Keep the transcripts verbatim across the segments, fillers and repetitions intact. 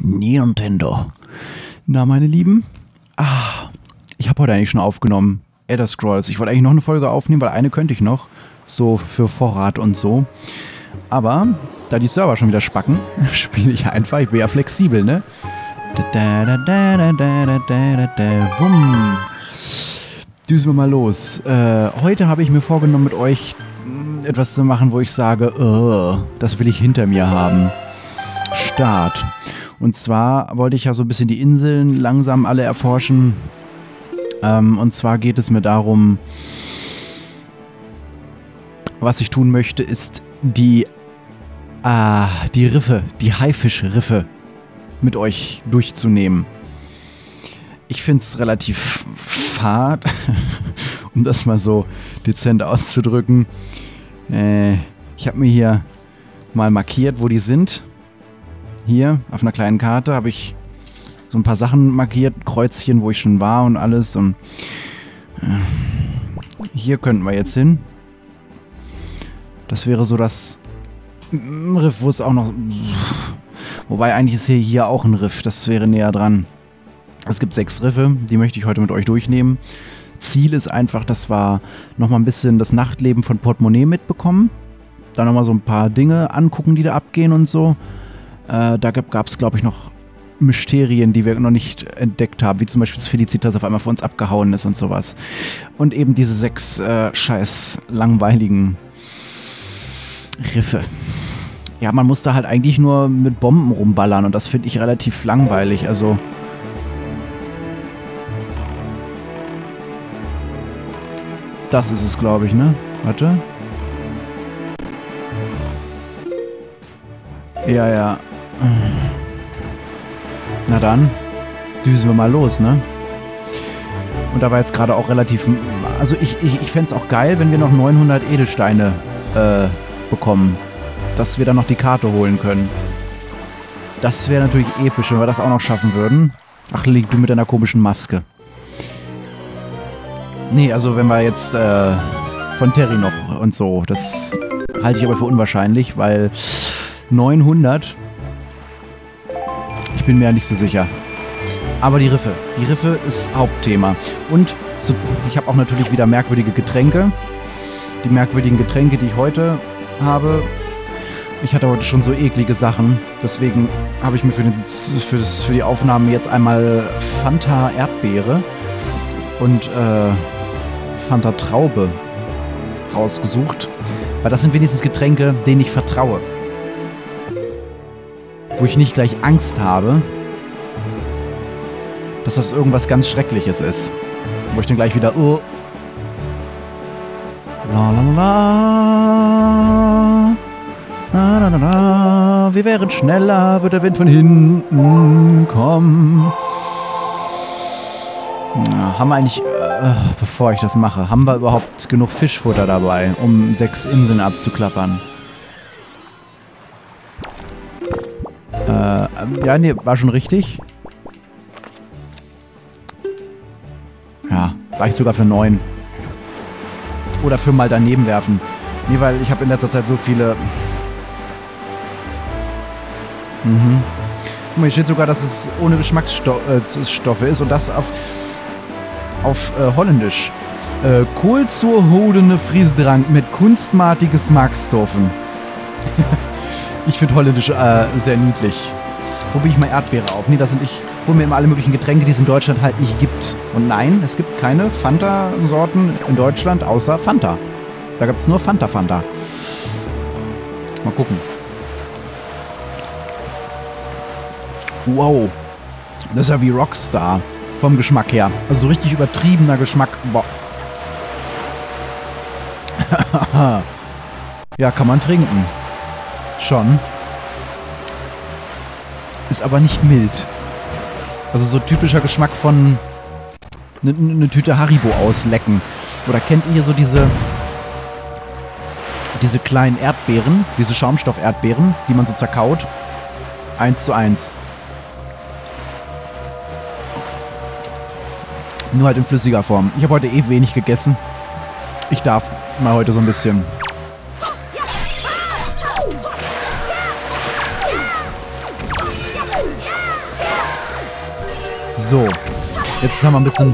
Nintendo. Na, meine Lieben. Ah, ich habe heute eigentlich schon aufgenommen. Elder Scrolls. Ich wollte eigentlich noch eine Folge aufnehmen, weil eine könnte ich noch. So für Vorrat und so. Aber, da die Server schon wieder spacken, spiele ich einfach. Ich bin ja flexibel, ne? Da, da, da, da, da, da, da, da, wumm. Düsen wir mal los. Äh, heute habe ich mir vorgenommen, mit euch etwas zu machen, wo ich sage, oh, das will ich hinter mir haben. Start. Und zwar wollte ich ja so ein bisschen die Inseln langsam alle erforschen. Ähm, und zwar geht es mir darum, was ich tun möchte, ist die, ah, die Riffe, die Haifischriffe mit euch durchzunehmen. Ich finde es relativ fad, um das mal so dezent auszudrücken. Äh, ich habe mir hier mal markiert, wo die sind. Hier auf einer kleinen Karte habe ich so ein paar Sachen markiert, Kreuzchen, wo ich schon war und alles. Und äh, hier könnten wir jetzt hin. Das wäre so das Riff, wo es auch noch... Wobei eigentlich ist hier, hier auch ein Riff, das wäre näher dran. Es gibt sechs Riffe, die möchte ich heute mit euch durchnehmen. Ziel ist einfach, dass wir nochmal ein bisschen das Nachtleben von Portemonnaie mitbekommen. Da nochmal so ein paar Dinge angucken, die da abgehen und so. Äh, da gab es, glaube ich, noch Mysterien, die wir noch nicht entdeckt haben, wie zum Beispiel, dass Felicitas auf einmal vor uns abgehauen ist und sowas. Und eben diese sechs äh, scheiß langweiligen Riffe. Ja, man muss da halt eigentlich nur mit Bomben rumballern und das finde ich relativ langweilig, also... Das ist es, glaube ich, ne? Warte. Ja, ja. Na dann, düsen wir mal los, ne? Und da war jetzt gerade auch relativ... Also ich, ich, ich fände es auch geil, wenn wir noch neunhundert Edelsteine äh, bekommen. Dass wir dann noch die Karte holen können. Das wäre natürlich episch, wenn wir das auch noch schaffen würden. Ach, lieg du mit deiner komischen Maske. Nee, also wenn wir jetzt äh, von Terry noch und so, das halte ich aber für unwahrscheinlich, weil neunhundert, ich bin mir ja nicht so sicher. Aber die Riffe, die Riffe ist Hauptthema. Und zu, ich habe auch natürlich wieder merkwürdige Getränke. Die merkwürdigen Getränke, die ich heute habe. Ich hatte heute schon so eklige Sachen, deswegen habe ich mir für, den, für, das, für die Aufnahme jetzt einmal Fanta Erdbeere und äh, Fanta Traube rausgesucht, weil das sind wenigstens Getränke, denen ich vertraue. Wo ich nicht gleich Angst habe, dass das irgendwas ganz Schreckliches ist. Wo ich dann gleich wieder... Oh, la la la, na, na, na, na, wir wären schneller, wird der Wind von hinten kommen. Na, haben wir eigentlich, äh, bevor ich das mache, haben wir überhaupt genug Fischfutter dabei, um sechs Inseln abzuklappern? Äh, ja, nee, war schon richtig. Ja, reicht sogar für neun. Oder für mal daneben werfen. Nee, weil ich habe in letzter Zeit so viele... Mhm. Guck mal, hier steht sogar, dass es ohne Geschmacksstoffe ist und das auf... auf äh, Holländisch. Äh, Kohl zur hodene Friesdrang mit kunstmatige Geschmacksstoffen. Ich finde Holländisch äh, sehr niedlich. Probiere ich mal Erdbeere auf. Nee, das sind ich. Hol mir immer alle möglichen Getränke, die es in Deutschland halt nicht gibt. Und nein, es gibt keine Fanta-Sorten in Deutschland außer Fanta. Da gibt es nur Fanta Fanta. Mal gucken. Wow. Das ist ja wie Rockstar. Vom Geschmack her. Also so richtig übertriebener Geschmack. Boah. Ja, kann man trinken. Schon. Ist aber nicht mild. Also so typischer Geschmack von eine ne Tüte Haribo auslecken. Oder kennt ihr so diese diese kleinen Erdbeeren, diese Schaumstoff-Erdbeeren, die man so zerkaut? Eins zu eins. Nur halt in flüssiger Form. Ich habe heute eh wenig gegessen. Ich darf mal heute so ein bisschen. So. Jetzt haben wir ein bisschen...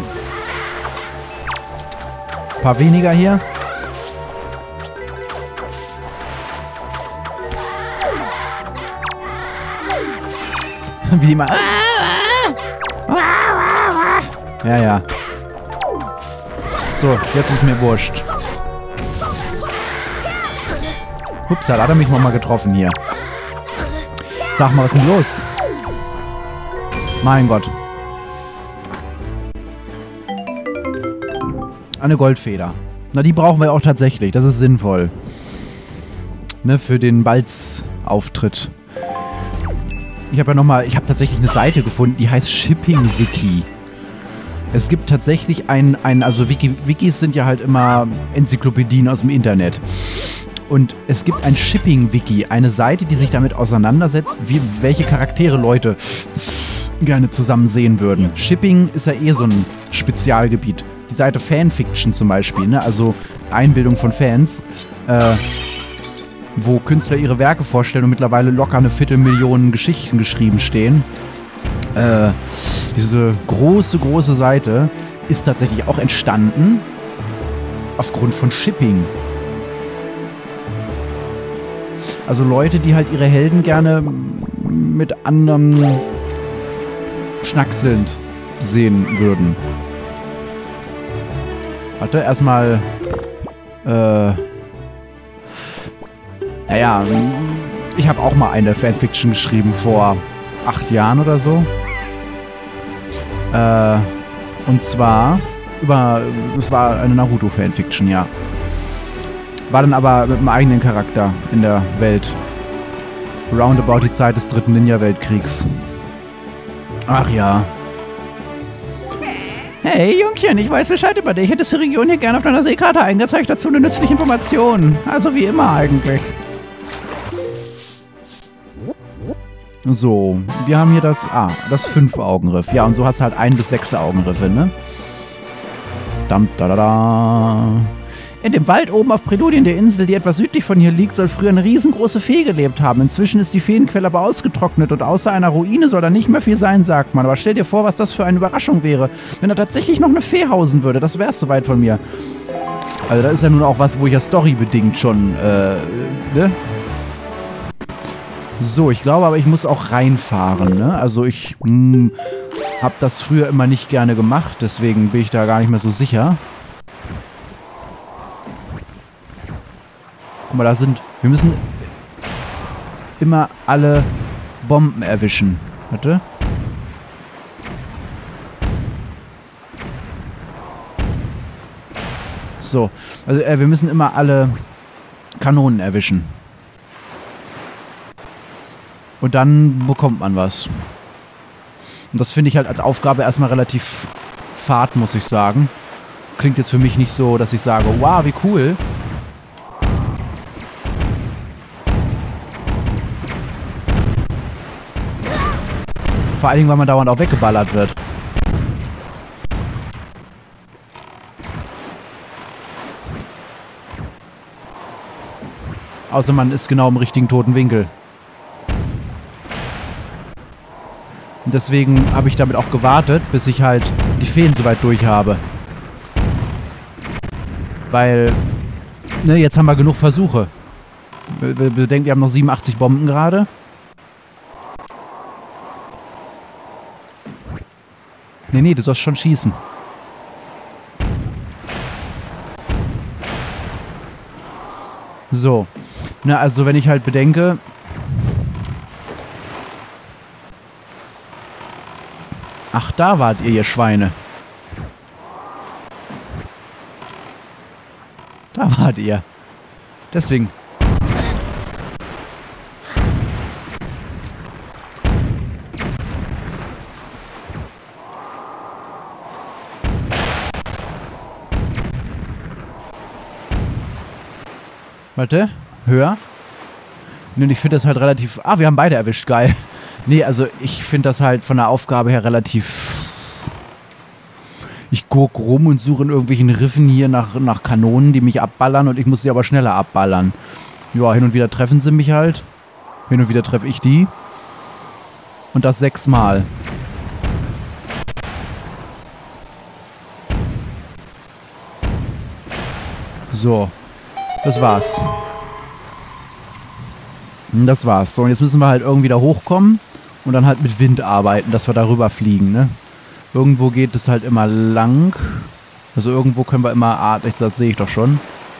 Ein paar weniger hier. Wie die mal... Ja, ja. So, jetzt ist mir wurscht. Upsa, da hat er mich nochmal getroffen hier. Sag mal, was ist denn los? Mein Gott. Eine Goldfeder. Na, die brauchen wir auch tatsächlich. Das ist sinnvoll. Ne, für den Balz-Auftritt. Ich habe ja nochmal... Ich habe tatsächlich eine Seite gefunden, die heißt Shipping Wiki. Es gibt tatsächlich ein... ein also Wiki, Wikis sind ja halt immer Enzyklopädien aus dem Internet. Und es gibt ein Shipping-Wiki, eine Seite, die sich damit auseinandersetzt, wie, welche Charaktere Leute gerne zusammen sehen würden. Shipping ist ja eh so ein Spezialgebiet. Die Seite Fanfiction zum Beispiel, ne? Also Einbildung von Fans, äh, wo Künstler ihre Werke vorstellen und mittlerweile locker eine Viertelmillion Geschichten geschrieben stehen. Äh, diese große, große Seite ist tatsächlich auch entstanden aufgrund von Shipping. Also Leute, die halt ihre Helden gerne mit anderen schnackselnd sehen würden. Warte, erstmal... Äh... Naja, ich habe auch mal eine Fanfiction geschrieben vor acht Jahren oder so. Äh... Und zwar über... Es war eine Naruto-Fanfiction, ja. War dann aber mit einem eigenen Charakter in der Welt. Roundabout die Zeit des dritten Ninja-Weltkriegs. Ach ja. Hey Jungchen, ich weiß Bescheid über dich. Hättest die Region hier gerne auf deiner Seekarte eingezeigt. Dazu eine nützliche Information. Also wie immer eigentlich. So, wir haben hier das... Ah, das Fünf-Augen-Riff. Ja, und so hast du halt ein bis sechs Augenriffe, ne? Dam, da, da, da. In dem Wald oben auf Präludien der Insel, die etwas südlich von hier liegt, soll früher eine riesengroße Fee gelebt haben. Inzwischen ist die Feenquelle aber ausgetrocknet und außer einer Ruine soll da nicht mehr viel sein, sagt man. Aber stell dir vor, was das für eine Überraschung wäre, wenn da tatsächlich noch eine Fee hausen würde. Das wär's soweit von mir. Also da ist ja nun auch was, wo ich ja storybedingt schon, äh, ne? So, ich glaube aber, ich muss auch reinfahren, ne? Also ich, mh, hab das früher immer nicht gerne gemacht, deswegen bin ich da gar nicht mehr so sicher. Guck mal, da sind... Wir müssen immer alle Bomben erwischen. Warte. So. Also, äh, wir müssen immer alle Kanonen erwischen. Und dann bekommt man was. Und das finde ich halt als Aufgabe erstmal relativ fad, muss ich sagen. Klingt jetzt für mich nicht so, dass ich sage, wow, wie cool. Vor allen Dingen, weil man dauernd auch weggeballert wird. Außer man ist genau im richtigen toten Winkel. Und deswegen habe ich damit auch gewartet, bis ich halt die Feen soweit durch habe. Weil, ne, jetzt haben wir genug Versuche. Wir, wir, wir denken, wir haben noch siebenundachtzig Bomben gerade. Nee, nee, du sollst schon schießen. So. Na, also wenn ich halt bedenke... Ach, da wart ihr, ihr Schweine. Da wart ihr. Deswegen... Warte, höher. Und ich finde das halt relativ... Ah, wir haben beide erwischt, geil. Nee, also ich finde das halt von der Aufgabe her relativ... Ich guck rum und suche in irgendwelchen Riffen hier nach, nach Kanonen, die mich abballern und ich muss sie aber schneller abballern. Ja, hin und wieder treffen sie mich halt. Hin und wieder treffe ich die. Und das sechsmal. So. Das war's. Das war's. So, und jetzt müssen wir halt irgendwie da hochkommen und dann halt mit Wind arbeiten, dass wir darüber fliegen, ne? Irgendwo geht es halt immer lang. Also irgendwo können wir immer... Ah, das sehe ich doch schon.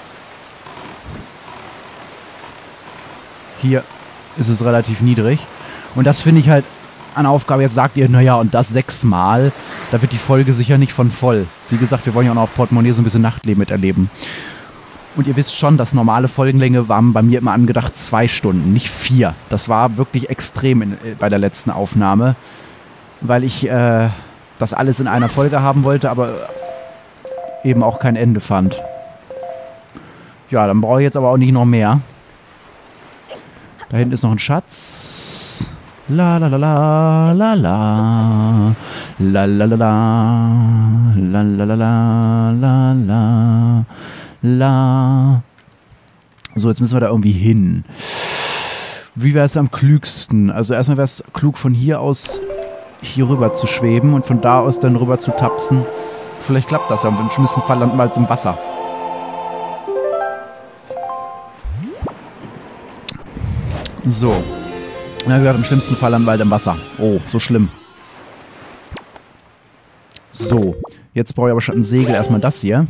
Hier ist es relativ niedrig. Und das finde ich halt an Aufgabe. Jetzt sagt ihr, naja, und das sechsmal. Da wird die Folge sicher nicht von voll. Wie gesagt, wir wollen ja auch noch auf Portemonnaie so ein bisschen Nachtleben miterleben. Und ihr wisst schon, dass normale Folgenlänge waren bei mir immer angedacht zwei Stunden, nicht vier. Das war wirklich extrem in, bei der letzten Aufnahme. Weil ich äh, das alles in einer Folge haben wollte, aber eben auch kein Ende fand. Ja, dann brauche ich jetzt aber auch nicht noch mehr. Da hinten ist noch ein Schatz. La la la la la la la la la la la la la la la la. So, jetzt müssen wir da irgendwie hin. Wie wäre es am klügsten? Also erstmal wäre es klug, von hier aus hier rüber zu schweben und von da aus dann rüber zu tapsen. Vielleicht klappt das ja. Und im schlimmsten Fall landen wir jetzt im Wasser. So. Na, wir haben im schlimmsten Fall dann bald im Wasser. Oh, so schlimm. So. Jetzt brauche ich aber schon ein Segel. Erstmal das hier.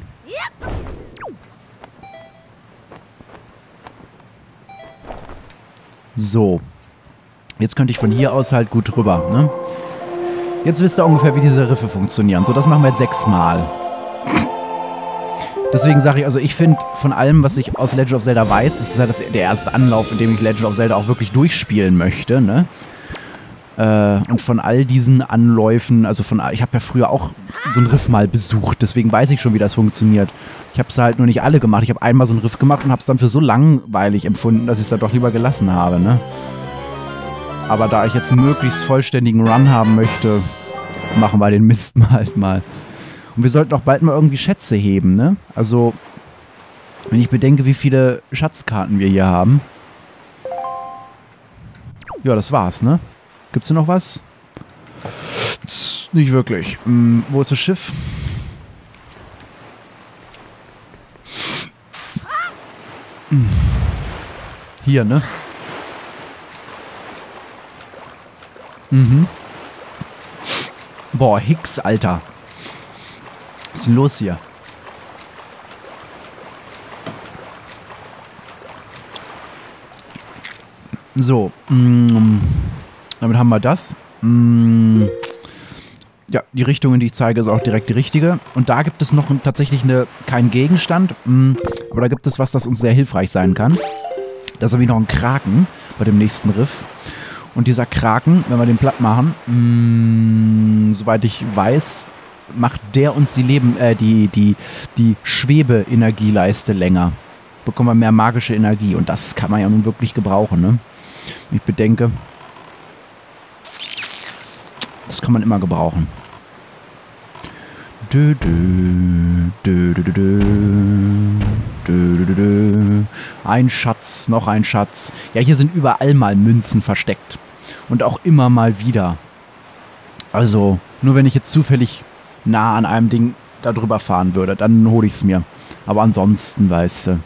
So. Jetzt könnte ich von hier aus halt gut rüber, ne? Jetzt wisst ihr ungefähr, wie diese Riffe funktionieren. So, das machen wir jetzt sechsmal. Deswegen sage ich, also ich finde, von allem, was ich aus Legend of Zelda weiß, das ist ja das, der erste Anlauf, in dem ich Legend of Zelda auch wirklich durchspielen möchte, ne? Äh, und von all diesen Anläufen, also von, ich habe ja früher auch so einen Riff mal besucht, deswegen weiß ich schon, wie das funktioniert. Ich habe es halt nur nicht alle gemacht. Ich habe einmal so einen Riff gemacht und habe es dann für so langweilig empfunden, dass ich es dann doch lieber gelassen habe, ne? Aber da ich jetzt einen möglichst vollständigen Run haben möchte, machen wir den Mist mal halt mal. Und wir sollten auch bald mal irgendwie Schätze heben, ne? Also, wenn ich bedenke, wie viele Schatzkarten wir hier haben. Ja, das war's, ne? Gibt's hier noch was? Nicht wirklich. Hm, wo ist das Schiff? Hm. Hier, ne? Mhm. Boah, Hicks, Alter. Was ist denn los hier? So. Mm, damit haben wir das. Mm, ja, die Richtung, in die ich zeige, ist auch direkt die richtige. Und da gibt es noch tatsächlich eine, keinen Gegenstand. Mm, aber da gibt es was, das uns sehr hilfreich sein kann. Da ist nämlich noch ein Kraken bei dem nächsten Riff. Und dieser Kraken, wenn wir den platt machen, mh, soweit ich weiß, macht der uns die Leben, äh, die, die, die Schwebe-Energieleiste länger. Bekommen wir mehr magische Energie. Und das kann man ja nun wirklich gebrauchen, ne? Ich bedenke, das kann man immer gebrauchen. Dö, dö, dö, dö, dö, dö, dö, dö. Ein Schatz, noch ein Schatz. Ja, hier sind überall mal Münzen versteckt. Und auch immer mal wieder. Also, nur wenn ich jetzt zufällig nah an einem Ding da drüber fahren würde, dann hole ich es mir. Aber ansonsten, weißt du.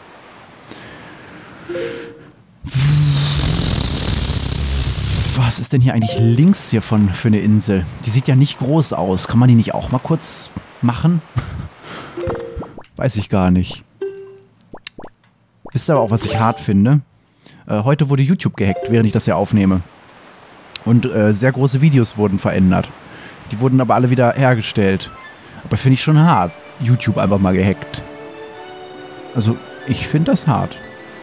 Was ist denn hier eigentlich links hier von, für eine Insel? Die sieht ja nicht groß aus. Kann man die nicht auch mal kurz machen? Weiß ich gar nicht. Wisst ihr aber auch, was ich hart finde? Äh, heute wurde YouTube gehackt, während ich das hier aufnehme. Und äh, sehr große Videos wurden verändert. Die wurden aber alle wieder hergestellt. Aber finde ich schon hart. YouTube einfach mal gehackt. Also, ich finde das hart.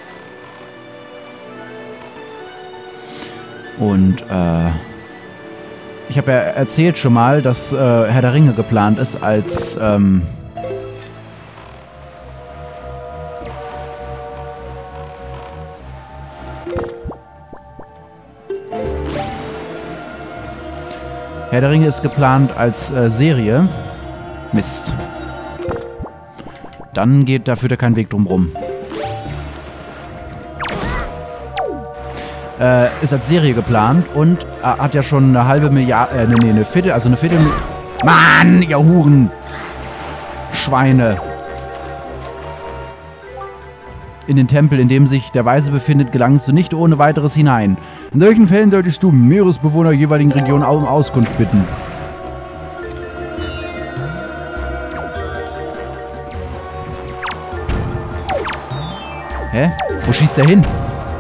Und, äh... ich habe ja erzählt schon mal, dass äh, Herr der Ringe geplant ist als, ähm... Herr der Ringe ist geplant als äh, Serie. Mist. Dann geht da führt da kein Weg drum rum. Äh, ist als Serie geplant und äh, hat ja schon eine halbe Milliarde, äh, nee, nee, eine Viertel, also eine Viertel... Mann, ihr Huren! Schweine! In den Tempel, in dem sich der Weise befindet, gelangst du nicht ohne weiteres hinein. In solchen Fällen solltest du Meeresbewohner der jeweiligen Region um Auskunft bitten. Hä? Wo schießt er hin?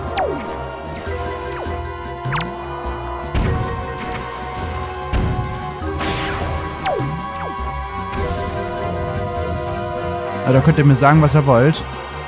Also, da könnt ihr mir sagen, was ihr wollt.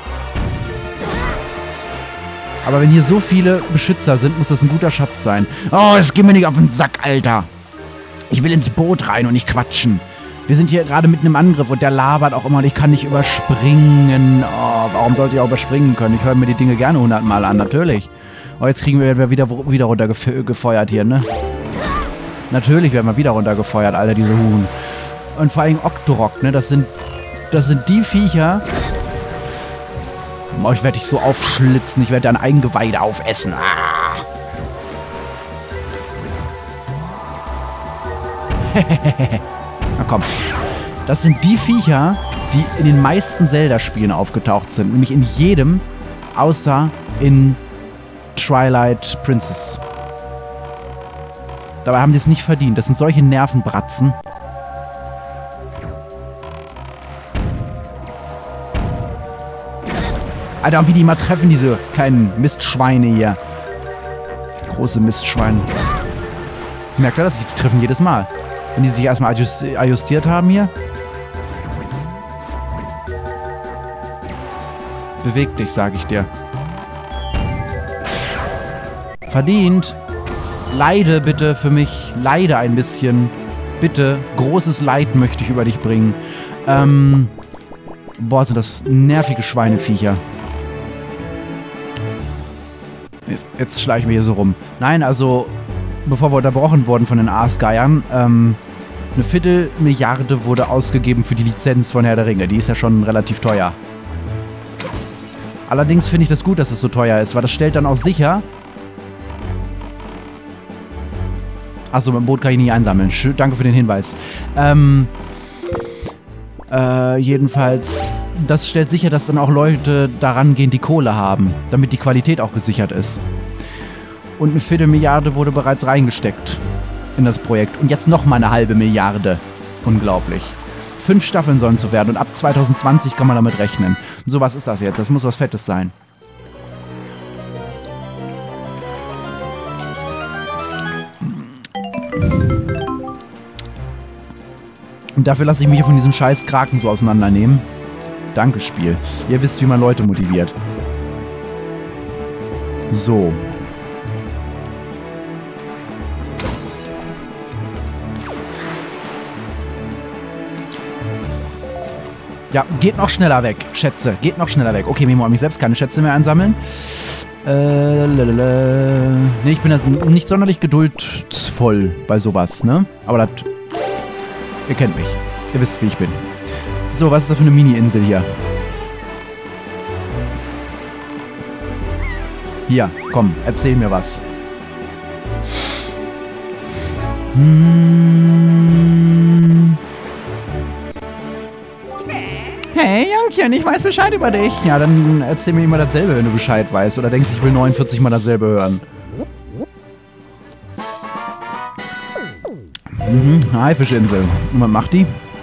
Aber wenn hier so viele Beschützer sind, muss das ein guter Schatz sein. Oh, es geht mir nicht auf den Sack, Alter. Ich will ins Boot rein und nicht quatschen. Wir sind hier gerade mitten im Angriff und der labert auch immer und ich kann nicht überspringen. Oh, warum sollte ich auch überspringen können? Ich höre mir die Dinge gerne hundertmal an, natürlich. Oh, jetzt kriegen wir wieder, wieder runtergefeuert hier, ne? Natürlich werden wir wieder runtergefeuert, Alter, diese Huhn. Und vor allem Octorok, ne? Das sind, das sind die Viecher... Oh, ich werde dich so aufschlitzen. Ich werde dein Eingeweide aufessen. Ah. Na komm. Das sind die Viecher, die in den meisten Zelda-Spielen aufgetaucht sind. Nämlich in jedem, außer in Twilight Princess. Dabei haben die es nicht verdient. Das sind solche Nervenbratzen. Alter, wie die mal treffen, diese kleinen Mistschweine hier. Große Mistschweine. Merkt ihr das? Die treffen jedes Mal. Wenn die sich erstmal adjustiert haben hier. Beweg dich, sag ich dir. Verdient. Leide bitte für mich. Leide ein bisschen. Bitte. Großes Leid möchte ich über dich bringen. Ähm. Boah, sind das nervige Schweineviecher. Jetzt schleichen wir hier so rum. Nein, also, bevor wir unterbrochen wurden von den Aasgeiern, ähm, eine Viertelmilliarde wurde ausgegeben für die Lizenz von Herr der Ringe. Die ist ja schon relativ teuer. Allerdings finde ich das gut, dass es so teuer ist, weil das stellt dann auch sicher... Achso, mein Boot kann ich nicht einsammeln. Schön, danke für den Hinweis. Ähm, äh, jedenfalls... Das stellt sicher, dass dann auch Leute daran gehen, die Kohle haben, damit die Qualität auch gesichert ist. Und eine Viertelmilliarde wurde bereits reingesteckt in das Projekt. Und jetzt nochmal eine halbe Milliarde. Unglaublich. Fünf Staffeln sollen zu werden und ab zwanzig zwanzig kann man damit rechnen. Und so was ist das jetzt. Das muss was Fettes sein. Und dafür lasse ich mich von diesen scheiß Kraken so auseinandernehmen. Danke, Spiel. Ihr wisst, wie man Leute motiviert. So. Ja, geht noch schneller weg, Schätze. Geht noch schneller weg. Okay, Memo, mich selbst keine Schätze mehr einsammeln. Äh, lalala. Nee, ich bin das nicht sonderlich geduldsvoll bei sowas, ne? Aber das... Ihr kennt mich. Ihr wisst, wie ich bin. So, was ist das für eine Mini-Insel hier? Hier, komm, erzähl mir was. Hm. Hey, Jungchen, ich weiß Bescheid über dich. Ja, dann erzähl mir immer dasselbe, wenn du Bescheid weißt. Oder denkst, ich will neunundvierzig Mal dasselbe hören. Mhm, eine Haifischinsel. Und was macht die?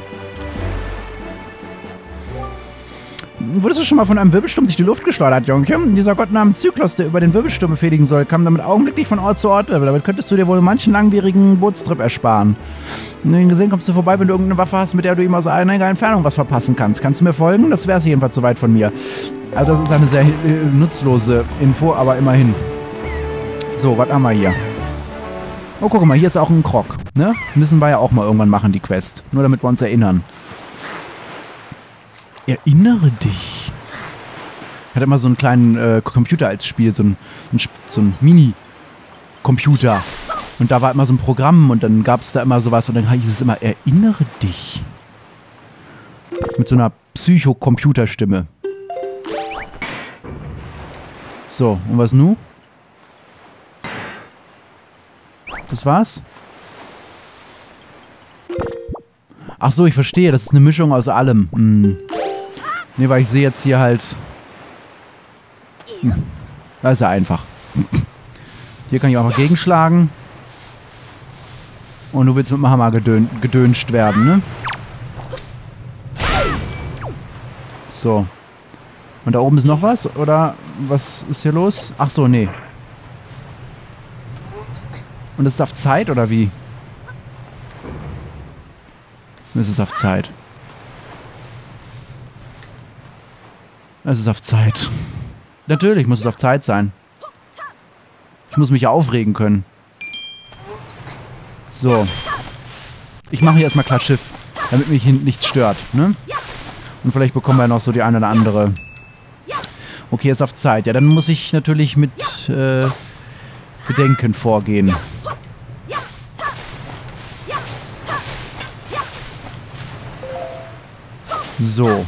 Wurdest du schon mal von einem Wirbelsturm durch die Luft geschleudert, Jungchen? Dieser Gott namens Zyklos, der über den Wirbelsturm befehligen soll, kam damit augenblicklich von Ort zu Ort. Damit könntest du dir wohl manchen langwierigen Bootstrip ersparen. Wenn du ihn gesehen, kommst du vorbei, wenn du irgendeine Waffe hast, mit der du ihm aus einiger Entfernung was verpassen kannst. Kannst du mir folgen? Das wäre es jedenfalls soweit von mir. Also das ist eine sehr äh, nutzlose Info, aber immerhin. So, was haben wir hier? Oh, guck mal, hier ist auch ein Krog. Ne? Müssen wir ja auch mal irgendwann machen, die Quest. Nur damit wir uns erinnern. Erinnere dich. Hat immer so einen kleinen äh, Computer als Spiel, so ein, ein, so ein Mini-Computer. Und da war immer so ein Programm und dann gab es da immer sowas und dann hieß es immer, erinnere dich. Mit so einer Psycho-Computerstimme. So, und was nun? Das war's? Ach so, ich verstehe, das ist eine Mischung aus allem. Hm. Ne, weil ich sehe jetzt hier halt Hm. Das ist ja einfach. Hier kann ich auch noch gegenschlagen. Und du willst mit dem Hammer gedön gedönscht werden, ne? So. Und da oben ist noch was? Oder was ist hier los? Ach so, nee. Und es ist auf Zeit, oder wie? Es ist auf Zeit. Es ist auf Zeit. Natürlich muss es auf Zeit sein. Ich muss mich ja aufregen können. So. Ich mache hier erstmal Klatsch Schiff, damit mich hinten nichts stört, ne? Und vielleicht bekommen wir noch so die eine oder andere. Okay, ist auf Zeit. Ja, dann muss ich natürlich mit äh, Bedenken vorgehen. So.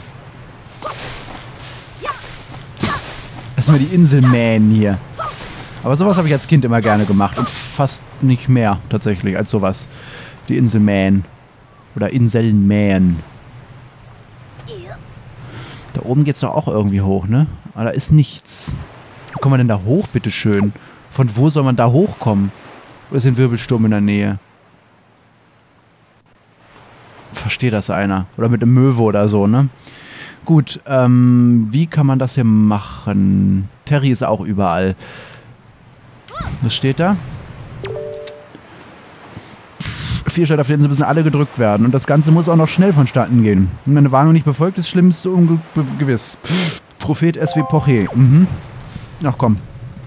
Erstmal die Insel mähen hier. Aber sowas habe ich als Kind immer gerne gemacht. Und fast nicht mehr, tatsächlich, als sowas. Die Insel mähen. Oder Inseln mähen. Da oben geht es doch auch irgendwie hoch, ne? Aber da ist nichts. Wo kommen wir denn da hoch, bitteschön? Von wo soll man da hochkommen? Oder ist ein Wirbelsturm in der Nähe? Versteht das einer? Oder mit einem Möwe oder so, ne? Gut, ähm, wie kann man das hier machen? Terry ist auch überall. Was steht da? Vier Städte auf der Insel müssen alle gedrückt werden. Und das Ganze muss auch noch schnell vonstatten gehen. Wenn meine Warnung nicht befolgt ist, schlimmste ungewiss. Prophet S W Poche. Mhm. Ach komm.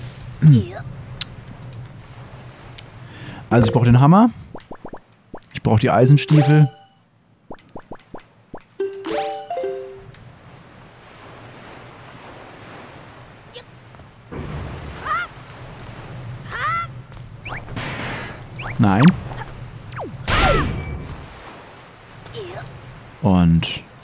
Also ich brauche den Hammer. Ich brauche die Eisenstiefel. Nein. Und...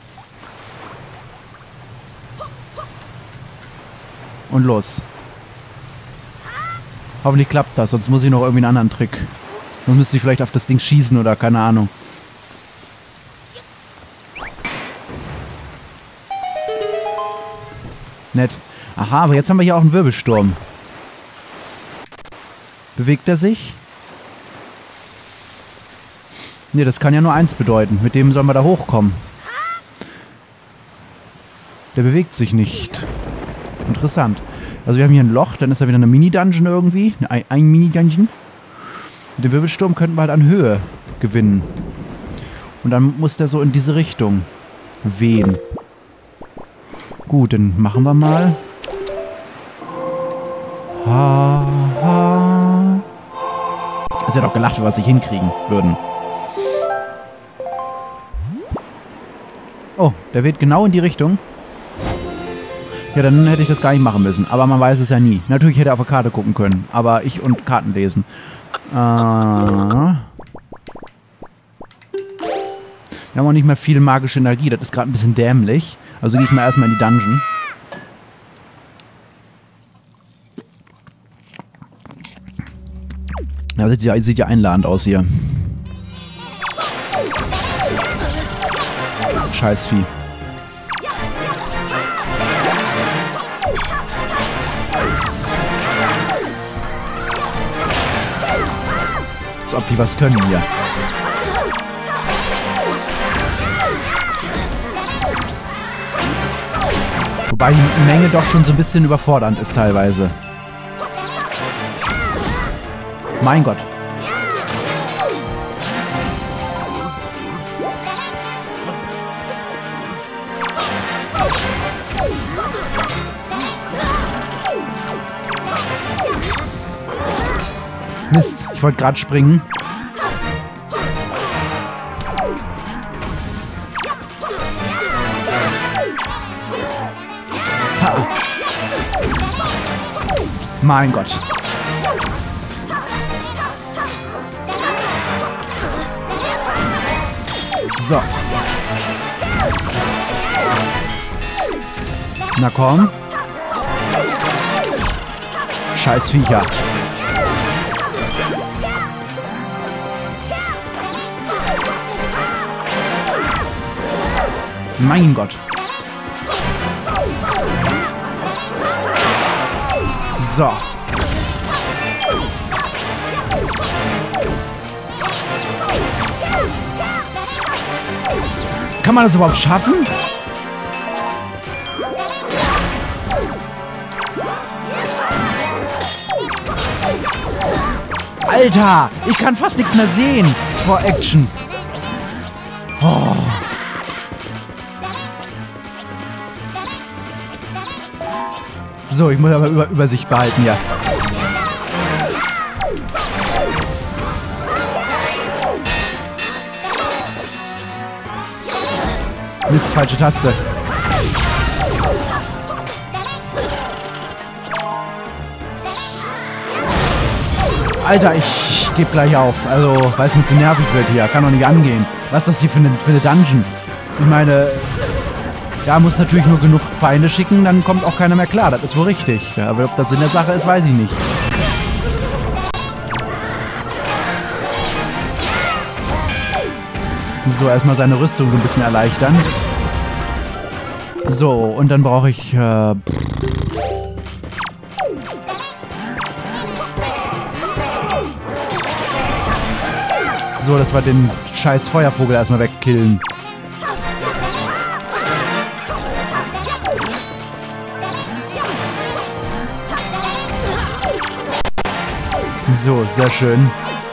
Und los. Hoffentlich klappt das, sonst muss ich noch irgendwie einen anderen Trick. Sonst müsste ich vielleicht auf das Ding schießen oder keine Ahnung. Nett. Aha, aber jetzt haben wir hier auch einen Wirbelsturm. Bewegt er sich? Ne, das kann ja nur eins bedeuten. Mit dem sollen wir da hochkommen. Der bewegt sich nicht. Interessant. Also wir haben hier ein Loch, dann ist da wieder eine Mini-Dungeon irgendwie. Ein, ein Mini-Dungeon. Mit dem Wirbelsturm könnten wir halt an Höhe gewinnen. Und dann muss der so in diese Richtung wehen. Gut, dann machen wir mal. Ha, ha. Es hätte doch gelacht, wenn wir es nicht hinkriegen würden. Oh, der weht genau in die Richtung. Ja, dann hätte ich das gar nicht machen müssen. Aber man weiß es ja nie. Natürlich hätte er auf der Karte gucken können. Aber ich und Karten lesen. Äh, wir haben auch nicht mehr viel magische Energie. Das ist gerade ein bisschen dämlich. Also gehe ich mal erstmal in die Dungeon. Ja, sieht ja, sieht ja einladend aus hier. Scheißvieh. Als ob die was können hier. Wobei die Menge doch schon so ein bisschen überfordernd ist teilweise. Mein Gott. Mist, ich wollte gerade springen. Hau. Mein Gott. So. Na komm. Scheiß Viecher. Mein Gott. So. Kann man das überhaupt schaffen? Alter, ich kann fast nichts mehr sehen vor Action. Oh. So, ich muss aber über Übersicht behalten, ja. Mist, falsche Taste. Alter, ich, ich gebe gleich auf. Also, weil es mir zu nervig wird hier. Kann doch nicht angehen. Was ist das hier für eine, für eine Dungeon? Ich meine, ja, muss natürlich nur genug Feinde schicken, dann kommt auch keiner mehr klar. Das ist wohl richtig. Ja, aber ob das Sinn der Sache ist, weiß ich nicht. So, erstmal seine Rüstung so ein bisschen erleichtern. So, und dann brauche ich... Äh, so, dass wir den scheiß Feuervogel erstmal wegkillen. So, sehr schön.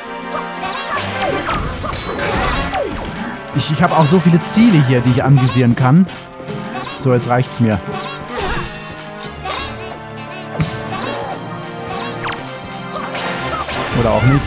Ich, ich habe auch so viele Ziele hier, die ich anvisieren kann. So, jetzt reicht's mir. Oder auch nicht.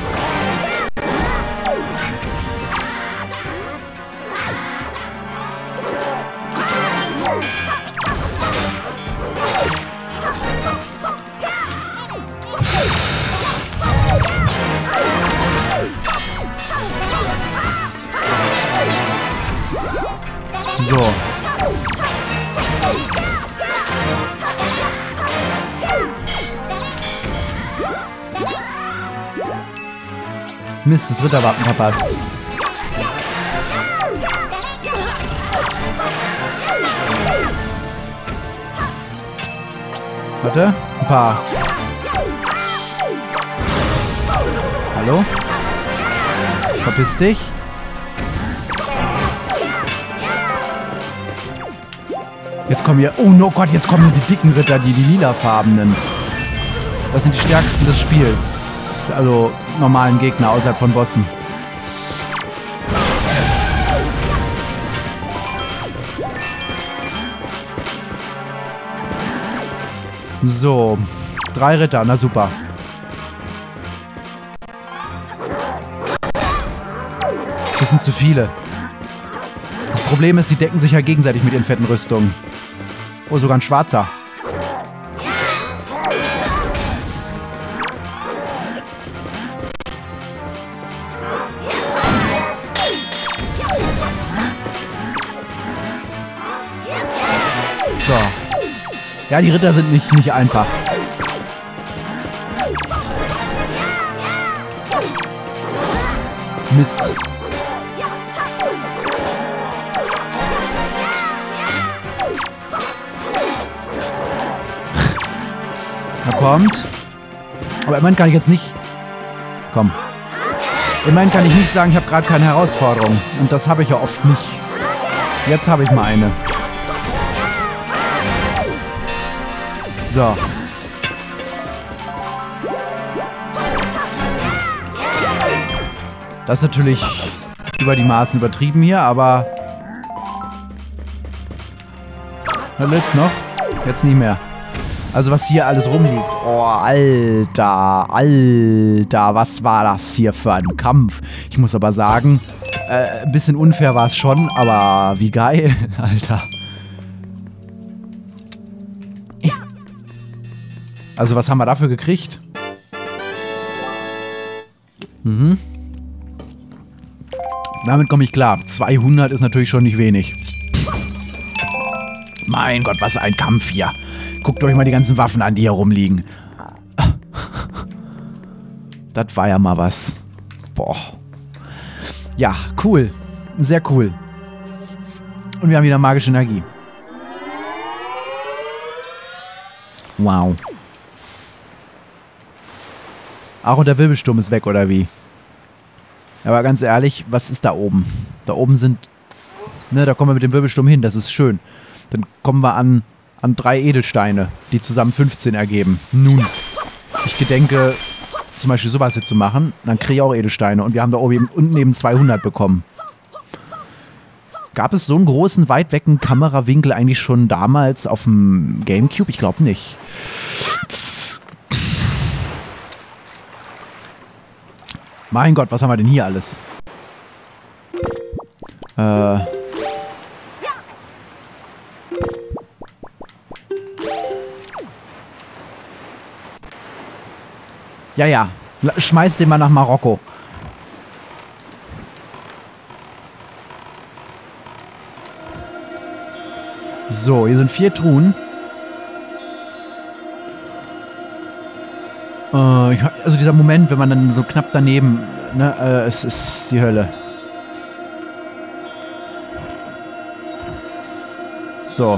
So. Mist, das Ritterwappen verpasst. Warte, ein paar. Hallo? Verpiss dich. Jetzt kommen hier... Oh no Gott, jetzt kommen die dicken Ritter, die, die lilafarbenen. Das sind die stärksten des Spiels. Also normalen Gegner außerhalb von Bossen. So. Drei Ritter, na super. Das sind zu viele. Das Problem ist, sie decken sich ja gegenseitig mit ihren fetten Rüstungen. Oh, sogar ein schwarzer. So. Ja, die Ritter sind nicht, nicht einfach. Mist. Er kommt. Aber immerhin kann ich jetzt nicht... Komm. Immerhin kann ich nicht sagen, ich habe gerade keine Herausforderung. Und das habe ich ja oft nicht. Jetzt habe ich mal eine. So. Das ist natürlich über die Maßen übertrieben hier, aber... Du lebst noch? Jetzt nicht mehr. Also was hier alles rumliegt. Oh, Alter, Alter, was war das hier für ein Kampf? Ich muss aber sagen, äh, ein bisschen unfair war es schon, aber wie geil, Alter. Also was haben wir dafür gekriegt? Mhm. Damit komme ich klar. zweihundert ist natürlich schon nicht wenig. Mein Gott, was ein Kampf hier. Guckt euch mal die ganzen Waffen an, die hier rumliegen. Das war ja mal was. Boah. Ja, cool. Sehr cool. Und wir haben wieder magische Energie. Ach, und der Wirbelsturm ist weg, oder wie? Aber ganz ehrlich, was ist da oben? Da oben sind... Ne, da kommen wir mit dem Wirbelsturm hin, das ist schön. Dann kommen wir an, an drei Edelsteine, die zusammen fünfzehn ergeben. Nun, ich gedenke, zum Beispiel sowas hier zu machen. Dann kriege ich auch Edelsteine. Und wir haben da oben eben, unten eben zweihundert bekommen. Gab es so einen großen, weit wecken Kamerawinkel eigentlich schon damals auf dem Gamecube? Ich glaube nicht. Mein Gott, was haben wir denn hier alles? Äh... Ja, ja. Schmeiß den mal nach Marokko. So, hier sind vier Truhen. Äh, ich, also dieser Moment, wenn man dann so knapp daneben... Ne, äh, es ist die Hölle. So.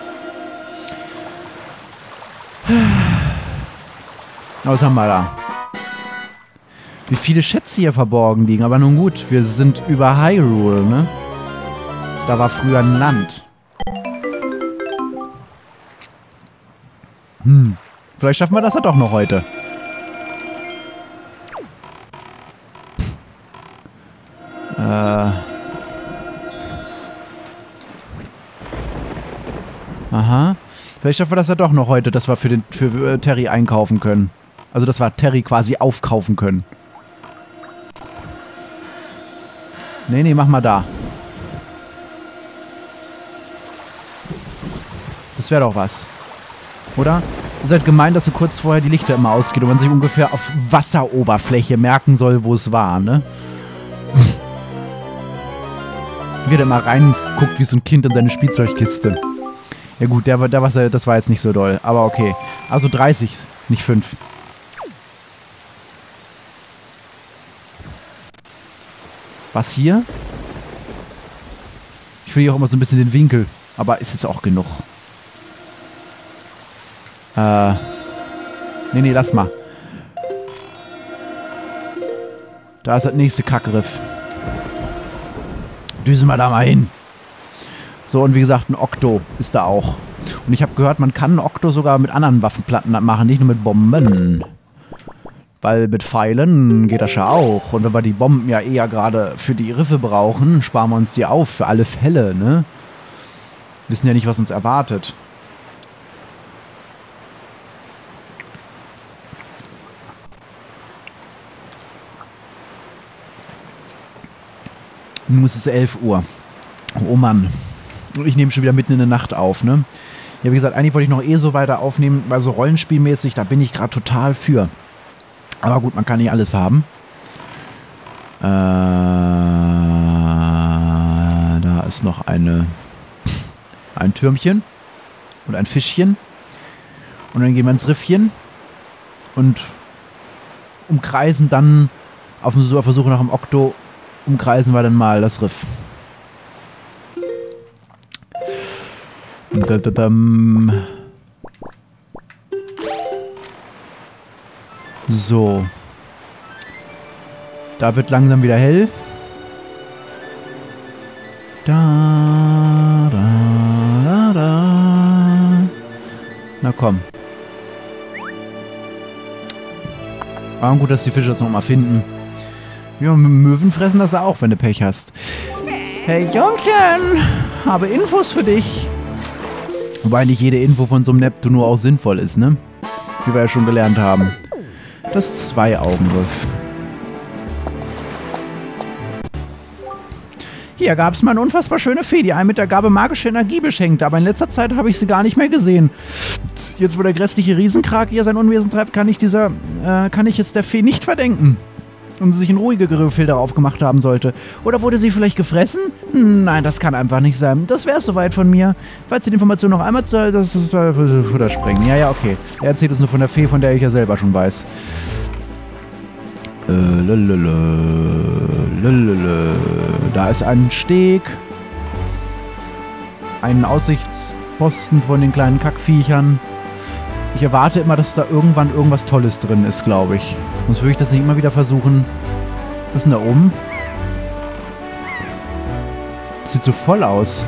Was haben wir da? Wie viele Schätze hier verborgen liegen. Aber nun gut, wir sind über Hyrule, ne? Da war früher ein Land. Hm. Vielleicht schaffen wir das ja doch noch heute. Äh. Aha. Vielleicht schaffen wir das ja doch noch heute, dass wir für, den, für äh, Terry einkaufen können. Also, dass wir Terry quasi aufkaufen können. Nee, nee, mach mal da. Das wäre doch was. Oder? Es ist halt gemein, dass so kurz vorher die Lichter immer ausgehen und man sich ungefähr auf Wasseroberfläche merken soll, wo es war, ne? Wie der immer reinguckt wie so ein Kind in seine Spielzeugkiste. Ja gut, der, der, der, das war jetzt nicht so doll, aber okay. Also dreißig, nicht fünf. Was hier? Ich will hier auch immer so ein bisschen den Winkel, aber ist jetzt auch genug. Äh. Nee, nee, lass mal. Da ist das nächste Kackriff. Düsen wir da mal hin. So, und wie gesagt, ein Okto ist da auch. Und ich habe gehört, man kann ein Okto sogar mit anderen Waffenplatten machen, nicht nur mit Bomben. Weil mit Pfeilen geht das ja auch. Und wenn wir die Bomben ja eher gerade für die Riffe brauchen, sparen wir uns die auf für alle Fälle, ne? Wissen ja nicht, was uns erwartet. Nun ist es elf Uhr. Oh Mann. Und ich nehme schon wieder mitten in der Nacht auf, ne? Ja, wie gesagt, eigentlich wollte ich noch eh so weiter aufnehmen, weil so rollenspielmäßig, da bin ich gerade total für. Aber gut, man kann nicht alles haben. Äh, da ist noch eine, ein Türmchen und ein Fischchen. Und dann gehen wir ins Riffchen und umkreisen dann auf dem Versuch nach dem Okto, umkreisen wir dann mal das Riff. So. Da wird langsam wieder hell. Da, da, da, da. Na komm. Aber gut, dass die Fische das nochmal finden. Ja, Möwen fressen das auch, wenn du Pech hast. Hey Jungchen, habe Infos für dich. Wobei nicht jede Info von so einem Neptunur auch sinnvoll ist, ne? Wie wir ja schon gelernt haben. Das Zwei-Augen-Riff. Hier gab es mal eine unfassbar schöne Fee, die einem mit der Gabe magische Energie beschenkte, aber in letzter Zeit habe ich sie gar nicht mehr gesehen. Jetzt, wo der grässliche Riesenkrake hier sein Unwesen treibt, kann ich dieser, äh, kann ich es der Fee nicht verdenken. Und sie sich ein ruhigere Gefilde darauf gemacht haben sollte. Oder wurde sie vielleicht gefressen? Nein, das kann einfach nicht sein. Das wäre es soweit von mir. Falls Sie die Information noch einmal zu... Das ist Futter sprengen. Ja, ja, okay. Er erzählt uns nur von der Fee, von der ich ja selber schon weiß. Äh, lalalala, lalalala. Da ist ein Steg. Ein Aussichtsposten von den kleinen Kackviechern. Ich erwarte immer, dass da irgendwann irgendwas Tolles drin ist, glaube ich. Sonst würde ich das nicht immer wieder versuchen. Was ist denn da oben? Das sieht so voll aus.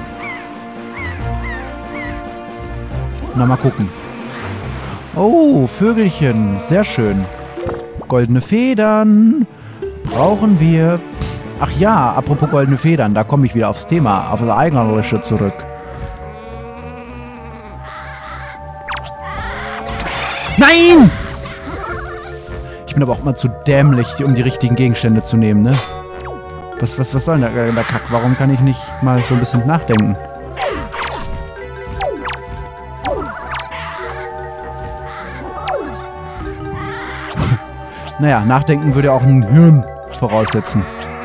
Na, mal gucken. Oh, Vögelchen. Sehr schön. Goldene Federn. Brauchen wir. Ach ja, apropos goldene Federn. Da komme ich wieder aufs Thema. Auf das Eigentliche zurück. Nein! Ich bin aber auch immer zu dämlich, um die richtigen Gegenstände zu nehmen, ne? Was, was, was soll denn der, der Kack? Warum kann ich nicht mal so ein bisschen nachdenken? Naja, nachdenken würde ja auch ein Hirn voraussetzen.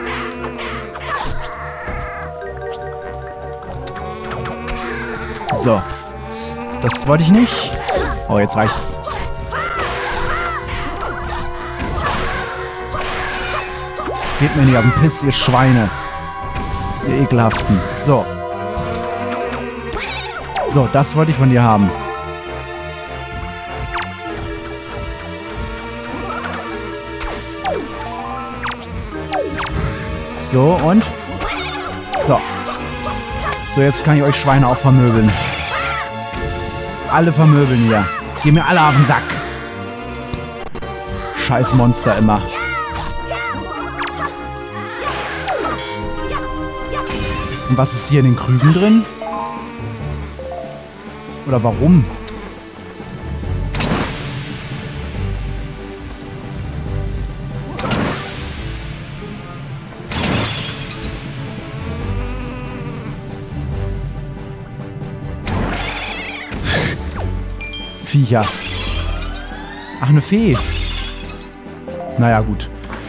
So. Das wollte ich nicht. Oh, jetzt reicht's. Geht mir nicht auf den Piss, ihr Schweine. Ihr Ekelhaften. So. So, das wollte ich von dir haben. So, und? So. So, jetzt kann ich euch Schweine auch vermöbeln. Alle vermöbeln hier. Geh mir alle auf den Sack. Scheiß Monster immer. Und was ist hier in den Krügen drin? Oder warum? Viecher. Ach, eine Fee. Naja, gut.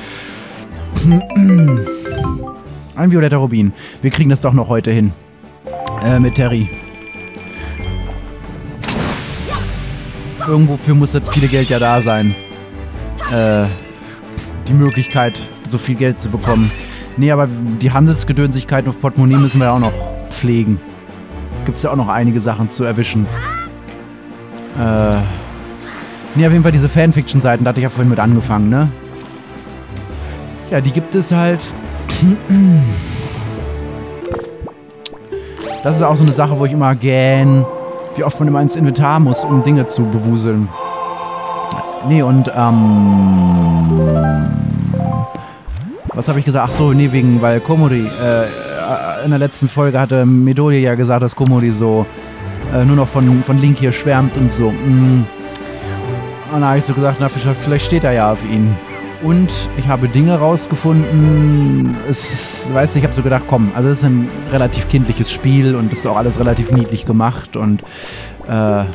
Ein violetter Rubin. Wir kriegen das doch noch heute hin. Äh, mit Terry. Irgendwofür muss das viele Geld ja da sein. Äh, die Möglichkeit, so viel Geld zu bekommen. Nee, aber die Handelsgedönsigkeiten auf Portemonnaie müssen wir ja auch noch pflegen. Gibt es ja auch noch einige Sachen zu erwischen. Äh. Nee, auf jeden Fall diese Fanfiction-Seiten, da hatte ich ja vorhin mit angefangen, ne? Ja, die gibt es halt. Das ist auch so eine Sache, wo ich immer gähn, wie oft man immer ins Inventar muss, um Dinge zu bewuseln. Nee, und, ähm... was habe ich gesagt? Ach so, nee, wegen, weil Komodi, äh, in der letzten Folge hatte Midori ja gesagt, dass Komodi so äh, nur noch von, von Link hier schwärmt und so. Mm. Und da habe ich so gesagt, na, vielleicht steht er ja auf ihn. Und ich habe Dinge rausgefunden. Es, weißt du, ich habe so gedacht, komm, also das ist ein relativ kindliches Spiel und das ist auch alles relativ niedlich gemacht. Und äh,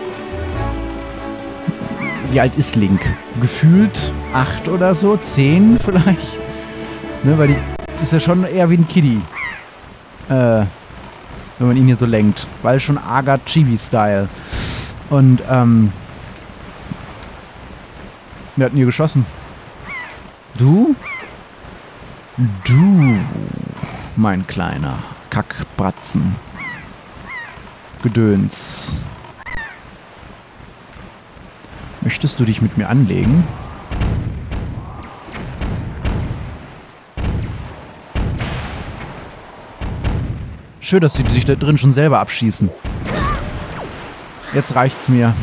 wie alt ist Link? Gefühlt acht oder so, zehn vielleicht. Ne, weil die das ist ja schon eher wie ein Kiddie. Äh, wenn man ihn hier so lenkt. Weil schon arger Chibi-Style. Und ähm, wir hatten hier geschossen. Du? Du, mein kleiner Kackbratzen. Gedöns. Möchtest du dich mit mir anlegen? Schön, dass sie sich da drin schon selber abschießen. Jetzt reicht's mir.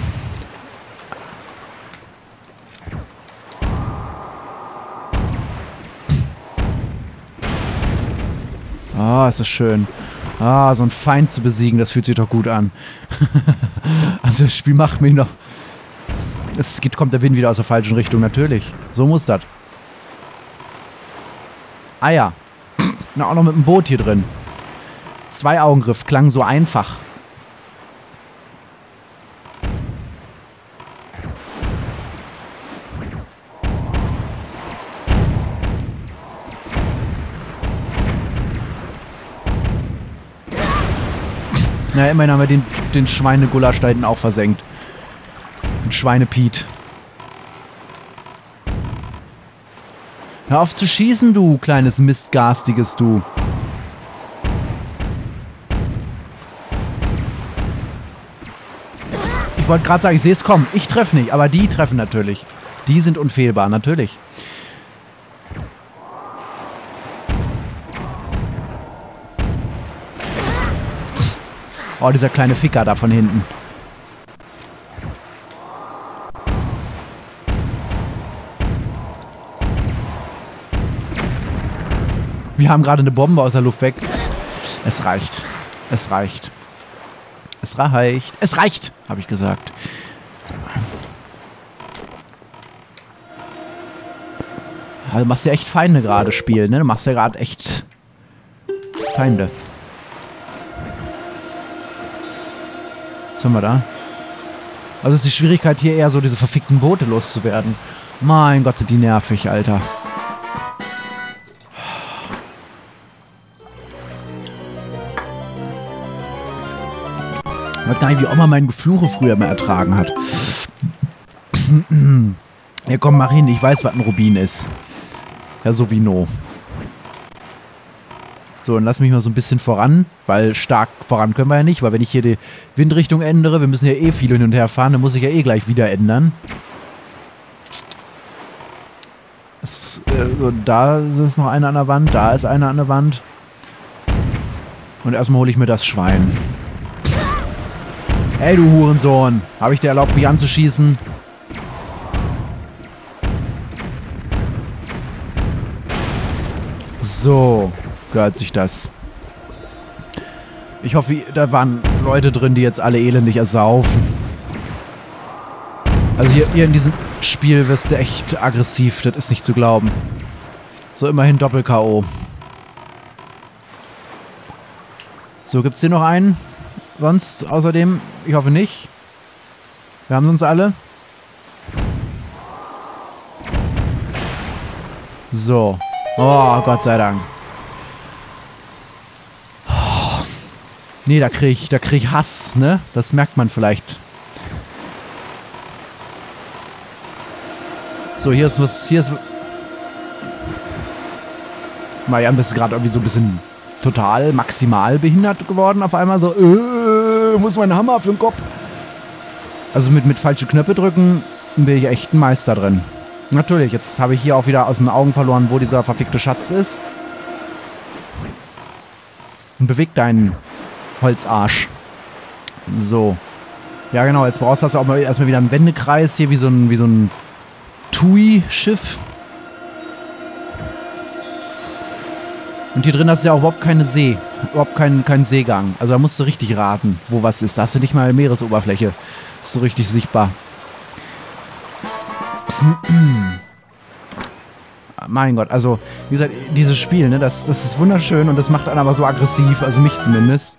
Ah, oh, ist das schön. Ah, so ein Feind zu besiegen, das fühlt sich doch gut an. Also das Spiel macht mich noch... Es geht, kommt der Wind wieder aus der falschen Richtung, natürlich. So muss das. Ah ja. Na, auch noch mit dem Boot hier drin. Zwei-Augengriff, klang so einfach. Na, ja, immerhin haben wir den, den Schweine-Gulasch da hinten auch versenkt. Den Schweine-Piet. Hör auf zu schießen, du kleines Mistgarstiges, du. Ich wollte gerade sagen, ich sehe es kommen. Ich treffe nicht, aber die treffen natürlich. Die sind unfehlbar, natürlich. Oh, dieser kleine Ficker da von hinten. Wir haben gerade eine Bombe aus der Luft weg. Es reicht. Es reicht. Es reicht. Es reicht, habe ich gesagt. Also machst ja echt Feinde gerade spielen, ne? Du machst ja gerade echt Feinde. Was haben wir da? Also ist die Schwierigkeit hier eher so, diese verfickten Boote loszuwerden. Mein Gott, sind die nervig, Alter. Ich weiß gar nicht, wie Oma meinen Gefluche früher mal ertragen hat. Ja, komm, mach hin. Ich weiß, was ein Rubin ist. Ja, so wie no. So, dann lass mich mal so ein bisschen voran, weil stark voran können wir ja nicht, weil wenn ich hier die Windrichtung ändere, wir müssen ja eh viel hin und her fahren, dann muss ich ja eh gleich wieder ändern. Es, äh, da ist noch einer an der Wand, da ist einer an der Wand. Und erstmal hole ich mir das Schwein. Ey, du Hurensohn, habe ich dir erlaubt, mich anzuschießen? So gehört sich das. Ich hoffe, da waren Leute drin, die jetzt alle elendig ersaufen. Also hier, hier in diesem Spiel wirst du echt aggressiv, das ist nicht zu glauben. So, immerhin Doppel-K O. So, gibt's hier noch einen? Sonst außerdem, ich hoffe nicht. Wir haben sonst alle. So. Oh, Gott sei Dank. Oh. Nee, da krieg ich, da krieg ich Hass, ne? Das merkt man vielleicht. So, hier ist was, hier ist... Marianne, bist du gerade irgendwie so ein bisschen total maximal behindert geworden auf einmal. So, äh, muss mein Hammer für den Kopf. Also mit, mit falsche Knöpfe drücken bin ich echt ein Meister drin. Natürlich, jetzt habe ich hier auch wieder aus den Augen verloren, wo dieser verfickte Schatz ist. Und beweg deinen Holzarsch. So. Ja genau, jetzt brauchst du auch mal erstmal wieder einen Wendekreis hier, wie so ein, wie so ein Tui-Schiff. Und hier drin hast du ja auch überhaupt keine See. Überhaupt keinen kein Seegang. Also da musst du richtig raten, wo was ist. Da hast du nicht mal Meeresoberfläche. Ist so richtig sichtbar. Mein Gott, also wie gesagt, dieses Spiel, ne, das, das ist wunderschön und das macht einen aber so aggressiv, also mich zumindest.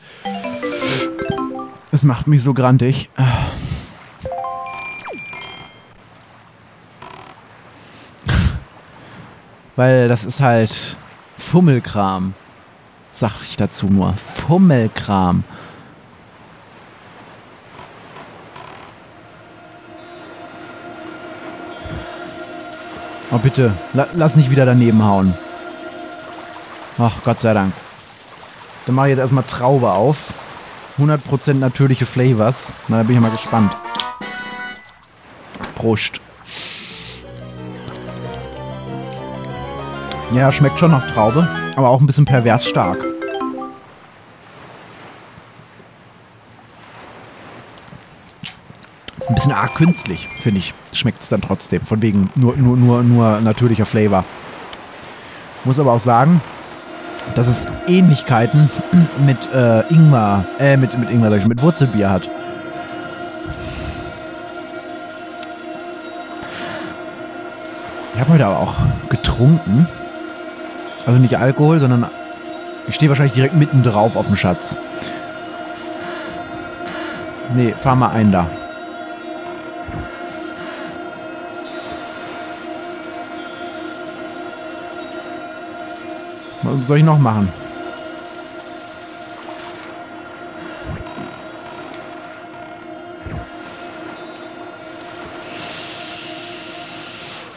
Es macht mich so grantig. Weil das ist halt Fummelkram, sag ich dazu nur. Fummelkram. Oh bitte, la lass nicht wieder daneben hauen. Ach, Gott sei Dank. Dann mache ich jetzt erstmal Traube auf. hundert Prozent natürliche Flavors. Na, da bin ich mal gespannt. Prost. Ja, schmeckt schon nach Traube, aber auch ein bisschen pervers stark. Ein bisschen arg künstlich, finde ich. Schmeckt es dann trotzdem. Von wegen nur, nur, nur, nur natürlicher Flavor. Muss aber auch sagen, dass es Ähnlichkeiten mit äh, Ingwer, äh, mit, mit Ingwer, sag ich, mit Wurzelbier hat. Ich habe heute aber auch getrunken. Also nicht Alkohol, sondern ich stehe wahrscheinlich direkt mitten drauf auf dem Schatz. Nee, fahr mal ein da. Was soll ich noch machen?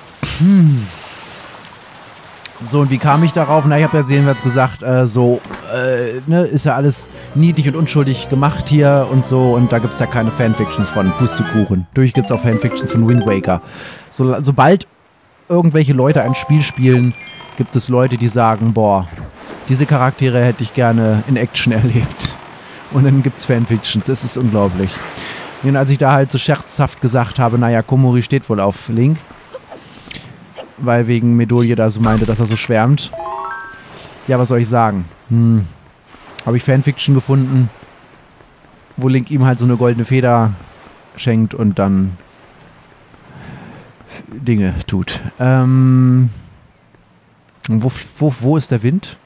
Hm. So, und wie kam ich darauf? Na, ich habe ja jedenfalls gesagt, äh, so äh, ne, ist ja alles niedlich und unschuldig gemacht hier und so. Und da gibt es ja keine Fanfictions von Pustekuchen. Durch gibt es auch Fanfictions von Wind Waker. So, sobald irgendwelche Leute ein Spiel spielen, gibt es Leute, die sagen, boah, diese Charaktere hätte ich gerne in Action erlebt. Und dann gibt es Fanfictions. Es ist unglaublich. Und als ich da halt so scherzhaft gesagt habe, naja, Komori steht wohl auf Link, weil wegen Medolie da so meinte, dass er so schwärmt. Ja, was soll ich sagen? Hm. Habe ich Fanfiction gefunden, wo Link ihm halt so eine goldene Feder schenkt und dann Dinge tut. Ähm, wo, wo, wo ist der Wind?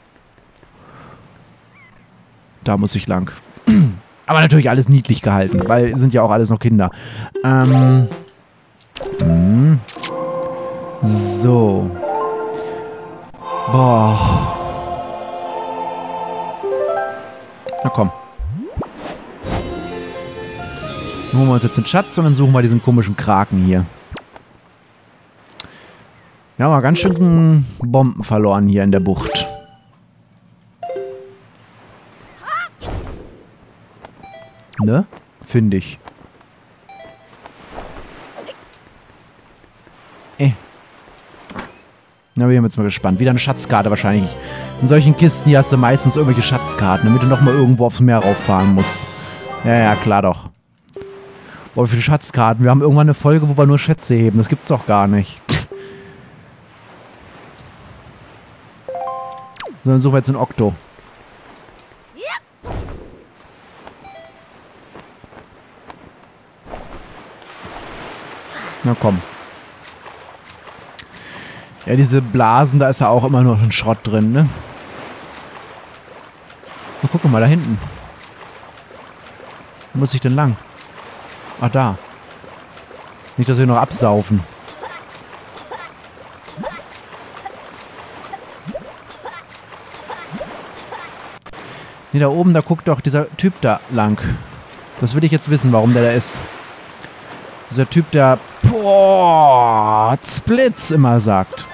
Da muss ich lang. Aber natürlich alles niedlich gehalten, weil sind ja auch alles noch Kinder. Ähm, mh. So. Boah. Na komm. Holen wir uns jetzt den Schatz und dann suchen wir diesen komischen Kraken hier. Wir haben mal ganz schön Bomben verloren hier in der Bucht. Ne? Finde ich. Eh. Na, wir sind jetzt mal gespannt. Wieder eine Schatzkarte wahrscheinlich. In solchen Kisten hier hast du meistens irgendwelche Schatzkarten, damit du nochmal irgendwo aufs Meer rauffahren musst. Ja, ja, klar doch. Boah, wie viele Schatzkarten. Wir haben irgendwann eine Folge, wo wir nur Schätze heben. Das gibt's doch gar nicht. So, dann suchen wir jetzt einen Okto. Na komm. Ja, diese Blasen, da ist ja auch immer noch ein Schrott drin, ne? Na, guck mal, da hinten. Wo muss ich denn lang? Ach, da. Nicht, dass wir noch absaufen. Ne, da oben, da guckt doch dieser Typ da lang. Das will ich jetzt wissen, warum der da ist. Dieser Typ, der boah, Splits immer sagt.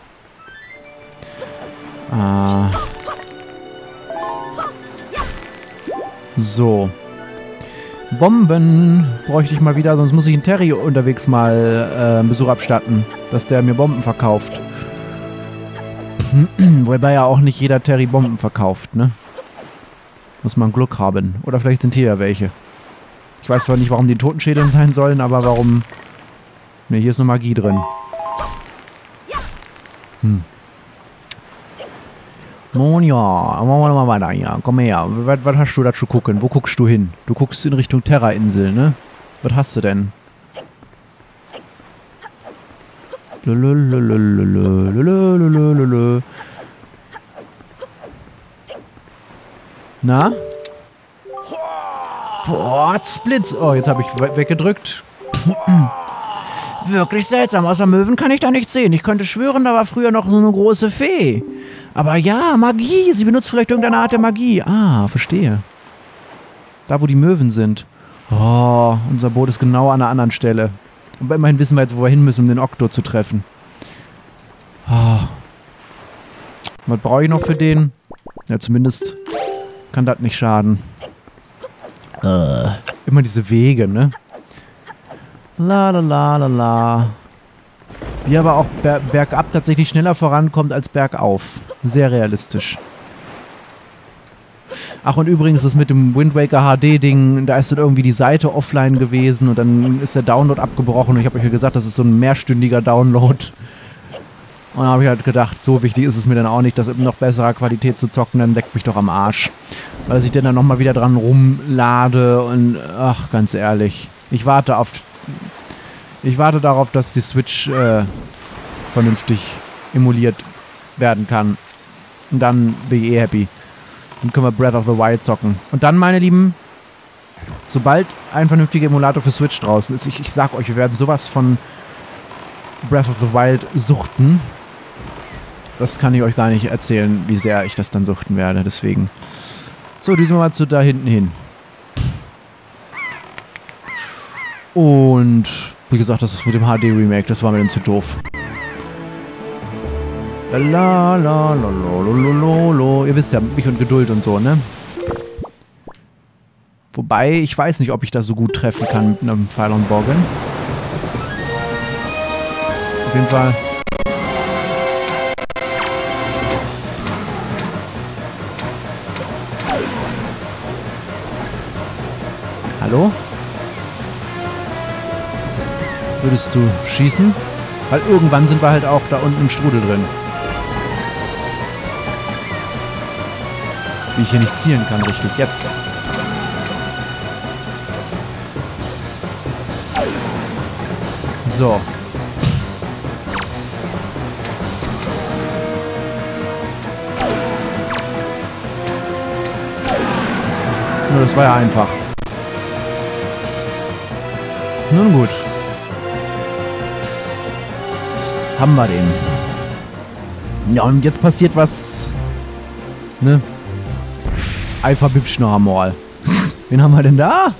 Ah. So. Bomben bräuchte ich mal wieder, sonst muss ich in Terry unterwegs mal äh, einen Besuch abstatten, dass der mir Bomben verkauft. Wobei ja auch nicht jeder Terry Bomben verkauft, ne? Muss man Glück haben. Oder vielleicht sind hier ja welche. Ich weiß zwar nicht, warum die Totenschädeln sein sollen, aber warum... Ne, hier ist nur Magie drin. Hm. Nun ja, machen wir mal weiter hier. Komm her. Was, was hast du da zu gucken? Wo guckst du hin? Du guckst in Richtung Terra-Insel, ne? Was hast du denn? Na? Boah, Splits. Oh, jetzt habe ich we weggedrückt. Wirklich seltsam. Außer Möwen kann ich da nichts sehen. Ich könnte schwören, da war früher noch so eine große Fee. Aber ja, Magie. Sie benutzt vielleicht irgendeine Art der Magie. Ah, verstehe. Da, wo die Möwen sind. Oh, unser Boot ist genau an einer anderen Stelle. Aber immerhin wissen wir jetzt, wo wir hin müssen, um den Okto zu treffen. Oh. Was brauche ich noch für den? Ja, zumindest kann das nicht schaden. Uh. Immer diese Wege, ne? La la la la la. Wie aber auch ber bergab tatsächlich schneller vorankommt als bergauf. Sehr realistisch. Ach, und übrigens das mit dem Wind Waker H D-Ding, da ist dann irgendwie die Seite offline gewesen und dann ist der Download abgebrochen und ich habe euch ja gesagt, das ist so ein mehrstündiger Download. Und dann habe ich halt gedacht, so wichtig ist es mir dann auch nicht, das in noch besserer Qualität zu zocken, dann leckt mich doch am Arsch. Weil ich dann, dann nochmal wieder dran rumlade und, ach, ganz ehrlich, ich warte auf, ich warte darauf, dass die Switch äh, vernünftig emuliert werden kann. Und dann bin ich eh happy. Dann können wir Breath of the Wild zocken. Und dann, meine Lieben, sobald ein vernünftiger Emulator für Switch draußen ist, ich, ich sag euch, wir werden sowas von Breath of the Wild suchten. Das kann ich euch gar nicht erzählen, wie sehr ich das dann suchten werde. Deswegen. So, düsen wir mal zu da hinten hin. Und wie gesagt, das ist mit dem H D-Remake, das war mir dann zu doof. La la la la la la la. ihr wisst ja, mich und Geduld und so, ne? Wobei, ich weiß nicht, ob ich das so gut treffen kann mit einem Pfeil und Bogen. Auf jeden Fall. Hallo? Würdest du schießen? Weil irgendwann sind wir halt auch da unten im Strudel drin. Wie ich hier nicht zielen kann, richtig. Jetzt. So. Nur das war ja einfach. Nun gut. Haben wir den. Ja, und jetzt passiert was. Ne? Alpha Bibsch noch einmal. Wen haben wir denn da?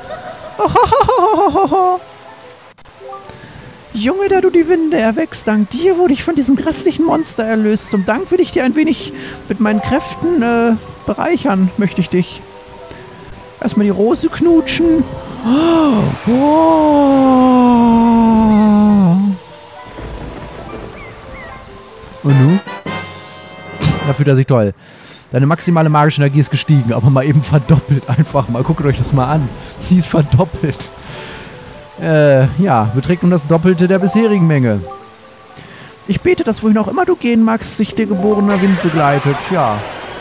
Junge, da du die Winde erwächst, dank dir wurde ich von diesem grässlichen Monster erlöst. Zum Dank will ich dir ein wenig mit meinen Kräften äh, bereichern, möchte ich dich. Erstmal die Rose knutschen. Oh. Und nun? Da fühlt er sich toll. Deine maximale magische Energie ist gestiegen, aber mal eben verdoppelt einfach mal. Guckt euch das mal an. Die ist verdoppelt. Äh, ja, beträgt nun das Doppelte der bisherigen Menge. Ich bete, dass wohin auch immer du gehen magst, sich dir geborener Wind begleitet. Ja.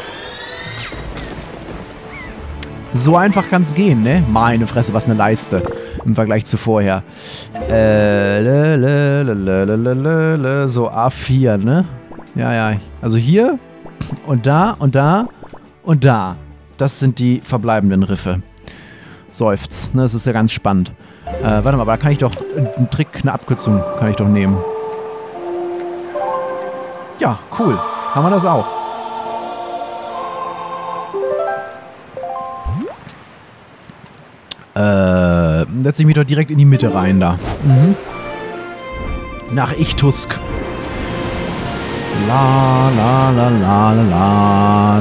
So einfach kann es gehen, ne? Meine Fresse, was eine Leiste. Im Vergleich zu vorher. Äh, le, le, le, le, le, le, le, so A vier, ne? Ja, ja. Also hier und da und da und da. Das sind die verbleibenden Riffe. Seufz, ne? Das ist ja ganz spannend. Äh, warte mal, aber da kann ich doch einen Trick, eine Abkürzung kann ich doch nehmen. Ja, cool. Haben wir das auch. Äh, setze ich mich doch direkt in die Mitte rein da. Mhm. Nach Ichtusk. La la la la la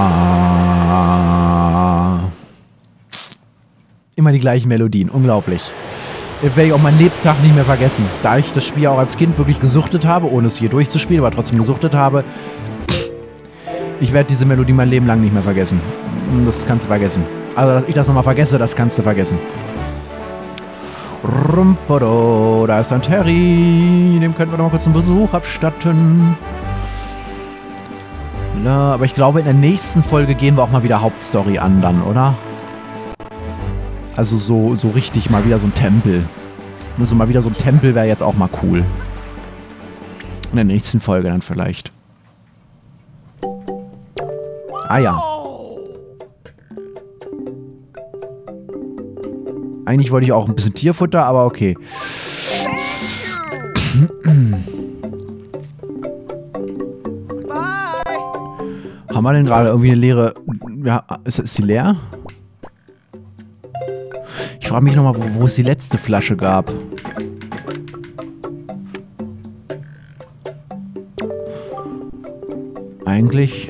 la. Immer die gleichen Melodien. Unglaublich. Werde ich auch mein Lebtag nicht mehr vergessen. Da ich das Spiel auch als Kind wirklich gesuchtet habe, ohne es hier durchzuspielen, aber trotzdem gesuchtet habe, ich werde diese Melodie mein Leben lang nicht mehr vergessen. Das kannst du vergessen. Also, dass ich das nochmal vergesse, das kannst du vergessen. Rumpodo, da ist ein Terry. Dem könnten wir doch mal kurz einen Besuch abstatten. Na, aber ich glaube, in der nächsten Folge gehen wir auch mal wieder Hauptstory an dann, oder? Also so, so richtig mal wieder so ein Tempel. Also mal wieder so ein Tempel wäre jetzt auch mal cool. In der nächsten Folge dann vielleicht. Ah ja. Eigentlich wollte ich auch ein bisschen Tierfutter, aber okay. Haben wir denn gerade irgendwie eine leere... Ja, ist, ist sie leer? Ich frage mich nochmal, wo, wo es die letzte Flasche gab. Eigentlich...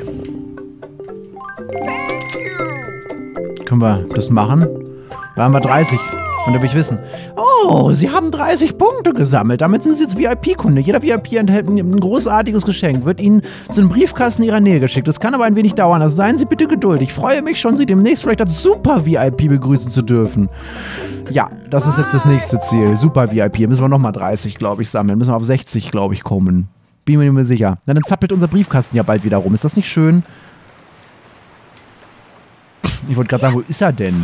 Können wir das machen? Da haben wir dreißig. Und da will ich wissen. Oh, Sie haben dreißig Punkte gesammelt. Damit sind Sie jetzt V I P-Kunde. Jeder V I P enthält ein großartiges Geschenk. Wird Ihnen zu den Briefkasten Ihrer Nähe geschickt. Das kann aber ein wenig dauern. Also seien Sie bitte geduldig. Ich freue mich schon, Sie demnächst vielleicht als Super V I P begrüßen zu dürfen. Ja, das ist jetzt das nächste Ziel. Super V I P. Hier müssen wir nochmal dreißig, glaube ich, sammeln. Müssen wir auf sechzig, glaube ich, kommen. Bin mir nicht mehr sicher. Na, dann zappelt unser Briefkasten ja bald wieder rum. Ist das nicht schön? Ich wollte gerade sagen, wo ist er denn?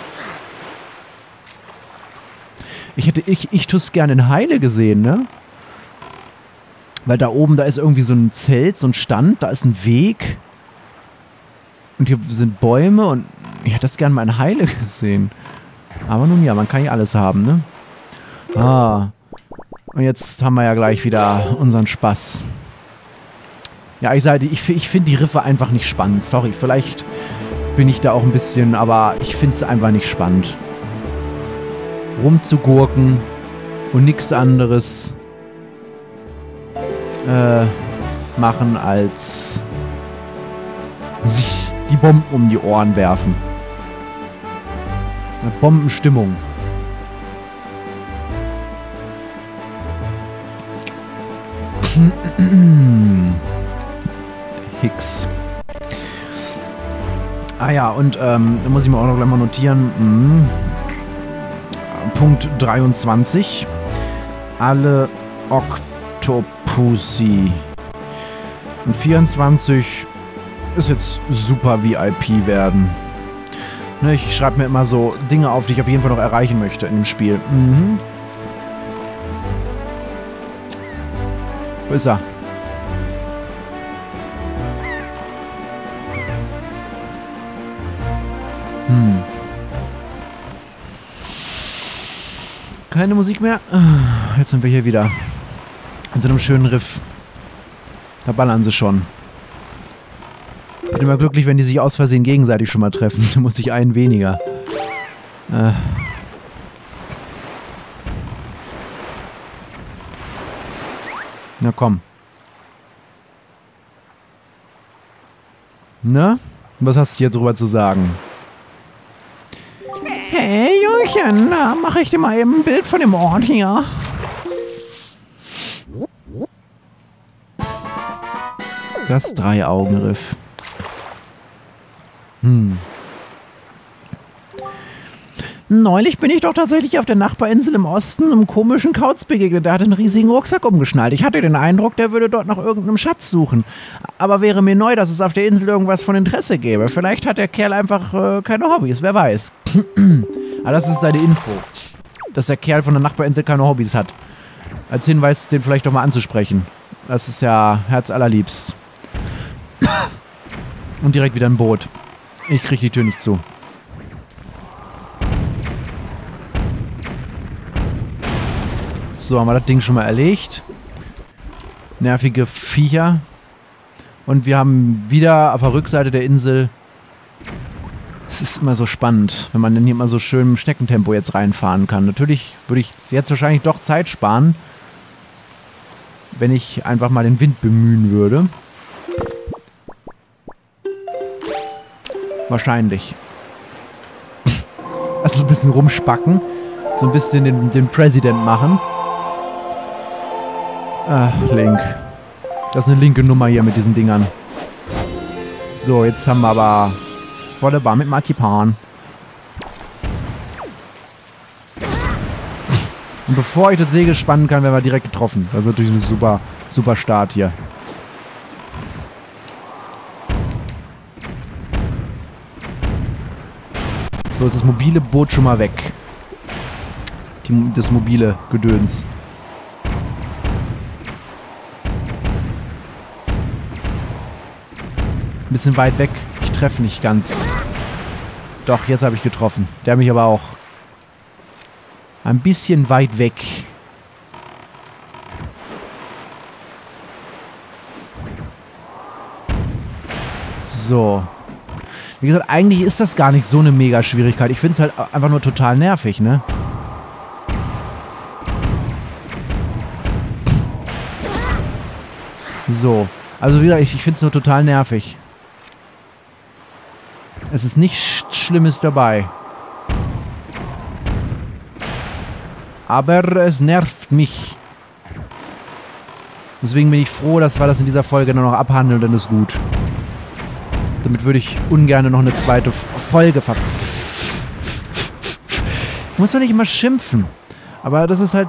Ich hätte ich, Ichtus gerne in Heile gesehen, ne? Weil da oben, da ist irgendwie so ein Zelt, so ein Stand, da ist ein Weg. Und hier sind Bäume und ich hätte das gerne mal in Heile gesehen. Aber nun ja, man kann ja alles haben, ne? Ah. Und jetzt haben wir ja gleich wieder unseren Spaß. Ja, ich sage, ich, ich finde die Riffe einfach nicht spannend. Sorry, vielleicht bin ich da auch ein bisschen, aber ich finde es einfach nicht spannend. Rumzugurken und nichts anderes äh, machen als sich die Bomben um die Ohren werfen. Eine Bombenstimmung. Hicks. Ah ja, und ähm, da muss ich mir auch noch gleich mal notieren. Mhm. Punkt dreiundzwanzig. Alle Octopussy. Und vierundzwanzig ist jetzt super V I P werden. Ne, ich schreibe mir immer so Dinge auf, die ich auf jeden Fall noch erreichen möchte in dem Spiel. Mhm. Wo ist er? Hm. Keine Musik mehr. Jetzt sind wir hier wieder. In so einem schönen Riff. Da ballern sie schon. Ich bin immer glücklich, wenn die sich aus Versehen gegenseitig schon mal treffen. Da muss ich einen weniger. Äh. Na komm. Na? Was hast du hier drüber zu sagen? Hey, Jungchen, na, mach ich dir mal eben ein Bild von dem Ort hier. Das Drei-Augen-Riff. Hm. Neulich bin ich doch tatsächlich auf der Nachbarinsel im Osten einem komischen Kauz begegnet. Der hat einen riesigen Rucksack umgeschnallt. Ich hatte den Eindruck, der würde dort nach irgendeinem Schatz suchen. Aber wäre mir neu, dass es auf der Insel irgendwas von Interesse gäbe. Vielleicht hat der Kerl einfach äh, keine Hobbys, wer weiß. Aber das ist seine Info. Dass der Kerl von der Nachbarinsel keine Hobbys hat. Als Hinweis, den vielleicht doch mal anzusprechen. Das ist ja herzallerliebst. Und direkt wieder ein Boot. Ich krieg die Tür nicht zu. So, haben wir das Ding schon mal erlegt. Nervige Viecher. Und wir haben wieder auf der Rückseite der Insel... Es ist immer so spannend, wenn man denn hier mal so schön im Schneckentempo jetzt reinfahren kann. Natürlich würde ich jetzt wahrscheinlich doch Zeit sparen, wenn ich einfach mal den Wind bemühen würde. Wahrscheinlich. Also ein bisschen rumspacken. So ein bisschen den, den President machen. Ach, Link. Das ist eine linke Nummer hier mit diesen Dingern. So, jetzt haben wir aber volle Bar mit Marzipan. Und bevor ich das Segel spannen kann, werden wir direkt getroffen. Das ist natürlich ein super, super Start hier. So ist das mobile Boot schon mal weg. Die, das mobile Gedöns. Ein bisschen weit weg. Ich treffe nicht ganz. Doch, jetzt habe ich getroffen. Der mich aber auch. Ein bisschen weit weg. So. Wie gesagt, eigentlich ist das gar nicht so eine Mega-Schwierigkeit. Ich finde es halt einfach nur total nervig, ne? So. Also wie gesagt, ich, ich finde es nur total nervig. Es ist nichts Schlimmes dabei. Aber es nervt mich. Deswegen bin ich froh, dass wir das in dieser Folge nur noch abhandeln, dann ist gut. Damit würde ich ungern noch eine zweite Folge ver... Ich muss doch nicht immer schimpfen. Aber das ist halt...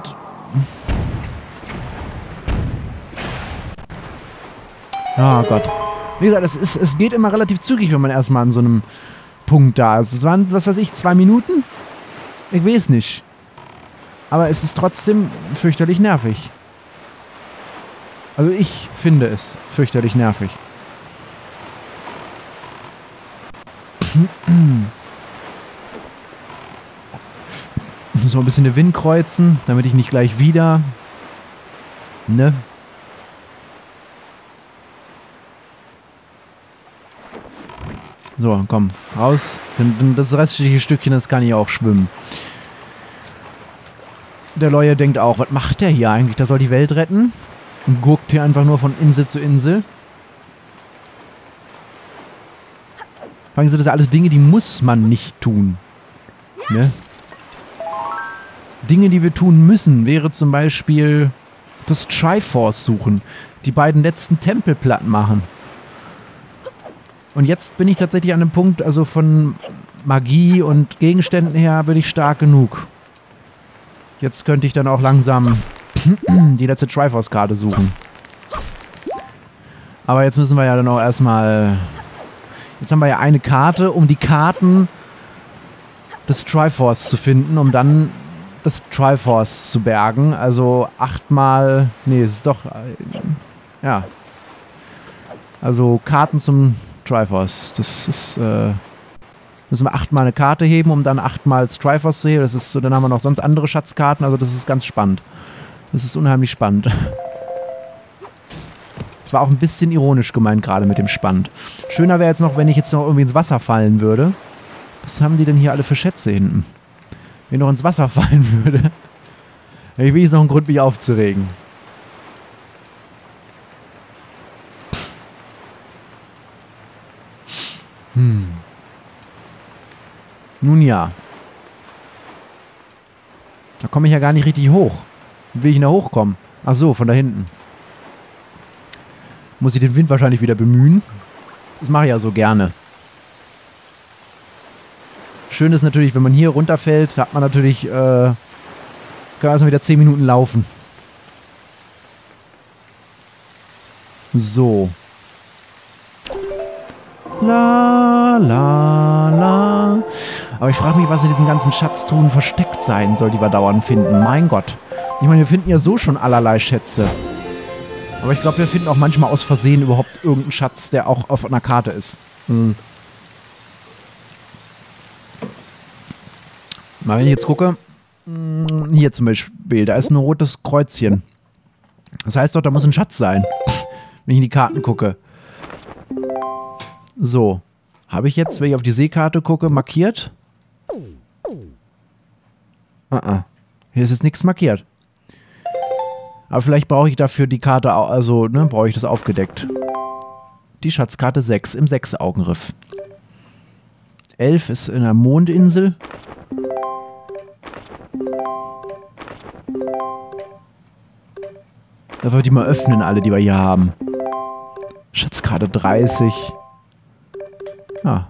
Oh Gott. Wie gesagt, es, ist, es geht immer relativ zügig, wenn man erstmal an so einem Punkt da ist. Es waren, was weiß ich, zwei Minuten? Ich weiß nicht. Aber es ist trotzdem fürchterlich nervig. Also ich finde es fürchterlich nervig. So ein bisschen den Wind kreuzen, damit ich nicht gleich wieder... Ne? So, komm, raus. Das restliche Stückchen, das kann ich auch schwimmen. Der Leue denkt auch, was macht der hier eigentlich? Der soll die Welt retten und gurkt hier einfach nur von Insel zu Insel. Vor allem sind das ja alles Dinge, die muss man nicht tun. Ne? Dinge, die wir tun müssen, wäre zum Beispiel das Triforce suchen. Die beiden letzten Tempel platt machen. Und jetzt bin ich tatsächlich an dem Punkt, also von Magie und Gegenständen her bin ich stark genug. Jetzt könnte ich dann auch langsam die letzte Triforce-Karte suchen. Aber jetzt müssen wir ja dann auch erstmal... Jetzt haben wir ja eine Karte, um die Karten des Triforce zu finden, um dann das Triforce zu bergen. Also achtmal... Nee, es ist doch... Ja. Also Karten zum Triforce. Das ist... Äh, müssen wir achtmal eine Karte heben, um dann achtmal das Triforce zu heben. Das ist, dann haben wir noch sonst andere Schatzkarten. Also das ist ganz spannend. Das ist unheimlich spannend. Das war auch ein bisschen ironisch gemeint, gerade mit dem spannend. Schöner wäre jetzt noch, wenn ich jetzt noch irgendwie ins Wasser fallen würde. Was haben die denn hier alle für Schätze hinten? Wenn ich noch ins Wasser fallen würde, hätte ich wenigstens noch einen Grund, mich aufzuregen. Hm. Nun ja. Da komme ich ja gar nicht richtig hoch. Wie will ich denn da hochkommen? Ach so, von da hinten. Muss ich den Wind wahrscheinlich wieder bemühen. Das mache ich ja so gerne. Schön ist natürlich, wenn man hier runterfällt, hat man natürlich, äh, kann man erstmal wieder zehn Minuten laufen. So. La, la, la. Aber ich frage mich, was in diesen ganzen Schatztruhen versteckt sein soll, die wir dauernd finden. Mein Gott. Ich meine, wir finden ja so schon allerlei Schätze. Aber ich glaube, wir finden auch manchmal aus Versehen überhaupt irgendeinen Schatz, der auch auf einer Karte ist. Hm. Mal, wenn ich jetzt gucke, hier zum Beispiel, da ist ein rotes Kreuzchen. Das heißt doch, da muss ein Schatz sein, wenn ich in die Karten gucke. So, habe ich jetzt, wenn ich auf die Seekarte gucke, markiert? Uh -uh. Hier ist jetzt nichts markiert. Aber vielleicht brauche ich dafür die Karte, also, ne, brauche ich das aufgedeckt. Die Schatzkarte sechs im Sechsaugenriff. elf ist in der Mondinsel. Da wollte ich mal öffnen, alle, die wir hier haben. Schatzkarte dreißig. Ah.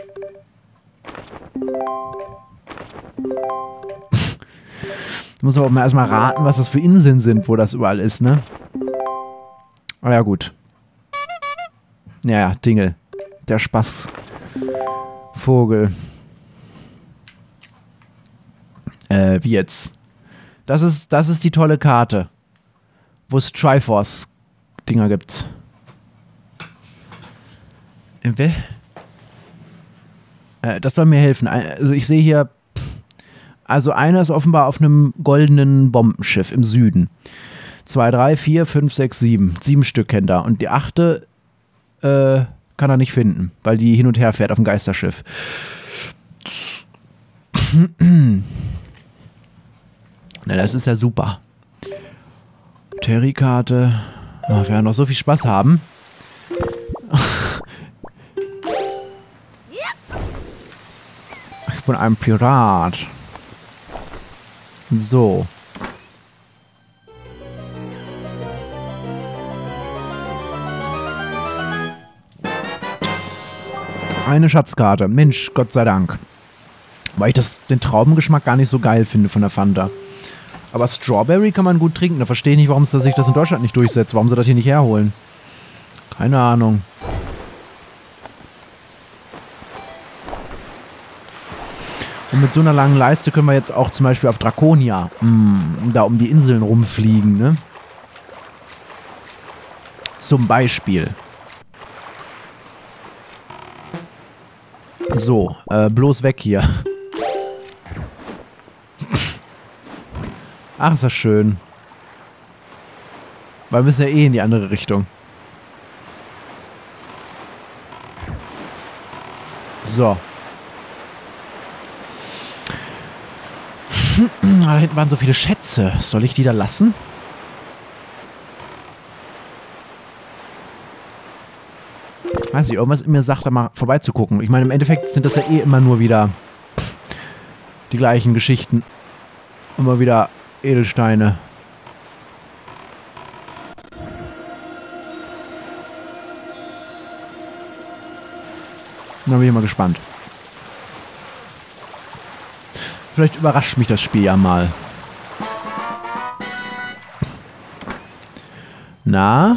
Da muss man auch mal erstmal raten, was das für Inseln sind, wo das überall ist, ne? Aber ja, gut. Ja, ja, Dingel. Der Spaßvogel. Äh, wie jetzt? Das ist, das ist die tolle Karte, wo es Triforce-Dinger gibt. Äh, das soll mir helfen. Also ich sehe hier, also einer ist offenbar auf einem goldenen Bombenschiff im Süden. Zwei, drei, vier, fünf, sechs, sieben. Sieben Stück kennt er. Und die achte äh, kann er nicht finden, weil die hin und her fährt auf dem Geisterschiff. Na, das ist ja super. Terry-Karte. Oh, wir werden noch so viel Spaß haben. Ich bin ein Pirat. So. Eine Schatzkarte. Mensch, Gott sei Dank. Weil ich das, den Traubengeschmack gar nicht so geil finde von der Fanta. Aber Strawberry kann man gut trinken. Da verstehe ich nicht, warum sich das in Deutschland nicht durchsetzt. Warum sie das hier nicht herholen. Keine Ahnung. Und mit so einer langen Leiste können wir jetzt auch zum Beispiel auf Draconia, mh, da um die Inseln rumfliegen, ne? Zum Beispiel. So, äh, bloß weg hier. Ach, ist das schön. Weil wir müssen ja eh in die andere Richtung. So. Da hinten waren so viele Schätze. Soll ich die da lassen? Weiß nicht, irgendwas in mir sagt, da mal vorbeizugucken. Ich meine, im Endeffekt sind das ja eh immer nur wieder die gleichen Geschichten. Immer wieder Edelsteine. Da bin ich mal gespannt. Vielleicht überrascht mich das Spiel ja mal. Na?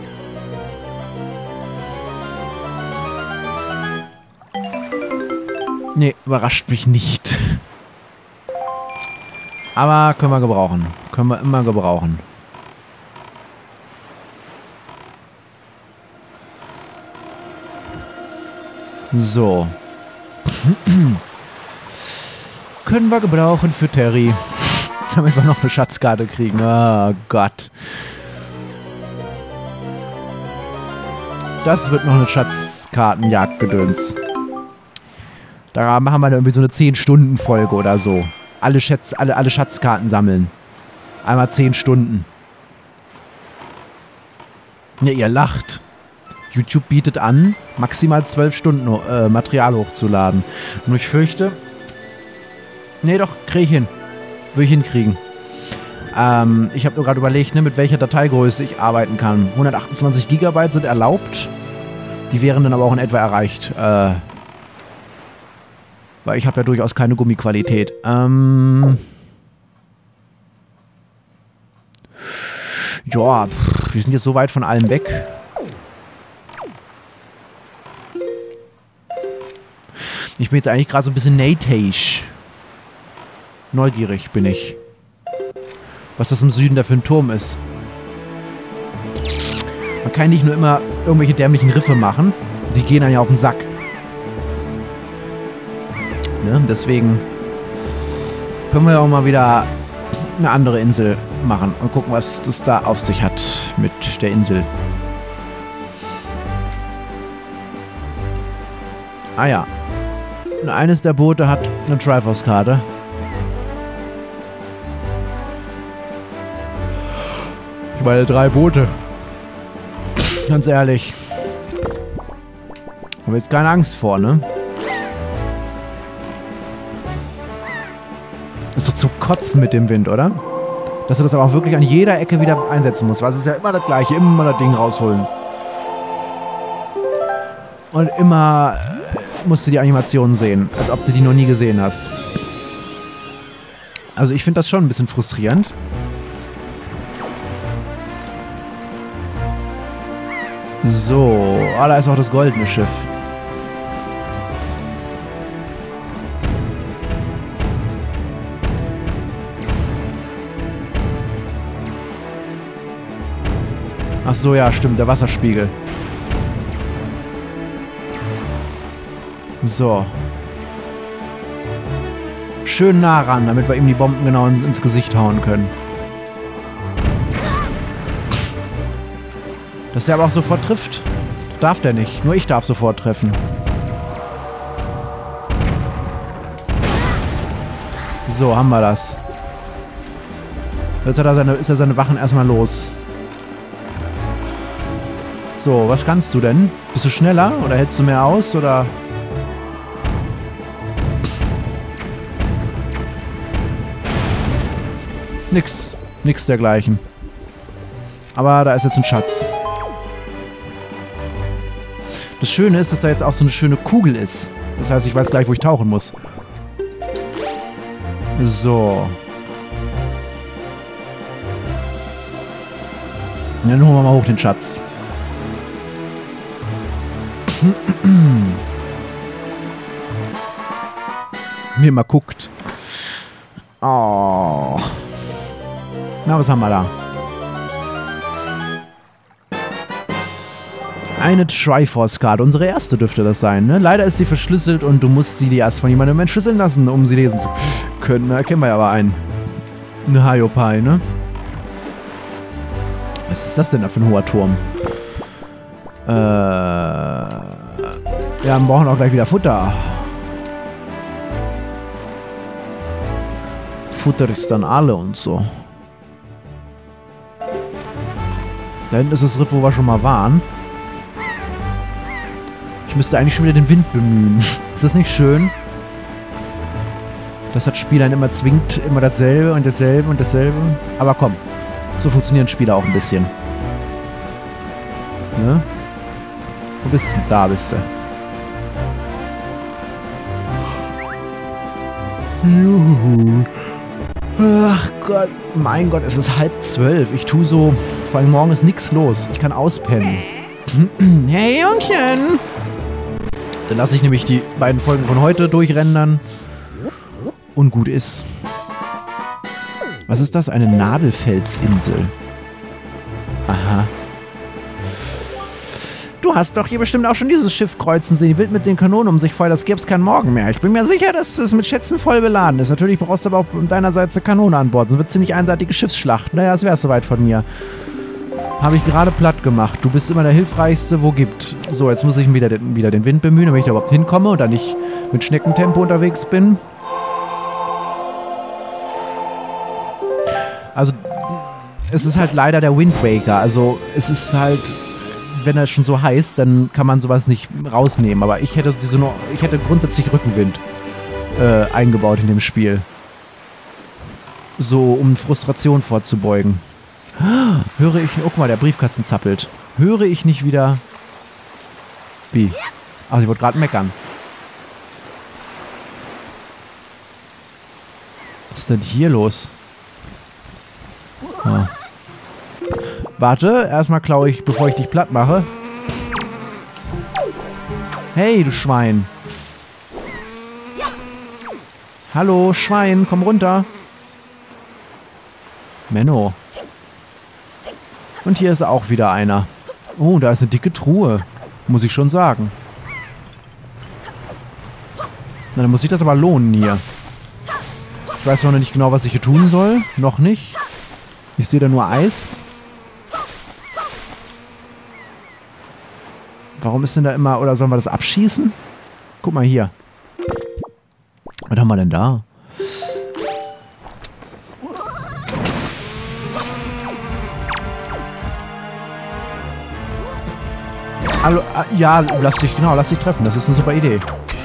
Nee, überrascht mich nicht. Aber können wir gebrauchen. Können wir immer gebrauchen. So. Können wir gebrauchen für Terry. Damit wir noch eine Schatzkarte kriegen. Oh Gott. Das wird noch eine Schatzkartenjagd-Gedöns. Da machen wir dann irgendwie so eine zehn Stunden Folge oder so. Alle, Schätz, alle, alle Schatzkarten sammeln. Einmal zehn Stunden. Ja, ihr lacht. YouTube bietet an, maximal zwölf Stunden äh, Material hochzuladen. Nur ich fürchte... Nee, doch, kriege ich hin. Würde ich hinkriegen. Ähm, ich habe nur gerade überlegt, ne, mit welcher Dateigröße ich arbeiten kann. hundertachtundzwanzig Gigabyte sind erlaubt. Die wären dann aber auch in etwa erreicht. Äh, weil ich habe ja durchaus keine Gummiqualität. Ähm... Ja, pff, wir sind jetzt so weit von allem weg. Ich bin jetzt eigentlich gerade so ein bisschen neidisch. Neugierig bin ich. Was das im Süden da für ein Turm ist. Man kann nicht nur immer irgendwelche dämlichen Riffe machen. Die gehen dann ja auf den Sack. Ne? Deswegen können wir ja auch mal wieder eine andere Insel machen und gucken, was das da auf sich hat mit der Insel. Ah ja. Und eines der Boote hat eine Triforce-Karte. Ich meine, drei Boote. Ganz ehrlich. Habe jetzt keine Angst vor, ne? Ist doch zu kotzen mit dem Wind, oder? Dass du das aber auch wirklich an jeder Ecke wieder einsetzen musst. Weil es ist ja immer das Gleiche. Immer das Ding rausholen. Und immer äh, musst du die Animationen sehen. Als ob du die noch nie gesehen hast. Also ich finde das schon ein bisschen frustrierend. So. Ah, da ist auch das goldene Schiff. Ach so, ja, stimmt, der Wasserspiegel. So. Schön nah ran, damit wir ihm die Bomben genau ins, ins Gesicht hauen können. Dass der aber auch sofort trifft. Darf der nicht. Nur ich darf sofort treffen. So, haben wir das. Jetzt hat er seine, ist er seine Wachen erstmal los. So, was kannst du denn? Bist du schneller oder hältst du mehr aus oder? Nix. Nix dergleichen. Aber da ist jetzt ein Schatz. Das Schöne ist, dass da jetzt auch so eine schöne Kugel ist. Das heißt, ich weiß gleich, wo ich tauchen muss. So. Und dann holen wir mal hoch den Schatz. Wie immer guckt. Oh. Na, was haben wir da? Eine Triforce-Karte. Unsere erste dürfte das sein, ne? Leider ist sie verschlüsselt und du musst sie dir erst von jemandem entschlüsseln lassen, um sie lesen zu können. Da kennen wir ja aber einen. Eine Hiopai, ne? Was ist das denn da für ein hoher Turm? Äh... Ja, wir brauchen auch gleich wieder Futter. Futter ist dann alle und so. Da hinten ist das Riff, wo wir schon mal waren. Ich müsste eigentlich schon wieder den Wind bemühen. Ist das nicht schön? Dass das Spiel dann immer zwingt, immer dasselbe und dasselbe und dasselbe. Aber komm, so funktionieren Spiele auch ein bisschen. Ne? Wo bist du? Da bist du. Juhu. Ach Gott, mein Gott, es ist halb zwölf. Ich tue so, vor allem morgen ist nichts los. Ich kann auspennen. Hey Jungchen! Dann lasse ich nämlich die beiden Folgen von heute durchrendern. Und gut ist. Was ist das? Eine Nadelfelsinsel. Aha. Du hast doch hier bestimmt auch schon dieses Schiff kreuzen sehen. Die wild mit den Kanonen um sich feuert. Das gäbe es keinen Morgen mehr. Ich bin mir sicher, dass es mit Schätzen voll beladen ist. Natürlich brauchst du aber auch deinerseits eine Kanone an Bord. Sonst wird ziemlich einseitige Schiffsschlacht. Naja, es wäre soweit von mir. Habe ich gerade platt gemacht. Du bist immer der Hilfreichste, wo gibt. So, jetzt muss ich wieder den, wieder den Wind bemühen, damit ich da überhaupt hinkomme und dann nicht mit Schneckentempo unterwegs bin. Also, es ist halt leider der Wind Waker. Also, es ist halt, wenn er schon so heißt, dann kann man sowas nicht rausnehmen. Aber ich hätte diese nur, ich hätte grundsätzlich Rückenwind äh, eingebaut in dem Spiel. So, um Frustration vorzubeugen. Höre ich... Oh, guck mal, der Briefkasten zappelt. Höre ich nicht wieder... Wie? Ach, ich wollte gerade meckern. Was ist denn hier los? Ah. Warte, erstmal klaue ich, bevor ich dich platt mache. Hey, du Schwein. Hallo, Schwein, komm runter. Menno. Und hier ist auch wieder einer. Oh, da ist eine dicke Truhe. Muss ich schon sagen. Na, dann muss sich das aber lohnen hier. Ich weiß noch nicht genau, was ich hier tun soll. Noch nicht. Ich sehe da nur Eis. Warum ist denn da immer... Oder sollen wir das abschießen? Guck mal hier. Was haben wir denn da? Hallo, ja, lass dich, genau, lass dich treffen. Das ist eine super Idee.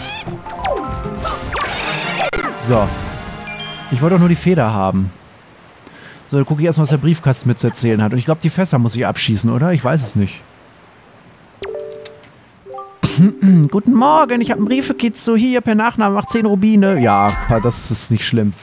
So. Ich wollte doch nur die Feder haben. So, dann gucke ich erstmal, was der Briefkasten mit zu erzählen hat. Und ich glaube, die Fässer muss ich abschießen, oder? Ich weiß es nicht. Guten Morgen, ich habe einen Briefekiez so hier per Nachname, macht zehn Rubine. Ja, das ist nicht schlimm.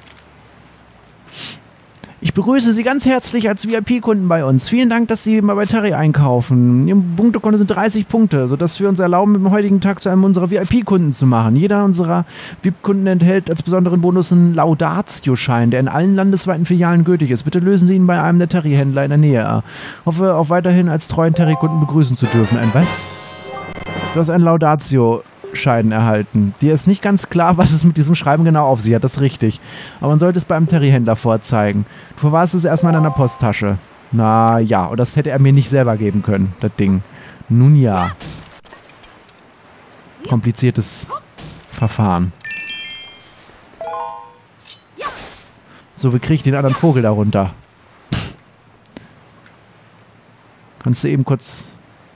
Ich begrüße Sie ganz herzlich als V I P-Kunden bei uns. Vielen Dank, dass Sie mal bei Terry einkaufen. Ihr Punktekonto sind dreißig Punkte, sodass wir uns erlauben, mit dem heutigen Tag zu einem unserer V I P-Kunden zu machen. Jeder unserer V I P-Kunden enthält als besonderen Bonus einen Laudatio-Schein, der in allen landesweiten Filialen gültig ist. Bitte lösen Sie ihn bei einem der Terry-Händler in der Nähe. Ich hoffe, auch weiterhin als treuen Terry-Kunden begrüßen zu dürfen. Ein was? Du hast einen Laudatio-Schein erhalten. Dir ist nicht ganz klar, was es mit diesem Schreiben genau auf sich hat, das ist richtig. Aber man sollte es beim Terry-Händler vorzeigen. Du verwahrst es erstmal in deiner Posttasche. Na ja, und das hätte er mir nicht selber geben können, das Ding. Nun ja. Kompliziertes Verfahren. So, wie kriege ich den anderen Vogel da runter? Kannst du eben kurz...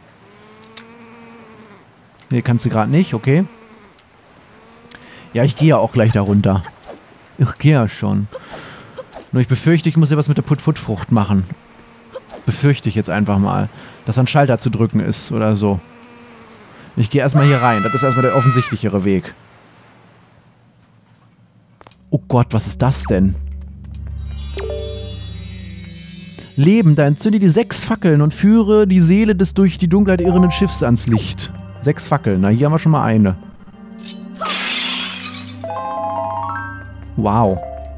Nee, kannst du gerade nicht, okay. Ja, ich gehe ja auch gleich da runter. Ich gehe ja schon. Nur ich befürchte, ich muss ja was mit der Put-Put-Frucht machen. Befürchte ich jetzt einfach mal. Dass ein Schalter zu drücken ist oder so. Ich gehe erstmal hier rein. Das ist erstmal der offensichtlichere Weg. Oh Gott, was ist das denn? Leben, da entzünde die sechs Fackeln und führe die Seele des durch die Dunkelheit irrenden Schiffs ans Licht. Sechs Fackeln. Na, hier haben wir schon mal eine. Wow.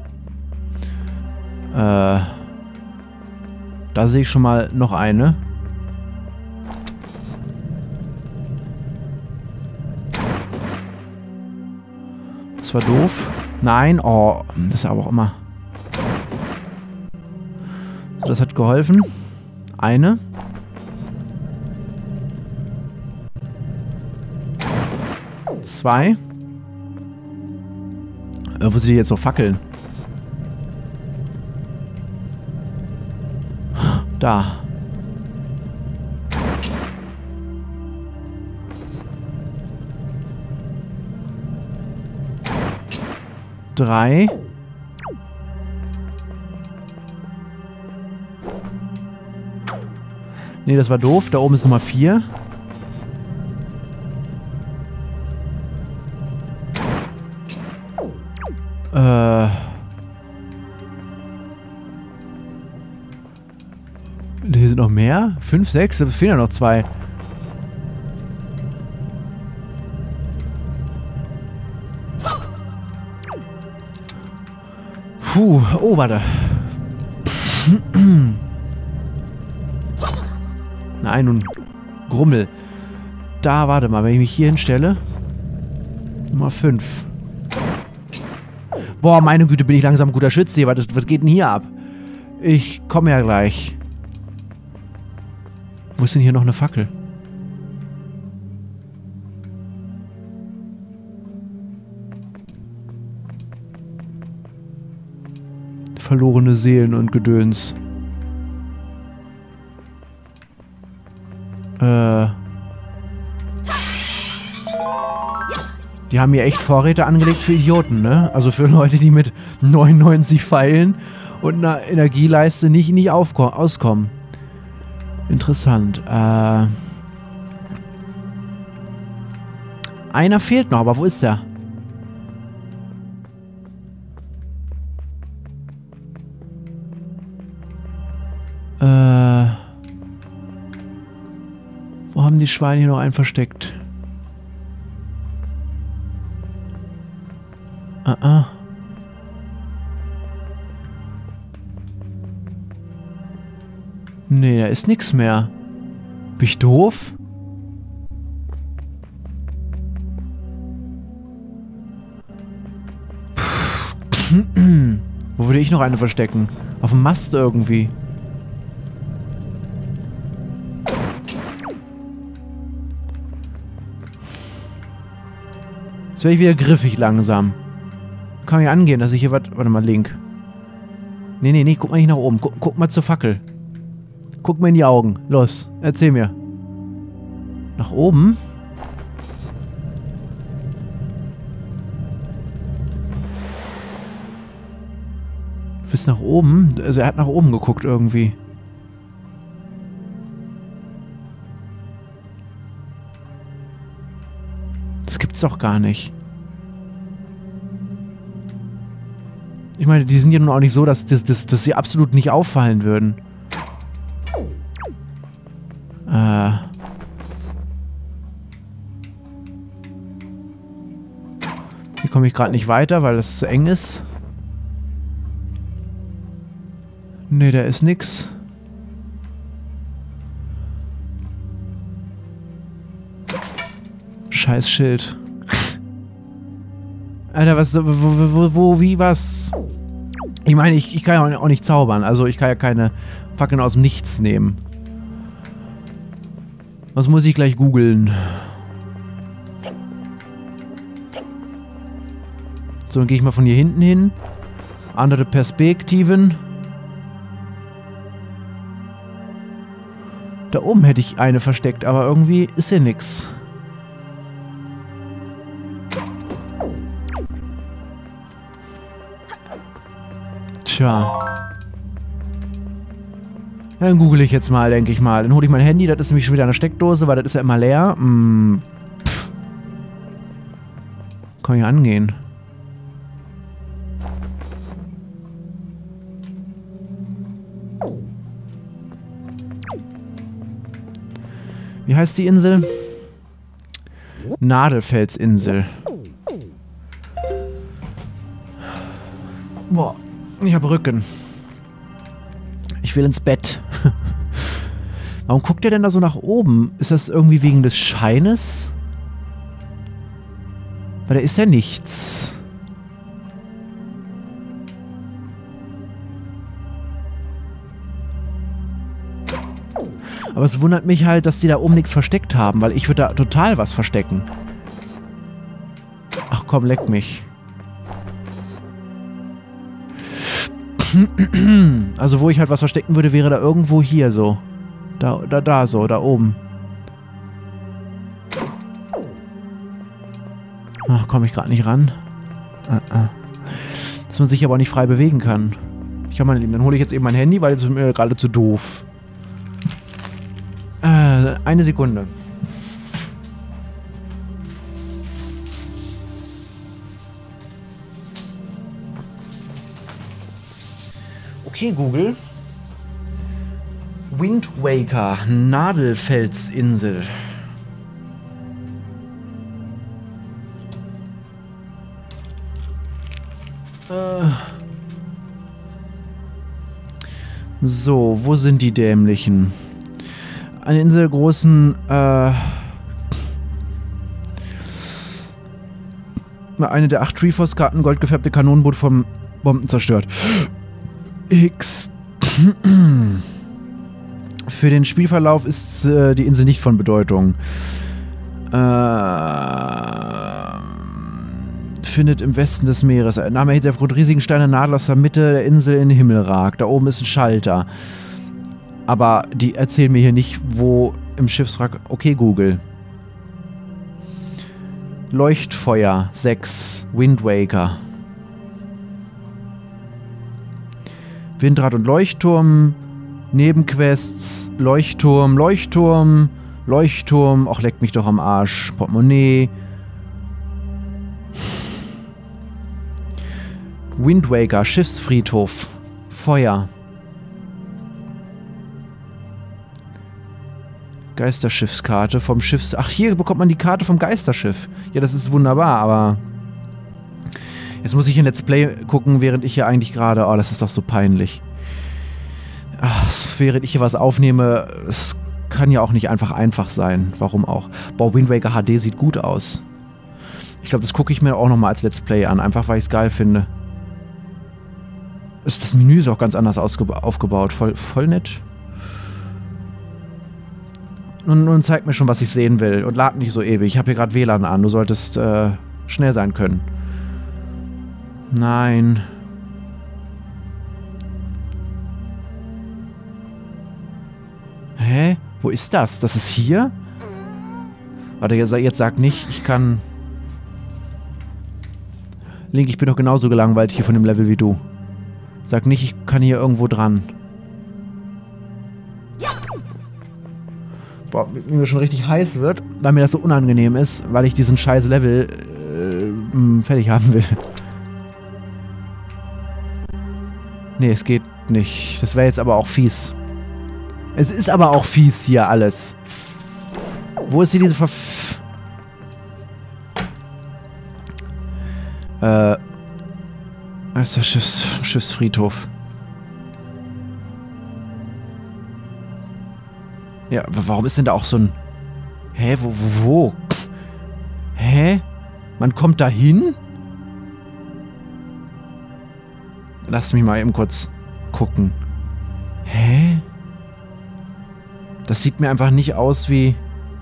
Äh. Da sehe ich schon mal noch eine. Das war doof. Nein. Oh, das ist aber auch immer... So, das hat geholfen. Eine. Zwei. Äh, wo sind die jetzt so Fackeln? Da. Drei. Nee, das war doof. Da oben ist Nummer vier. Äh. Hier sind noch mehr? Fünf, sechs? Es fehlen ja noch zwei. Puh. Oh, warte. Nein, nun. Grummel. Da, warte mal, wenn ich mich hier hinstelle. Nummer fünf. Boah, meine Güte, bin ich langsam ein guter Schütze hier. Was, was geht denn hier ab? Ich komme ja gleich. Wo ist denn hier noch eine Fackel? Verlorene Seelen und Gedöns. Äh. Die haben hier echt Vorräte angelegt für Idioten, ne? Also für Leute, die mit neunundneunzig Pfeilen und einer Energieleiste nicht, nicht auskommen. Interessant. Äh. Einer fehlt noch, aber wo ist der? Äh. Wo haben die Schweine hier noch einen versteckt? Ah, ah. Nee, da ist nix mehr. Bin ich doof? Wo würde ich noch eine verstecken? Auf dem Mast irgendwie. Jetzt werde ich wieder griffig langsam. Kann ich angehen, dass ich hier was... Warte mal, Link. Nee, nee, nee, guck mal nicht nach oben. Guck, guck mal zur Fackel. Guck mir in die Augen. Los, erzähl mir. Nach oben? Bis nach oben? Also er hat nach oben geguckt irgendwie. Das gibt's doch gar nicht. Ich meine, die sind ja nun auch nicht so, dass, dass, dass, dass sie absolut nicht auffallen würden. Äh. Hier komme ich gerade nicht weiter, weil das zu eng ist. Nee, da ist nix. Scheiß Schild. Alter, was, wo, wo, wo, wie, was? Ich meine, ich, ich kann ja auch nicht zaubern. Also ich kann ja keine Fackeln aus dem Nichts nehmen. Was muss ich gleich googeln? So, dann gehe ich mal von hier hinten hin. Andere Perspektiven. Da oben hätte ich eine versteckt, aber irgendwie ist hier nix. Tja. Dann google ich jetzt mal, denke ich mal. Dann hole ich mein Handy, das ist nämlich schon wieder eine Steckdose, weil das ist ja immer leer. Hm. Pff. Kann ich angehen. Wie heißt die Insel? Nadelfelsinsel. Boah, ich habe Rücken. Ich will ins Bett. Warum guckt der denn da so nach oben? Ist das irgendwie wegen des Scheines? Weil da ist ja nichts. Aber es wundert mich halt, dass die da oben nichts versteckt haben, weil ich würde da total was verstecken. Ach komm, leck mich. Also wo ich halt was verstecken würde, wäre da irgendwo hier so. Da, da, da so, da oben. Ach, komme ich gerade nicht ran. Uh -uh. dass man sich aber auch nicht frei bewegen kann. Ja, meine Lieben, dann hole ich jetzt eben mein Handy, weil jetzt ist mir gerade zu doof. Äh, eine Sekunde. Okay, Google. Wind Waker, Nadelfelsinsel. Äh. So, wo sind die Dämlichen? Eine Insel großen, äh... eine der acht Treeforce-Karten, goldgefärbte Kanonenboot vom Bomben zerstört. X. Für den Spielverlauf ist äh, die Insel nicht von Bedeutung. Äh... findet im Westen des Meeres. Ein Name erhielt aufgrund riesigen Steine Nadel aus der Mitte der Insel in den Himmel ragt. Da oben ist ein Schalter. Aber die erzählen mir hier nicht, wo im Schiffswrack... Okay, Google. Leuchtfeuer sechs. Wind Waker. Windrad und Leuchtturm. Nebenquests. Leuchtturm. Leuchtturm. Leuchtturm. Och, leckt mich doch am Arsch. Portemonnaie. Wind Waker, Schiffsfriedhof, Feuer. Geisterschiffskarte vom Schiffs... Ach, hier bekommt man die Karte vom Geisterschiff. Ja, das ist wunderbar, aber... Jetzt muss ich ein Let's Play gucken, während ich hier eigentlich gerade... Oh, das ist doch so peinlich. Ach, während ich hier was aufnehme, es kann ja auch nicht einfach einfach sein. Warum auch? Boah, Wind Waker H D sieht gut aus. Ich glaube, das gucke ich mir auch nochmal als Let's Play an, einfach weil ich es geil finde. Das Menü ist auch ganz anders aufgebaut. Voll, voll nett. Nun, nun zeig mir schon, was ich sehen will. Und lad nicht so ewig. Ich habe hier gerade W L A N an. Du solltest äh, schnell sein können. Nein. Hä? Wo ist das? Das ist hier? Warte, jetzt, jetzt sag nicht, ich kann... Link, ich bin doch genauso gelangweilt hier von dem Level wie du. Sag nicht, ich kann hier irgendwo dran. Boah, wie mir schon richtig heiß wird, weil mir das so unangenehm ist, weil ich diesen scheiß Level äh, fertig haben will. Nee, es geht nicht. Das wäre jetzt aber auch fies. Es ist aber auch fies hier alles. Wo ist hier diese Verf... Äh... Das ist der Schiffs Schiffsfriedhof. Ja, warum ist denn da auch so ein... Hä, wo, wo, wo? Hä? Man kommt da hin? Lass mich mal eben kurz gucken. Hä? Das sieht mir einfach nicht aus wie...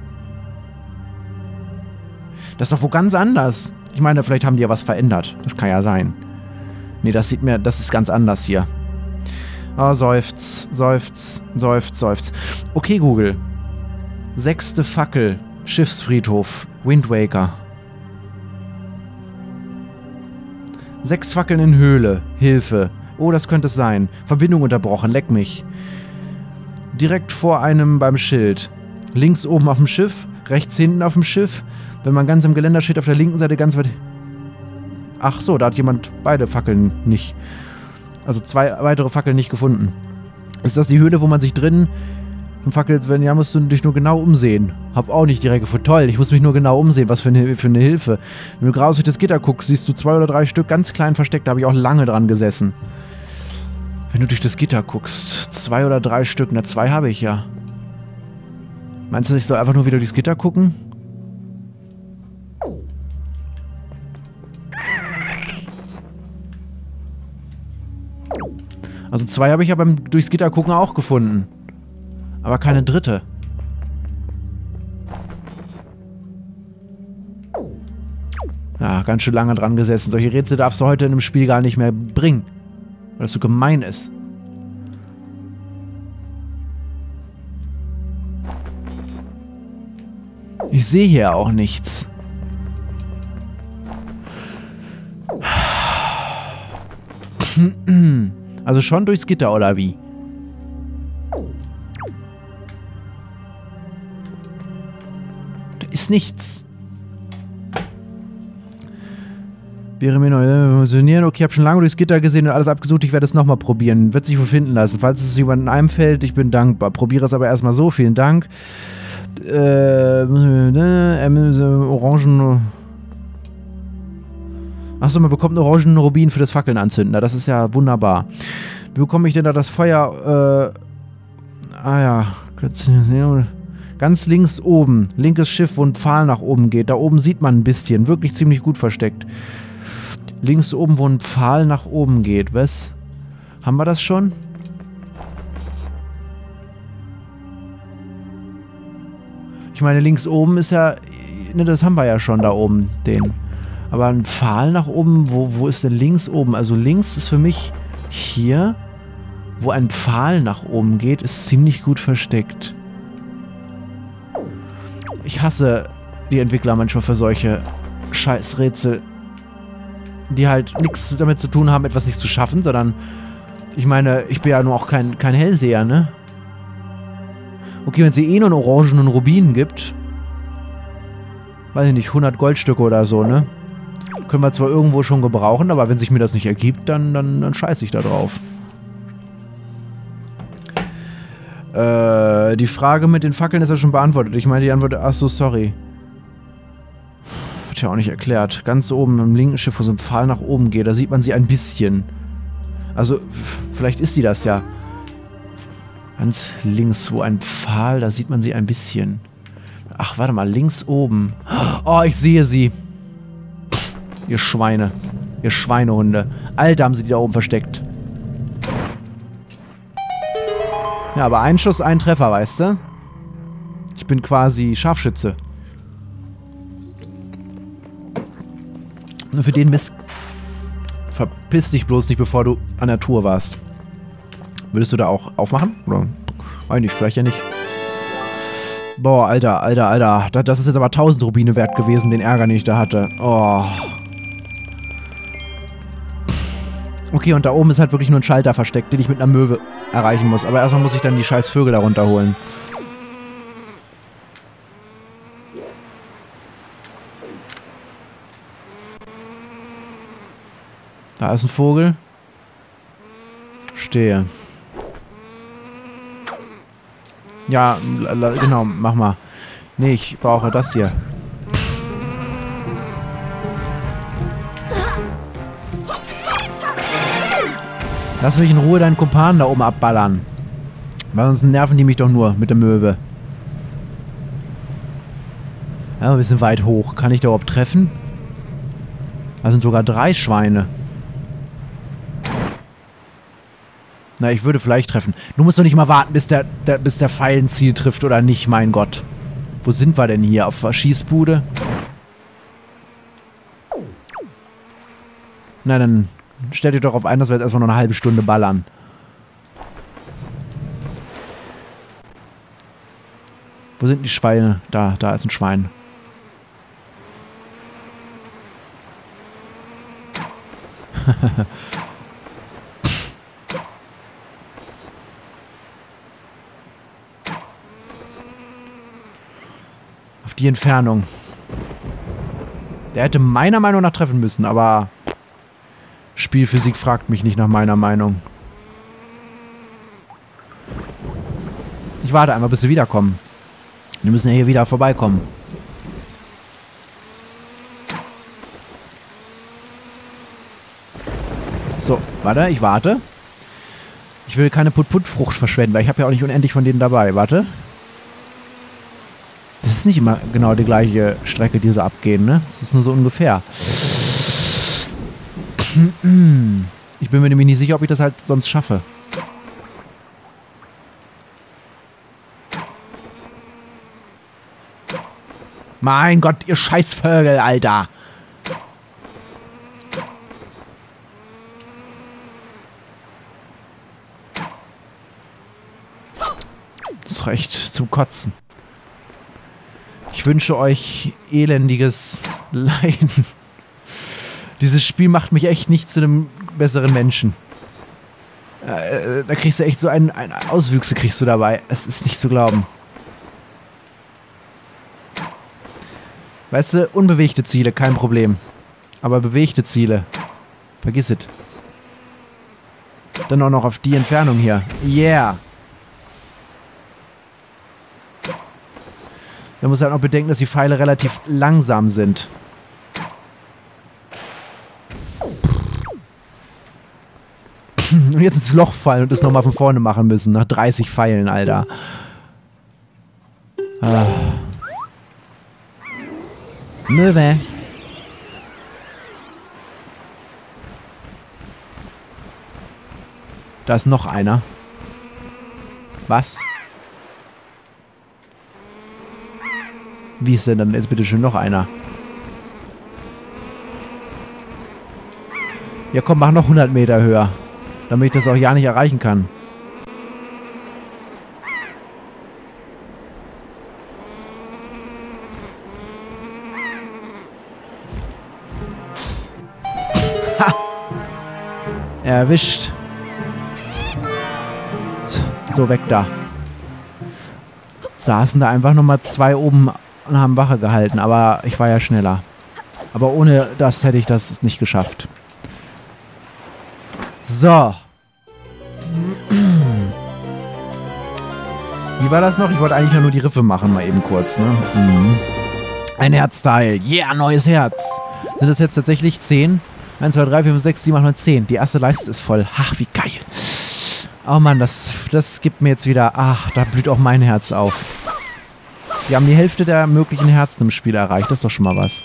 Das ist doch wo ganz anders. Ich meine, vielleicht haben die ja was verändert. Das kann ja sein. Nee, das sieht mir... Das ist ganz anders hier. Oh, seufz, seufz, seufz, seufz. Okay, Google. Sechste Fackel. Schiffsfriedhof. Wind Waker. Sechs Fackeln in Höhle. Hilfe. Oh, das könnte es sein. Verbindung unterbrochen. Leck mich. Direkt vor einem beim Schild. Links oben auf dem Schiff. Rechts hinten auf dem Schiff. Wenn man ganz im Geländer steht, auf der linken Seite ganz weit... Ach so, da hat jemand beide Fackeln nicht... Also zwei weitere Fackeln nicht gefunden. Ist das die Höhle, wo man sich drin... Fackelt, wenn ja, musst du dich nur genau umsehen. Hab auch nicht direkt gefunden. Toll, ich muss mich nur genau umsehen. Was für eine, für eine Hilfe. Wenn du gerade durch das Gitter guckst, siehst du zwei oder drei Stück ganz klein versteckt. Da habe ich auch lange dran gesessen. Wenn du durch das Gitter guckst. Zwei oder drei Stück. Na, zwei habe ich ja. Meinst du, ich soll einfach nur wieder durchs Gitter gucken? Also zwei habe ich ja beim durchs Gitter gucken auch gefunden. Aber keine dritte. Ja, ganz schön lange dran gesessen. Solche Rätsel darfst du heute in einem Spiel gar nicht mehr bringen. Weil das so gemein ist. Ich sehe hier auch nichts. Also schon durchs Gitter, oder wie? Da ist nichts. Wäre mir neu funktionieren. Okay, ich habe schon lange durchs Gitter gesehen und alles abgesucht. Ich werde es nochmal probieren. Wird sich wohl finden lassen. Falls es jemandem einfällt, ich bin dankbar. Probiere es aber erstmal so. Vielen Dank. Äh, äh, Orangen... Achso, man bekommt einen orangenen Rubin für das Fackeln anzünden. Das ist ja wunderbar. Wie bekomme ich denn da das Feuer? Äh, ah ja. Ganz links oben. Linkes Schiff, wo ein Pfahl nach oben geht. Da oben sieht man ein bisschen. Wirklich ziemlich gut versteckt. Links oben, wo ein Pfahl nach oben geht. Was? Haben wir das schon? Ich meine, links oben ist ja... Ne, das haben wir ja schon da oben. Den... Aber ein Pfahl nach oben, wo, wo ist denn links oben? Also links ist für mich hier, wo ein Pfahl nach oben geht, ist ziemlich gut versteckt. Ich hasse die Entwickler manchmal für solche Scheißrätsel, die halt nichts damit zu tun haben, etwas nicht zu schaffen, sondern, ich meine, ich bin ja nur auch kein, kein Hellseher, ne? Okay, wenn es eh nur einen orangenen Rubin gibt, weiß ich nicht, hundert Goldstücke oder so, ne? Können wir zwar irgendwo schon gebrauchen, aber wenn sich mir das nicht ergibt, dann, dann, dann scheiße ich da drauf. Äh, die Frage mit den Fackeln ist ja schon beantwortet. Ich meine, die Antwort, ach so, sorry. Wird ja auch nicht erklärt. Ganz oben im linken Schiff, wo so ein Pfahl nach oben geht, da sieht man sie ein bisschen. Also, vielleicht ist sie das ja. Ganz links, wo ein Pfahl, da sieht man sie ein bisschen. Ach, warte mal, links oben. Oh, ich sehe sie. Ihr Schweine. Ihr Schweinehunde. Alter, haben sie die da oben versteckt. Ja, aber ein Schuss, ein Treffer, weißt du? Ich bin quasi Scharfschütze. Nur für den Mist... Verpiss dich bloß nicht, bevor du an der Tour warst. Würdest du da auch aufmachen? Oder? Eigentlich, vielleicht ja nicht. Boah, Alter, Alter, Alter. Das ist jetzt aber tausend Rubine wert gewesen, den Ärger, den ich da hatte. Oh... Okay, und da oben ist halt wirklich nur ein Schalter versteckt, den ich mit einer Möwe erreichen muss. Aber erstmal muss ich dann die scheiß Vögel da runterholen. Da ist ein Vogel. Stehe. Ja, genau, mach mal. Nee, ich brauche das hier. Lass mich in Ruhe deinen Kumpan da oben abballern. Weil sonst nerven die mich doch nur mit der Möwe. Ja, ein bisschen weit hoch. Kann ich da überhaupt treffen? Da sind sogar drei Schweine. Na, ich würde vielleicht treffen. Du musst doch nicht mal warten, bis der, der, bis der Pfeil ein Ziel trifft oder nicht, mein Gott. Wo sind wir denn hier? Auf der Schießbude? Na, dann... Stellt ihr doch auf ein, dass wir jetzt erstmal noch eine halbe Stunde ballern. Wo sind die Schweine? Da, da ist ein Schwein. Auf die Entfernung. Der hätte meiner Meinung nach treffen müssen, aber... Spielphysik fragt mich nicht nach meiner Meinung. Ich warte einmal, bis sie wiederkommen. Wir müssen ja hier wieder vorbeikommen. So, warte, ich warte. Ich will keine Put-Put-Frucht verschwenden, weil ich habe ja auch nicht unendlich von denen dabei. Warte. Das ist nicht immer genau die gleiche Strecke, die sie abgehen, ne? Das ist nur so ungefähr. Ich bin mir nämlich nicht sicher, ob ich das halt sonst schaffe. Mein Gott, ihr Scheißvögel, Alter. Das ist recht zum Kotzen. Ich wünsche euch elendiges Leiden. Dieses Spiel macht mich echt nicht zu einem besseren Menschen. Äh, da kriegst du echt so einen, einen Auswüchse kriegst du dabei. Es ist nicht zu glauben. Weißt du, unbewegte Ziele, kein Problem. Aber bewegte Ziele, vergiss es. Dann auch noch auf die Entfernung hier. Yeah! Da muss halt noch bedenken, dass die Pfeile relativ langsam sind. Und jetzt ins Loch fallen und das nochmal von vorne machen müssen. Nach dreißig Pfeilen, Alter. Ah. Möwe. Da ist noch einer. Was? Wie ist denn dann jetzt bitte schön noch einer? Ja komm, mach noch hundert Meter höher. Damit ich das auch ja nicht erreichen kann. Ha! Erwischt. So, weg da. Saßen da einfach nochmal zwei oben und haben Wache gehalten, aber ich war ja schneller. Aber ohne das hätte ich das nicht geschafft. So. Wie war das noch? Ich wollte eigentlich nur die Riffe machen, mal eben kurz, ne? Mhm. Ein Herzteil. Yeah, neues Herz. Sind das jetzt tatsächlich zehn? eins, zwei, drei, vier, fünf, sechs, sieben, acht, neun, zehn. Die erste Leiste ist voll. Ach, wie geil. Oh Mann, das, das gibt mir jetzt wieder... Ach, da blüht auch mein Herz auf. Wir haben die Hälfte der möglichen Herzen im Spiel erreicht. Das ist doch schon mal was.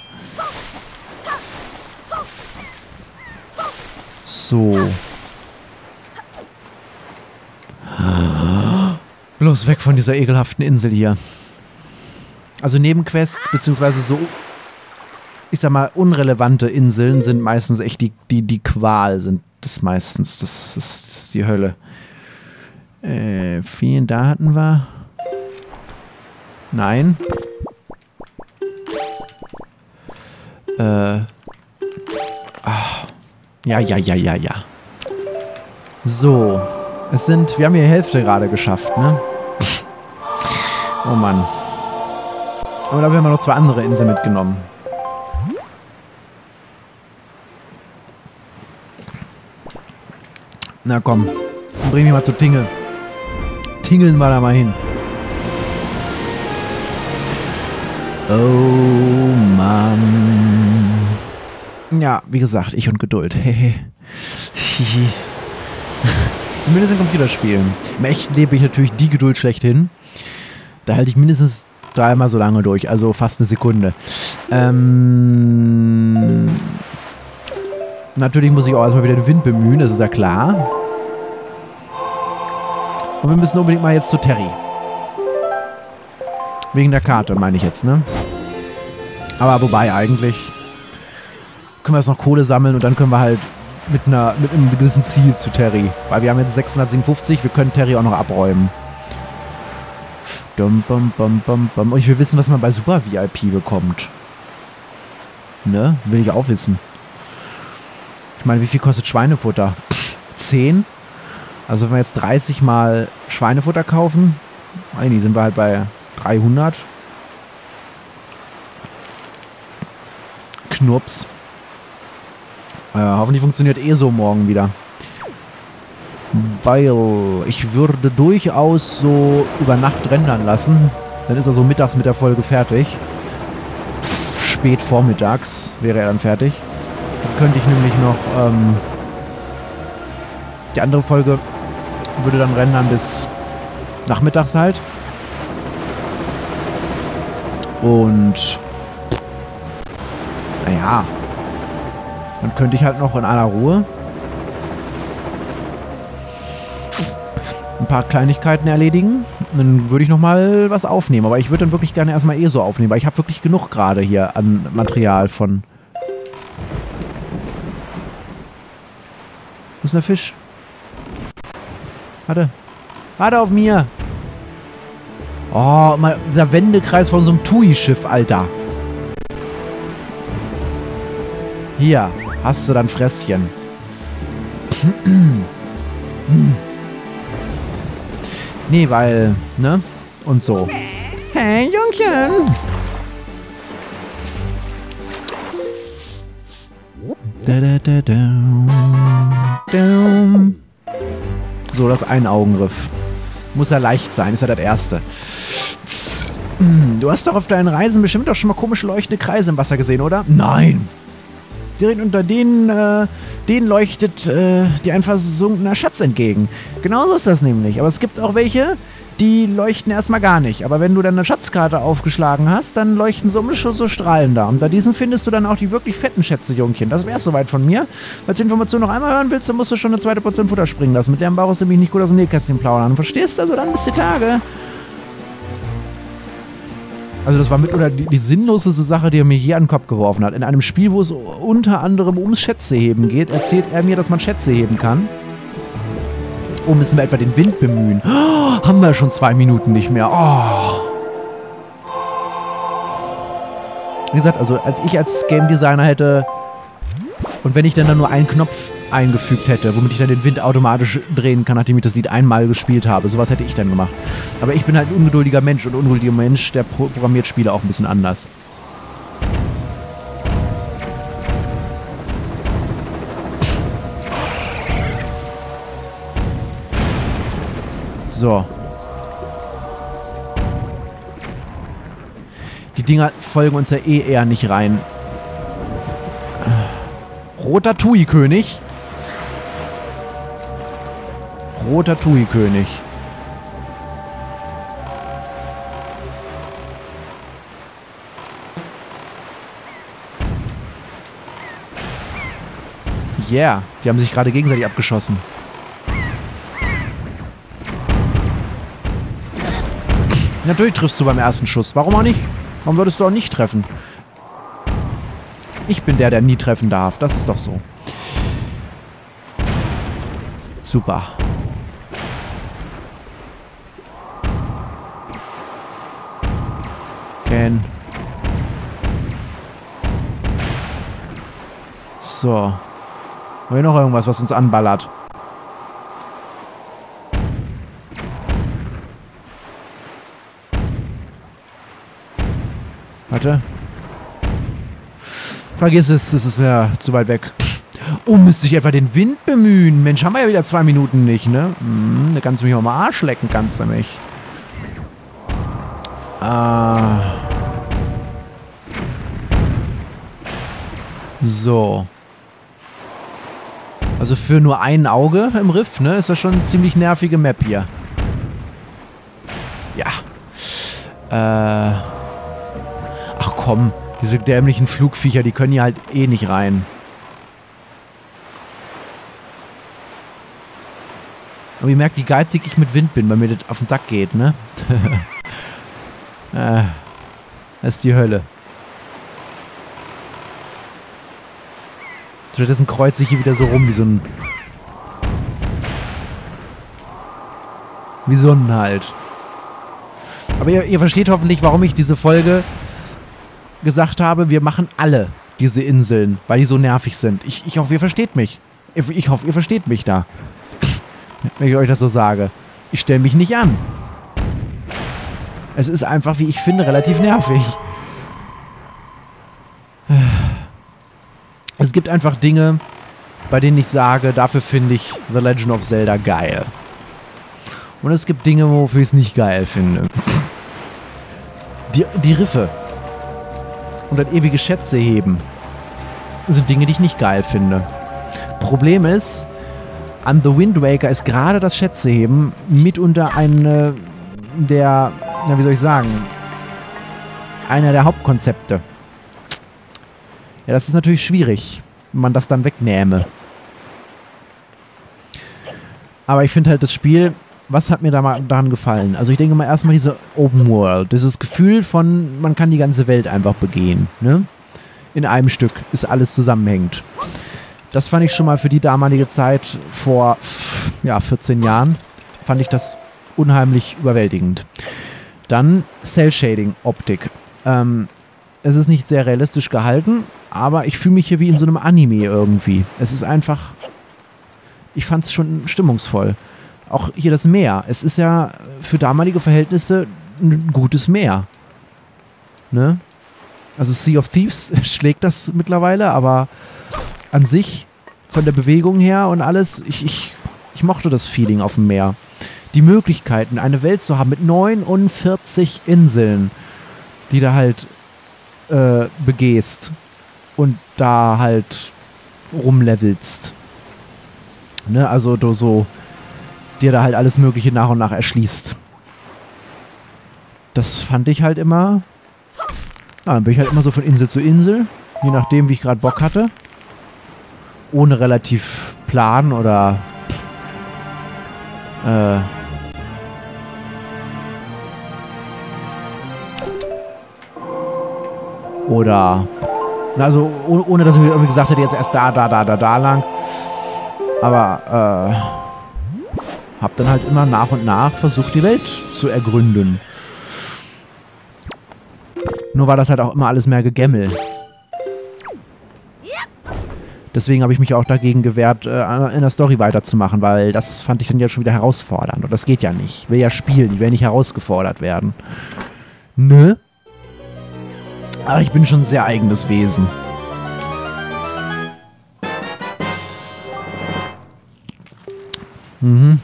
So. Bloß weg von dieser ekelhaften Insel hier. Also Nebenquests, beziehungsweise so, ich sag mal, unrelevante Inseln sind meistens echt die, die, die Qual, sind das meistens. Das, das, das ist die Hölle. Äh, vielen, da hatten wir. Nein. Äh. Ach. Ja, ja, ja, ja, ja. So. Es sind, wir haben hier die Hälfte gerade geschafft, ne? Oh Mann. Aber dafür haben wir noch zwei andere Inseln mitgenommen. Na komm, dann bring mich mal zu Tingle. Tingeln wir da mal hin. Oh Mann. Ja, wie gesagt, ich und Geduld. Zumindest in Computerspielen. Im echten Leben bin ich natürlich die Geduld schlechthin. Da halte ich mindestens dreimal so lange durch, also fast eine Sekunde. Ähm, natürlich muss ich auch erstmal wieder den Wind bemühen, das ist ja klar. Und wir müssen unbedingt mal jetzt zu Terry. Wegen der Karte, meine ich jetzt, ne? Aber wobei eigentlich können wir jetzt noch Kohle sammeln und dann können wir halt mit, einer, mit einem gewissen Ziel zu Terry. Weil wir haben jetzt sechshundertsiebenundfünfzig, wir können Terry auch noch abräumen. Dum, bum, bum, bum, bum. Und ich will wissen, was man bei Super V I P bekommt. Ne? Will ich auch wissen. Ich meine, wie viel kostet Schweinefutter? zehn? Also wenn wir jetzt dreißig mal Schweinefutter kaufen, eigentlich sind wir halt bei dreihundert. Knurps. Äh, hoffentlich funktioniert eh so morgen wieder. Weil ich würde durchaus so über Nacht rendern lassen. Dann ist er so mittags mit der Folge fertig. Spät vormittags wäre er dann fertig. Dann könnte ich nämlich noch ähm, die andere Folge würde dann rendern bis nachmittags halt. Und naja, dann könnte ich halt noch in aller Ruhe ein paar Kleinigkeiten erledigen. Dann würde ich nochmal was aufnehmen. Aber ich würde dann wirklich gerne erstmal eh so aufnehmen, weil ich habe wirklich genug gerade hier an Material von... Wo ist denn der Fisch? Warte. Warte auf mir! Oh, mal dieser Wendekreis von so einem Tui-Schiff, Alter. Hier, hast du dann Fresschen. Hm. Nee, weil, ne? Und so. Hey, Jungchen! Da, da, da, da, da. So, das Einaugenriff. Muss ja leicht sein, ist ja das Erste. Du hast doch auf deinen Reisen bestimmt auch schon mal komische leuchtende Kreise im Wasser gesehen, oder? Nein! Direkt unter denen, äh, denen leuchtet äh, dir ein versunkener Schatz entgegen. Genauso ist das nämlich. Aber es gibt auch welche, die leuchten erstmal gar nicht. Aber wenn du dann eine Schatzkarte aufgeschlagen hast, dann leuchten so, so Strahlen da. Und bei diesen findest du dann auch die wirklich fetten Schätze, Jungchen. Das wär's soweit von mir. Falls du die Information noch einmal hören willst, dann musst du schon eine zweite Portion Futter springen lassen. Mit dem brauchst du nämlich nicht gut aus dem Nähkästchen plaudern. Verstehst du? Also dann bis die Tage. Also das war mit oder die, die sinnloseste Sache, die er mir hier an den Kopf geworfen hat. In einem Spiel, wo es unter anderem ums Schätzeheben geht, erzählt er mir, dass man Schätze heben kann. Oh, müssen wir etwa den Wind bemühen? Oh, haben wir schon zwei Minuten nicht mehr. Oh. Wie gesagt, also als ich als Game Designer hätte und wenn ich dann, dann nur einen Knopf eingefügt hätte, womit ich dann den Wind automatisch drehen kann, nachdem ich das Lied einmal gespielt habe. Sowas hätte ich dann gemacht. Aber ich bin halt ein ungeduldiger Mensch und ein ungeduldiger Mensch, der programmiert Spiele auch ein bisschen anders. So. Die Dinger folgen uns ja eh eher nicht rein. Roter Tui-König. Roter Tui-König. Yeah, die haben sich gerade gegenseitig abgeschossen. Natürlich triffst du beim ersten Schuss. Warum auch nicht? Warum solltest du auch nicht treffen? Ich bin der, der nie treffen darf. Das ist doch so. Super. Ken. So. Haben wir noch irgendwas, was uns anballert? Warte. Vergiss es, es ist mir zu weit weg. Oh, müsste ich etwa den Wind bemühen? Mensch, haben wir ja wieder zwei Minuten nicht, ne? Hm, da kannst du mich auch mal Arsch lecken, kannst du mich. Ah. So. Also für nur ein Auge im Riff, ne? Ist das schon eine ziemlich nervige Map hier. Ja. Äh. Ach komm. Diese dämlichen Flugviecher, die können hier halt eh nicht rein. Aber ihr merkt, wie geizig ich mit Wind bin, weil mir das auf den Sack geht, ne? äh, das ist die Hölle. Stattdessen kreuzt sich hier wieder so rum, wie so ein... Wie so ein halt. Aber ihr, ihr versteht hoffentlich, warum ich diese Folge gesagt habe, wir machen alle diese Inseln, weil die so nervig sind. Ich, ich hoffe, ihr versteht mich. Ich, ich hoffe, ihr versteht mich da. Wenn ich euch das so sage. Ich stelle mich nicht an. Es ist einfach, wie ich finde, relativ nervig. Es gibt einfach Dinge, bei denen ich sage, dafür finde ich The Legend of Zelda geil. Und es gibt Dinge, wofür ich es nicht geil finde. Die, die Riffe und das ewige Schätze heben sind Dinge, die ich nicht geil finde. Problem ist, an The Wind Waker ist gerade das Schätzeheben mitunter eine der, na wie soll ich sagen, einer der Hauptkonzepte. Ja, das ist natürlich schwierig, wenn man das dann wegnähme. Aber ich finde halt das Spiel, was hat mir da mal daran gefallen? Also ich denke mal erstmal diese Open World, dieses Gefühl von, man kann die ganze Welt einfach begehen, ne? In einem Stück ist alles zusammenhängend. Das fand ich schon mal für die damalige Zeit vor, ja, vierzehn Jahren, fand ich das unheimlich überwältigend. Dann Cell-Shading-Optik. Ähm, es ist nicht sehr realistisch gehalten, aber ich fühle mich hier wie in so einem Anime irgendwie. Es ist einfach ich fand es schon stimmungsvoll. Auch hier das Meer. Es ist ja für damalige Verhältnisse ein gutes Meer. Ne? Also Sea of Thieves schlägt das mittlerweile, aber an sich, von der Bewegung her und alles, ich, ich, ich mochte das Feeling auf dem Meer. Die Möglichkeiten, eine Welt zu haben mit neunundvierzig Inseln, die du halt äh, begehst und da halt rumlevelst. Ne? Also du so dir da halt alles Mögliche nach und nach erschließt. Das fand ich halt immer... Ja, dann bin ich halt immer so von Insel zu Insel, je nachdem, wie ich gerade Bock hatte. Ohne relativ Plan oder... Äh... Oder... Also, ohne dass ich mir irgendwie gesagt hätte, jetzt erst da, da, da, da, da lang. Aber, äh... hab dann halt immer nach und nach versucht, die Welt zu ergründen. Nur war das halt auch immer alles mehr Gegämmel. Deswegen habe ich mich auch dagegen gewehrt, äh, in der Story weiterzumachen, weil das fand ich dann ja schon wieder herausfordernd. Und das geht ja nicht. Ich will ja spielen, ich will nicht herausgefordert werden. Ne? Aber ich bin schon ein sehr eigenes Wesen. Mhm.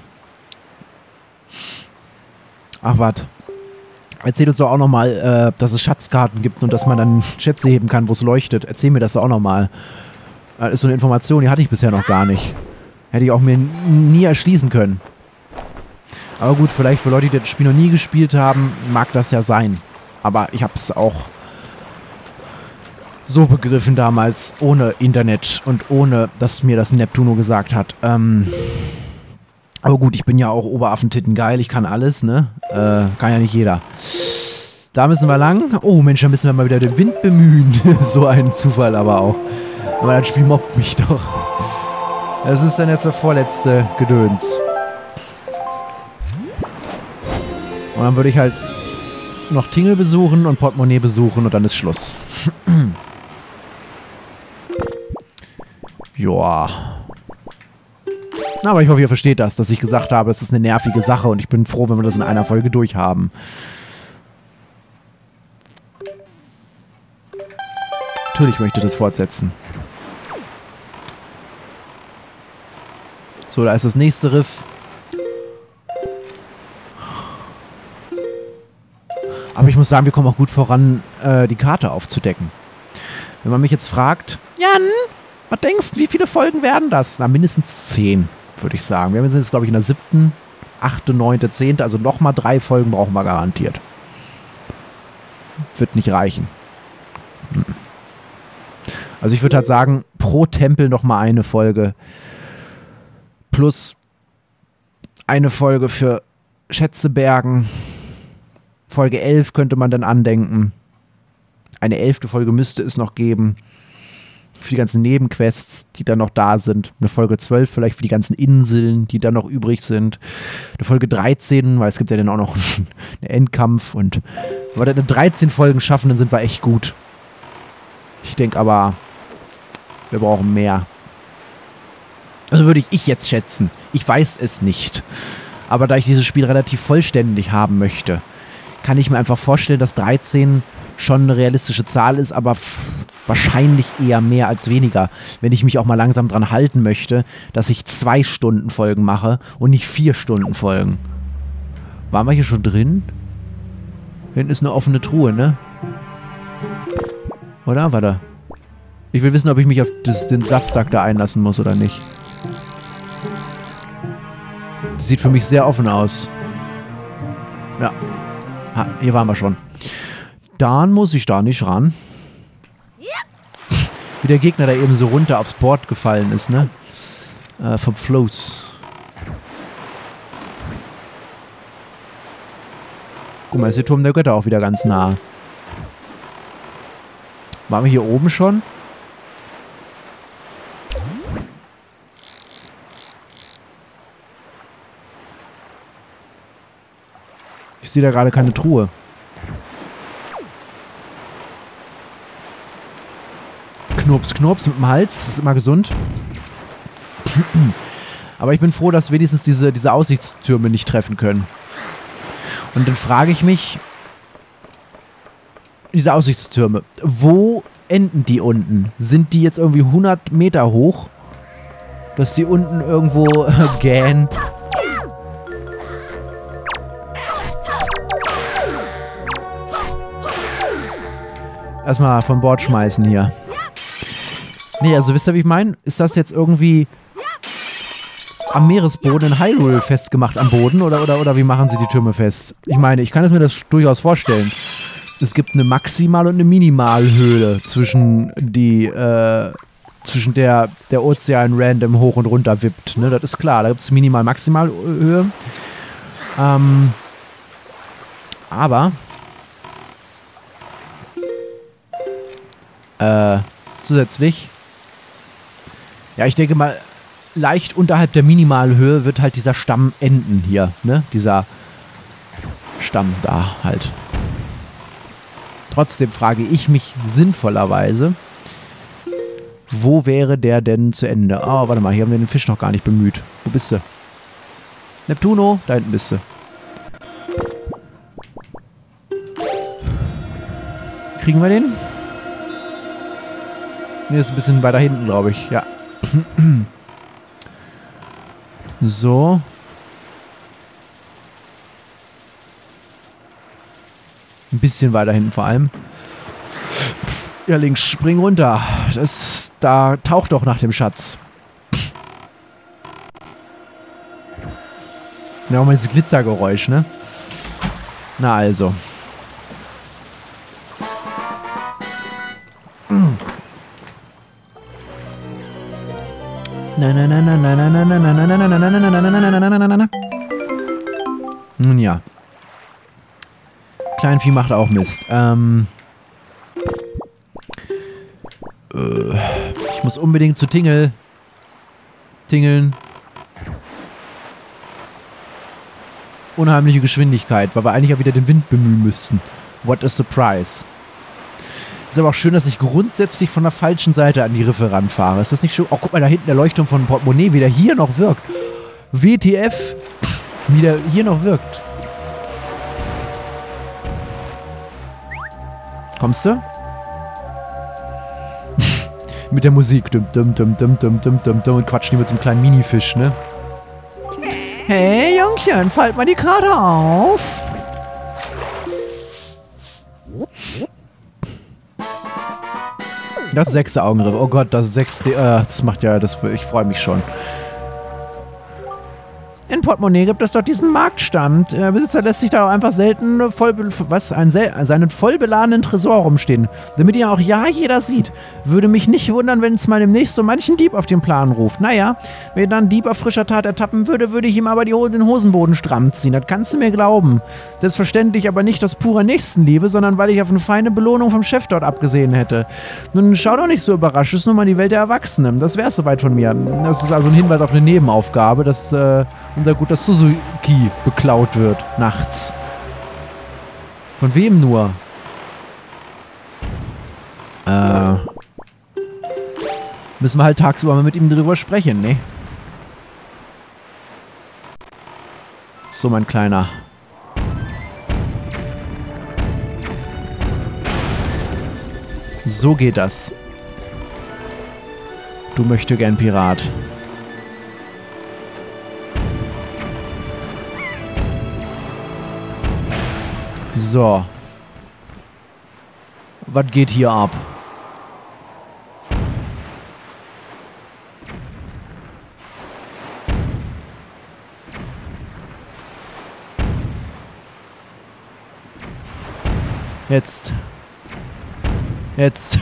Ach, warte. Erzähl uns doch auch nochmal, äh, dass es Schatzkarten gibt und dass man dann Schätze heben kann, wo es leuchtet. Erzähl mir das doch auch nochmal. Das ist so eine Information, die hatte ich bisher noch gar nicht. Hätte ich auch mir nie erschließen können. Aber gut, vielleicht für Leute, die das Spiel noch nie gespielt haben, mag das ja sein. Aber ich habe es auch so begriffen damals, ohne Internet und ohne, dass mir das Neptuno gesagt hat. Ähm... Aber gut, ich bin ja auch Oberaffentitten geil, ich kann alles, ne? Äh, kann ja nicht jeder. Da müssen wir lang. Oh Mensch, da müssen wir mal wieder den Wind bemühen. So ein Zufall aber auch. Aber das Spiel mobbt mich doch. Das ist dann jetzt der vorletzte Gedöns. Und dann würde ich halt noch Tingle besuchen und Portemonnaie besuchen und dann ist Schluss. Joa. Aber ich hoffe, ihr versteht das, dass ich gesagt habe, es ist eine nervige Sache und ich bin froh, wenn wir das in einer Folge durchhaben. Natürlich möchte ich das fortsetzen. So, da ist das nächste Riff. Aber ich muss sagen, wir kommen auch gut voran, äh, die Karte aufzudecken. Wenn man mich jetzt fragt, Jan, was denkst du, wie viele Folgen werden das? Na, mindestens zehn. Würde ich sagen. Wir sind jetzt, glaube ich, in der siebten, achte, neunte, zehnte. Also nochmal drei Folgen brauchen wir garantiert. Wird nicht reichen. Hm. Also ich würde halt sagen, pro Tempel nochmal eine Folge. Plus eine Folge für Schätze bergen. Folge elf könnte man dann andenken. Eine elfte Folge müsste es noch geben. Für die ganzen Nebenquests, die dann noch da sind. Eine Folge zwölf vielleicht für die ganzen Inseln, die dann noch übrig sind. Eine Folge dreizehn, weil es gibt ja dann auch noch einen Endkampf. Und wenn wir dann dreizehn Folgen schaffen, dann sind wir echt gut. Ich denke aber, wir brauchen mehr. Also würde ich, ich jetzt schätzen. Ich weiß es nicht. Aber da ich dieses Spiel relativ vollständig haben möchte, kann ich mir einfach vorstellen, dass dreizehn schon eine realistische Zahl ist, aber wahrscheinlich eher mehr als weniger, wenn ich mich auch mal langsam dran halten möchte, dass ich zwei Stunden Folgen mache und nicht vier Stunden Folgen. Waren wir hier schon drin? Hinten ist eine offene Truhe, ne? Oder? Warte. Ich will wissen, ob ich mich auf das, den Saftsack da einlassen muss oder nicht. Das sieht für mich sehr offen aus. Ja. Ha, hier waren wir schon. Dann muss ich da nicht ran. Wie der Gegner da eben so runter aufs Board gefallen ist, ne? Äh, vom Floats. Guck mal, ist der Turm der Götter auch wieder ganz nah. Waren wir hier oben schon? Ich sehe da gerade keine Truhe. Knurps, Knurps mit dem Hals. Das ist immer gesund. Aber ich bin froh, dass wenigstens diese, diese Aussichtstürme nicht treffen können. Und dann frage ich mich, diese Aussichtstürme, wo enden die unten? Sind die jetzt irgendwie hundert Meter hoch? Dass die unten irgendwo äh, gähnen? Erstmal von Bord schmeißen hier. Nee, also wisst ihr, wie ich meine? Ist das jetzt irgendwie am Meeresboden in Hyrule festgemacht am Boden? Oder, oder, oder wie machen sie die Türme fest? Ich meine, ich kann es mir das durchaus vorstellen. Es gibt eine Maximal- und eine Minimalhöhle zwischen die, äh, zwischen der der Ozean random hoch und runter wippt. Ne? Das ist klar, da gibt es Minimal-Maximalhöhe. Ähm, aber äh, zusätzlich, ja, ich denke mal, leicht unterhalb der Minimalhöhe wird halt dieser Stamm enden hier, ne? Dieser Stamm da halt. Trotzdem frage ich mich sinnvollerweise, wo wäre der denn zu Ende? Oh, warte mal, hier haben wir den Fisch noch gar nicht bemüht. Wo bist du? Neptuno, da hinten bist du. Kriegen wir den? Ne, ist ein bisschen weiter hinten, glaube ich. Ja. So. Ein bisschen weiter hinten vor allem. Ja, links, spring runter. Das, da taucht doch nach dem Schatz. Ja, auch mal dieses Glitzergeräusch, ne? Na also. Na na na na na na na na na na na na na na na na na na na. Nun ja. Kleinvieh macht auch Mist. Ähm. Äh, ich muss unbedingt zu Tingle. Tingeln. Unheimliche Geschwindigkeit, weil wir eigentlich ja wieder den Wind bemühen müssten. What a surprise. Ist aber auch schön, dass ich grundsätzlich von der falschen Seite an die Riffe ranfahre. Ist das nicht schön? Oh, guck mal, da hinten der Leuchtturm von Portemonnaie, wie der hier noch wirkt. W T F, wie der hier noch wirkt. Kommst du? Mit der Musik. Dum, dum, dum, dum, dum, dum, dum, dum, und quatschen die mit so einem kleinen Minifisch, ne? Hey, Jungchen, fallt mal die Karte auf. Das sechste Augenriff. Oh Gott, das sechste. Äh, das macht ja. Das, ich freue mich schon. In Portemonnaie gibt es dort diesen Marktstand. Der Besitzer lässt sich da auch einfach selten voll, was, ein sel seinen voll beladenen Tresor rumstehen, damit ihn auch ja jeder sieht. Würde mich nicht wundern, wenn es mal demnächst so manchen Dieb auf den Plan ruft. Naja, wenn dann Dieb auf frischer Tat ertappen würde, würde ich ihm aber die, den Hosenboden stramm ziehen. Das kannst du mir glauben. Selbstverständlich aber nicht aus purer Nächstenliebe, sondern weil ich auf eine feine Belohnung vom Chef dort abgesehen hätte. Nun schau doch nicht so überrascht, ist nur mal die Welt der Erwachsenen. Das wär's soweit von mir. Das ist also ein Hinweis auf eine Nebenaufgabe, dass äh, unser guter Suzuki beklaut wird, nachts. Von wem nur? Äh. Müssen wir halt tagsüber mal mit ihm drüber sprechen, ne? So, mein Kleiner. So geht das. Du möchtest gern Pirat. So. Was geht hier ab? Jetzt. Jetzt.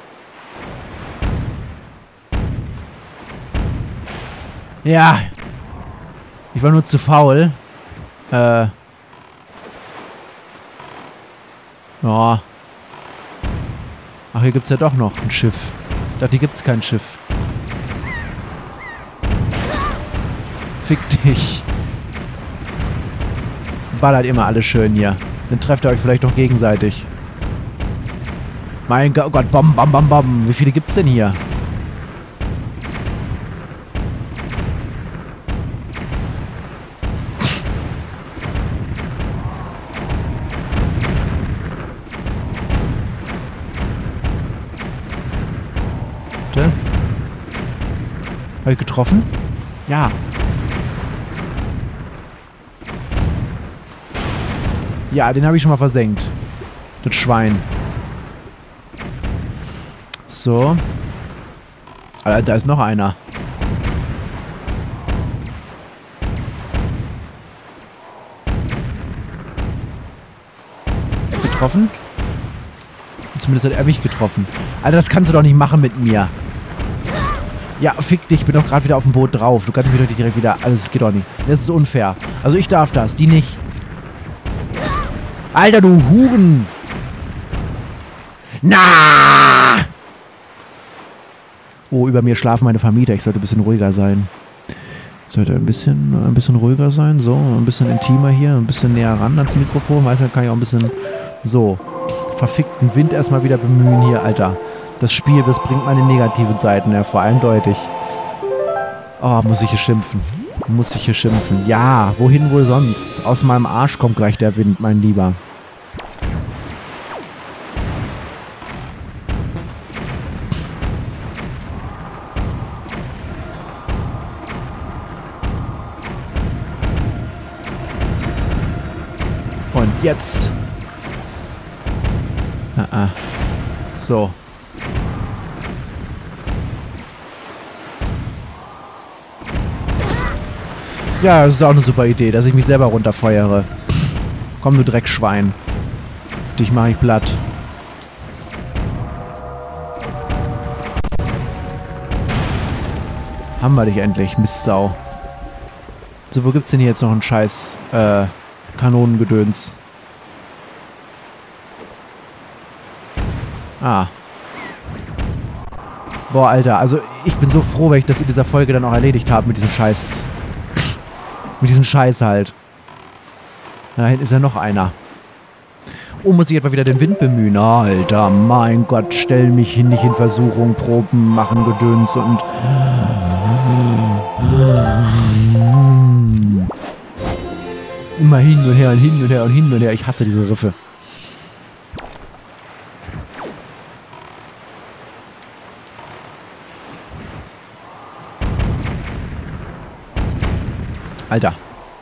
Ja. Ich war nur zu faul. Äh. Ja. Ach, hier gibt's ja doch noch ein Schiff. Ich dachte, hier gibt's kein Schiff. Fick dich. Ballert immer alles schön hier. Dann trefft ihr euch vielleicht noch gegenseitig. Mein Gott, oh Gott, bam, bam, bam, bam. Wie viele gibt's denn hier? Habe ich getroffen? Ja. Ja, den habe ich schon mal versenkt. Das Schwein. So. Alter, da ist noch einer. Getroffen? Zumindest hat er mich getroffen. Alter, das kannst du doch nicht machen mit mir. Ja, fick dich, ich bin doch gerade wieder auf dem Boot drauf. Du kannst mich doch nicht direkt wieder... Also, das geht doch nicht. Das ist unfair. Also, ich darf das, die nicht. Alter, du Huren! Na! Oh, über mir schlafen meine Vermieter. Ich sollte ein bisschen ruhiger sein. Ich sollte ein bisschen, ein bisschen ruhiger sein. So, ein bisschen intimer hier. Ein bisschen näher ran ans Mikrofon. Weißt du, kann ich auch ein bisschen... So. Verfickten Wind erstmal wieder bemühen hier, Alter. Das Spiel, das bringt meine negativen Seiten hervor, eindeutig. Oh, muss ich hier schimpfen. Muss ich hier schimpfen. Ja, wohin wohl sonst? Aus meinem Arsch kommt gleich der Wind, mein Lieber. Und jetzt. Ah, ah. So. Ja, das ist auch eine super Idee, dass ich mich selber runterfeuere. Komm, du Dreckschwein. Dich mache ich platt. Haben wir dich endlich, Mistsau. So, wo gibt's denn hier jetzt noch einen scheiß äh, Kanonengedöns? Ah. Boah, Alter, also ich bin so froh, weil ich das in dieser Folge dann auch erledigt habe mit diesem Scheiß. Mit diesem Scheiß halt. Da hinten ist ja noch einer. Oh, muss ich etwa wieder den Wind bemühen? Alter, mein Gott, stell mich hin, nicht in Versuchung, Proben machen, Gedöns und... Immer hin und her und hin und her und hin und her. Ich hasse diese Riffe. Alter.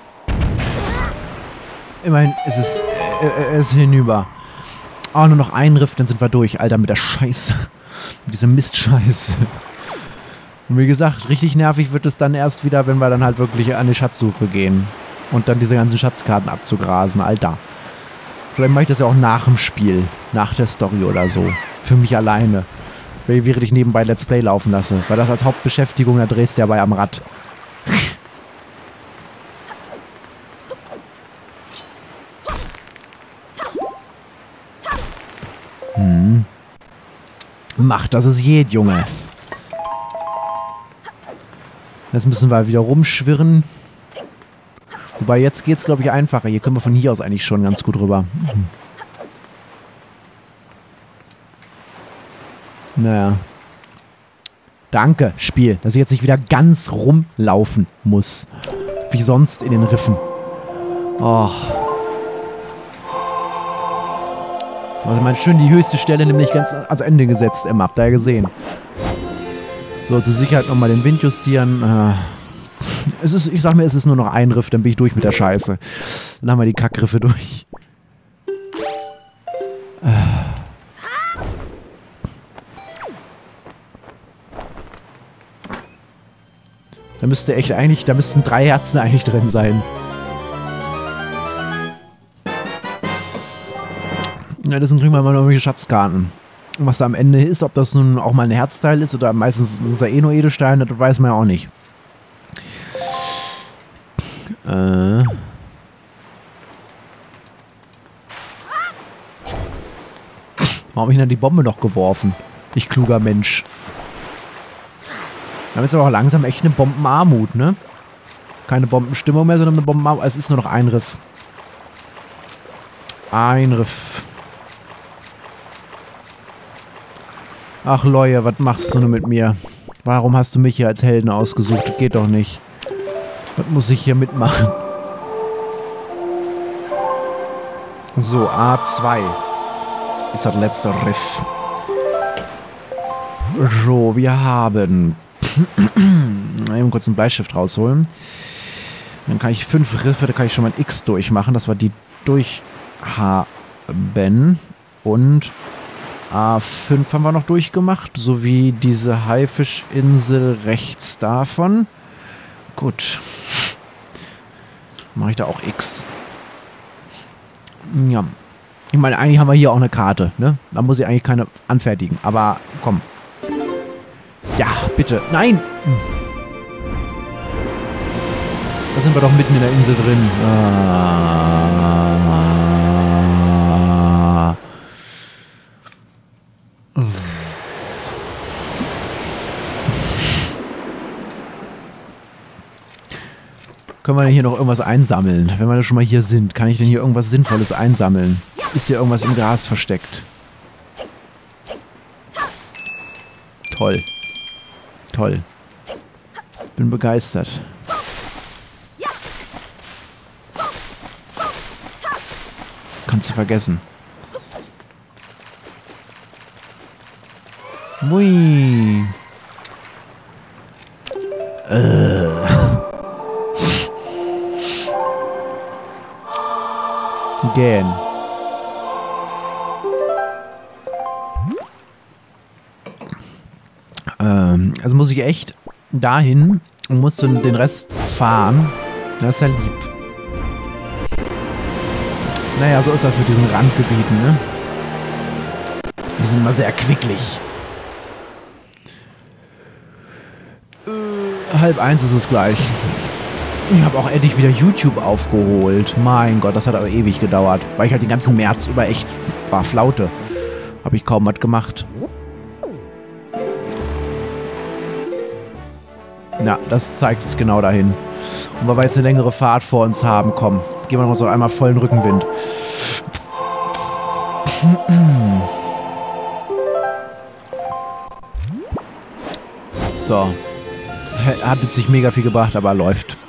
Immerhin ist es, äh, äh, ist hinüber. Oh, nur noch ein Riff, dann sind wir durch. Alter, mit der Scheiße. Mit dieser Mistscheiße. Und wie gesagt, richtig nervig wird es dann erst wieder, wenn wir dann halt wirklich an die Schatzsuche gehen. Und dann diese ganzen Schatzkarten abzugrasen. Alter. Vielleicht mache ich das ja auch nach dem Spiel. Nach der Story oder so. Für mich alleine. Während ich nebenbei Let's Play laufen lasse. Weil das als Hauptbeschäftigung, da drehst du ja bei am Rad. Hm. Mach, dass es geht, Junge. Jetzt müssen wir wieder rumschwirren. Wobei, jetzt geht's, glaube ich, einfacher. Hier können wir von hier aus eigentlich schon ganz gut rüber. Hm. Naja. Danke, Spiel, dass ich jetzt nicht wieder ganz rumlaufen muss. Wie sonst in den Riffen. Oh. Also man schön die höchste Stelle nämlich ganz ans Ende gesetzt, Emma. Habt ihr ja gesehen. So, zur Sicherheit nochmal den Wind justieren. Äh, es ist, ich sag mir, es ist nur noch ein Riff, dann bin ich durch mit der Scheiße. Dann haben wir die Kackriffe durch. Äh. Da müsste echt eigentlich, da müssten drei Herzen eigentlich drin sein. Ja, das sind drüben mal irgendwelche Schatzkarten. Und was da am Ende ist, ob das nun auch mal ein Herzteil ist oder meistens ist es ja eh nur Edelsteine, das weiß man ja auch nicht. Äh. Warum habe ich denn die Bombe noch geworfen? Ich kluger Mensch. Da ist aber auch langsam echt eine Bombenarmut, ne? Keine Bombenstimmung mehr, sondern eine Bombenarmut. Es ist nur noch ein Riff. Ein Riff. Ach, Leute, was machst du nur mit mir? Warum hast du mich hier als Helden ausgesucht? Das geht doch nicht. Was muss ich hier mitmachen? So, A zwei. Ist das letzte Riff. So, wir haben Eben kurz einen Bleistift rausholen. Dann kann ich fünf Riffe, da kann ich schon mal ein X durchmachen, dass wir die durchhaben. Und A fünf haben wir noch durchgemacht, sowie diese Haifischinsel rechts davon. Gut. Mache ich da auch X. Ja. Ich meine, eigentlich haben wir hier auch eine Karte, ne? Da muss ich eigentlich keine anfertigen. Aber komm. Ja, bitte. Nein! Da sind wir doch mitten in der Insel drin. Ah. Können wir denn hier noch irgendwas einsammeln? Wenn wir schon mal hier sind, kann ich denn hier irgendwas Sinnvolles einsammeln? Ist hier irgendwas im Gras versteckt? Toll. Toll. Bin begeistert. Kannst du vergessen. Ui. Äh. Gähn. Ähm, also muss ich echt dahin und muss dann den Rest fahren. Das ist ja lieb. Naja, so ist das mit diesen Randgebieten, ne? Die sind immer sehr quicklich. Äh, halb eins ist es gleich. Ich habe auch endlich wieder YouTube aufgeholt. Mein Gott, das hat aber ewig gedauert. Weil ich halt den ganzen März über echt war Flaute. Habe ich kaum was gemacht. Na, das zeigt es genau dahin. Und weil wir jetzt eine längere Fahrt vor uns haben, komm, gehen wir noch so einmal vollen Rückenwind. So. Hat jetzt nicht mega viel gebracht, aber läuft.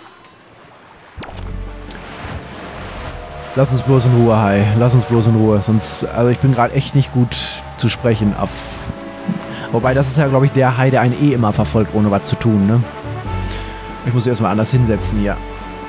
Lass uns bloß in Ruhe, Hai. Lass uns bloß in Ruhe. Sonst, also ich bin gerade echt nicht gut zu sprechen. Auf, wobei, das ist ja, glaube ich, der Hai, der einen eh immer verfolgt, ohne was zu tun, ne? Ich muss erstmal anders hinsetzen hier.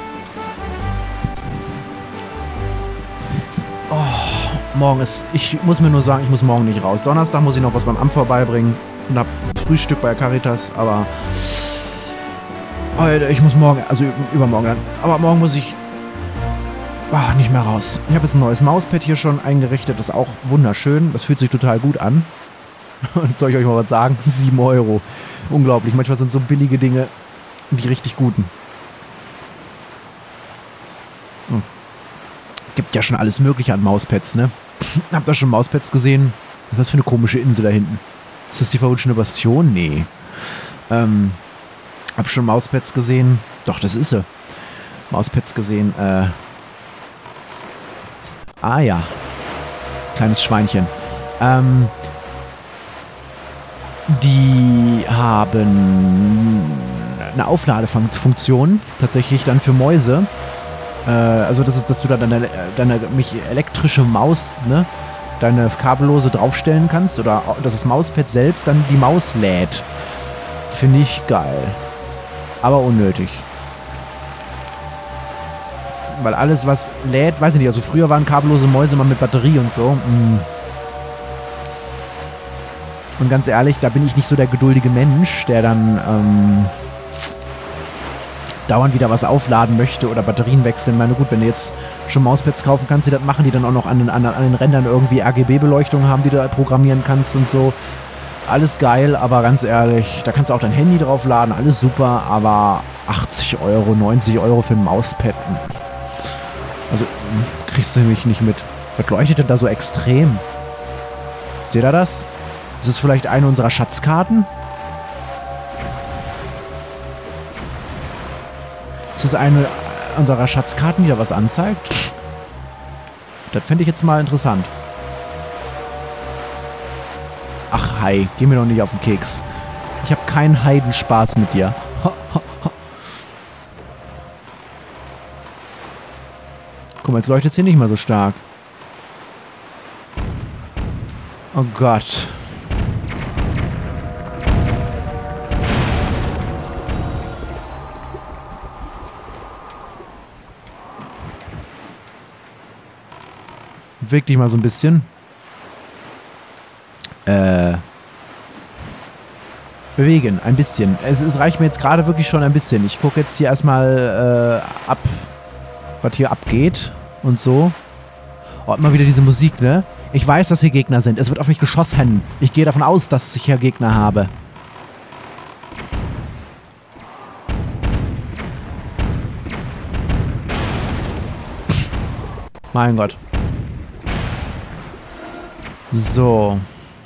Oh, morgen ist... Ich muss mir nur sagen, ich muss morgen nicht raus. Donnerstag muss ich noch was beim Amt vorbeibringen. Und hab Frühstück bei Caritas, aber... Heute, ich muss morgen... Also übermorgen dann. Aber morgen muss ich... Ah, nicht mehr raus. Ich habe jetzt ein neues Mauspad hier schon eingerichtet. Das ist auch wunderschön. Das fühlt sich total gut an. Und soll ich euch mal was sagen? sieben Euro. Unglaublich. Manchmal sind so billige Dinge die richtig guten. Hm. Gibt ja schon alles Mögliche an Mauspads, ne? Habt ihr schon Mauspads gesehen? Was ist das für eine komische Insel da hinten? Ist das die verwunschene Bastion? Nee. Ähm, hab schon Mauspads gesehen. Doch, das ist sie. Mauspads gesehen. Äh. Ah ja. Kleines Schweinchen. Ähm. Die haben eine Aufladefunktion tatsächlich dann für Mäuse. Äh, also das ist, dass du da deine, deine mich elektrische Maus, ne, deine kabellose draufstellen kannst oder dass das Mauspad selbst dann die Maus lädt. Finde ich geil. Aber unnötig. Weil alles, was lädt, weiß ich nicht, also früher waren kabellose Mäuse immer mit Batterie und so. Mm. Und ganz ehrlich, da bin ich nicht so der geduldige Mensch, der dann ähm, dauernd wieder was aufladen möchte oder Batterien wechseln. Ich meine, gut, wenn du jetzt schon Mauspads kaufen kannst, die das machen, die dann auch noch an den, an, an den Rändern irgendwie R G B-Beleuchtung haben, die du programmieren kannst und so. Alles geil, aber ganz ehrlich, da kannst du auch dein Handy drauf laden, alles super, aber achtzig Euro, neunzig Euro für ein Mauspad. Also, kriegst du mich nicht mit. Was leuchtet denn da so extrem? Seht ihr das? Ist es vielleicht eine unserer Schatzkarten? Ist es eine unserer Schatzkarten, die da was anzeigt? Das fände ich jetzt mal interessant. Ach, Hai, geh mir doch nicht auf den Keks. Ich habe keinen Heidenspaß mit dir. Ha, ha, ha. Guck mal, jetzt leuchtet es hier nicht mehr so stark. Oh Gott. beweg dich mal so ein bisschen. Äh. Bewegen, ein bisschen. Es, es reicht mir jetzt gerade wirklich schon ein bisschen. Ich gucke jetzt hier erstmal äh, ab, was hier abgeht und so. Oh, immer wieder diese Musik, ne? Ich weiß, dass hier Gegner sind. Es wird auf mich geschossen. Ich gehe davon aus, dass ich hier Gegner habe. Mein Gott. So.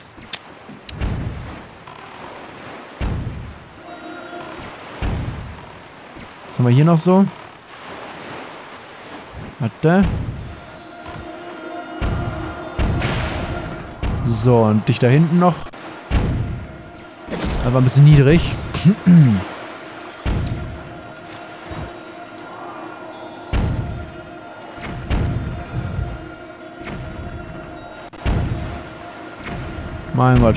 Was haben wir hier noch so? Warte. So, und dich da hinten noch. Aber ein bisschen niedrig. Mein Gott.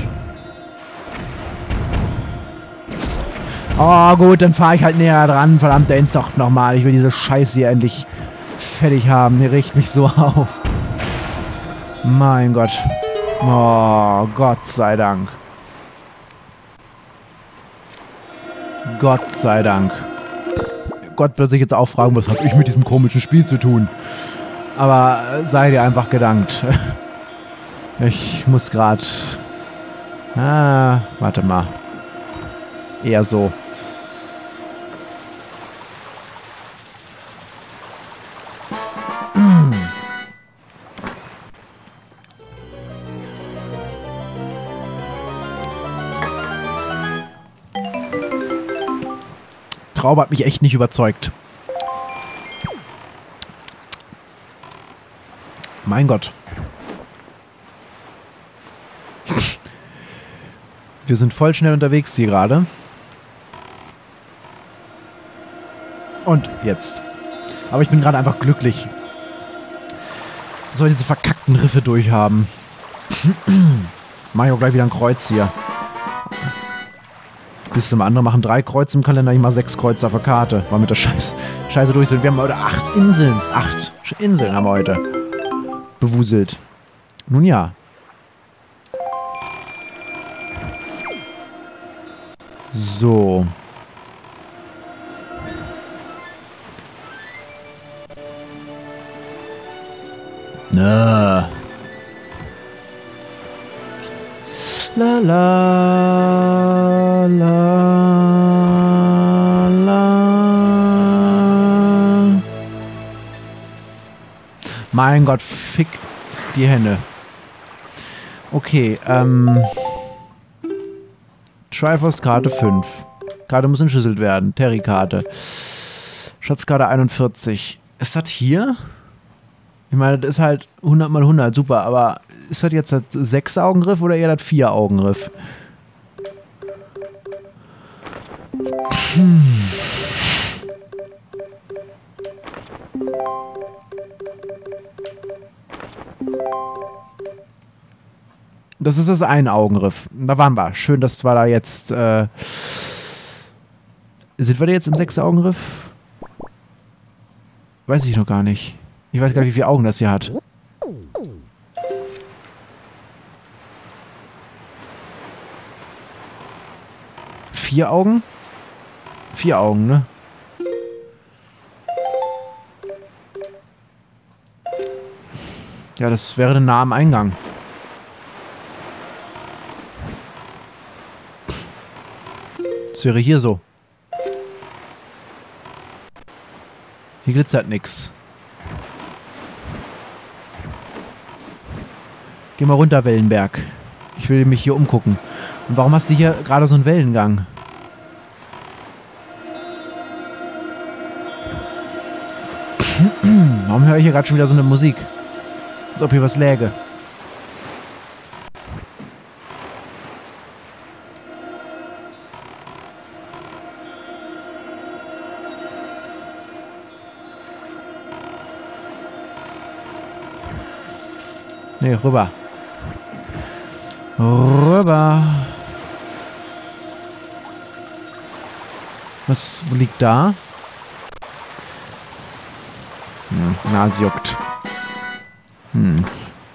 Oh gut, dann fahre ich halt näher dran. Verdammt, der Endzocht nochmal. Ich will diese Scheiße hier endlich fertig haben. Der regt mich so auf. Mein Gott. Oh, Gott sei Dank. Gott sei Dank. Gott wird sich jetzt auch fragen, was habe ich mit diesem komischen Spiel zu tun? Aber sei dir einfach gedankt. Ich muss gerade... Ah, warte mal. Eher so. Traube hat mich echt nicht überzeugt. Mein Gott. Wir sind voll schnell unterwegs hier gerade. Und jetzt. Aber ich bin gerade einfach glücklich. Soll diese verkackten Riffe durchhaben. Mach ich auch gleich wieder ein Kreuz hier. Siehst du, andere machen drei Kreuze im Kalender, ich mache sechs Kreuze auf der Karte. Weil mit der Scheiß Scheiße durch sind. Wir haben heute acht Inseln. Acht Inseln haben wir heute bewuselt. Nun ja. So. Na. La la la la. Mein Gott, fick die Hände. Okay, ähm. Triforce-Karte fünf. Karte muss entschlüsselt werden. Terry-Karte. Schatzkarte einundvierzig. Ist das hier? Ich meine, das ist halt hundert mal hundert, super, aber ist das jetzt das sechs-Augen-Riff oder eher das vier-Augen-Riff? Hm. Das ist das Ein-Augen-Riff. Da waren wir. Schön, dass wir da jetzt... Äh Sind wir da jetzt im Sechs-Augen-Riff? Weiß ich noch gar nicht. Ich weiß gar nicht, wie viele Augen das hier hat. Vier Augen? Vier Augen, ne? Ja, das wäre dann nah am Eingang. Das wäre hier so. Hier glitzert nix. Geh mal runter, Wellenberg. Ich will mich hier umgucken. Und warum hast du hier gerade so einen Wellengang? Warum höre ich hier gerade schon wieder so eine Musik? Als ob hier was läge. Nee, rüber. Rüber. Was liegt da? Hm, Nase juckt. Hm.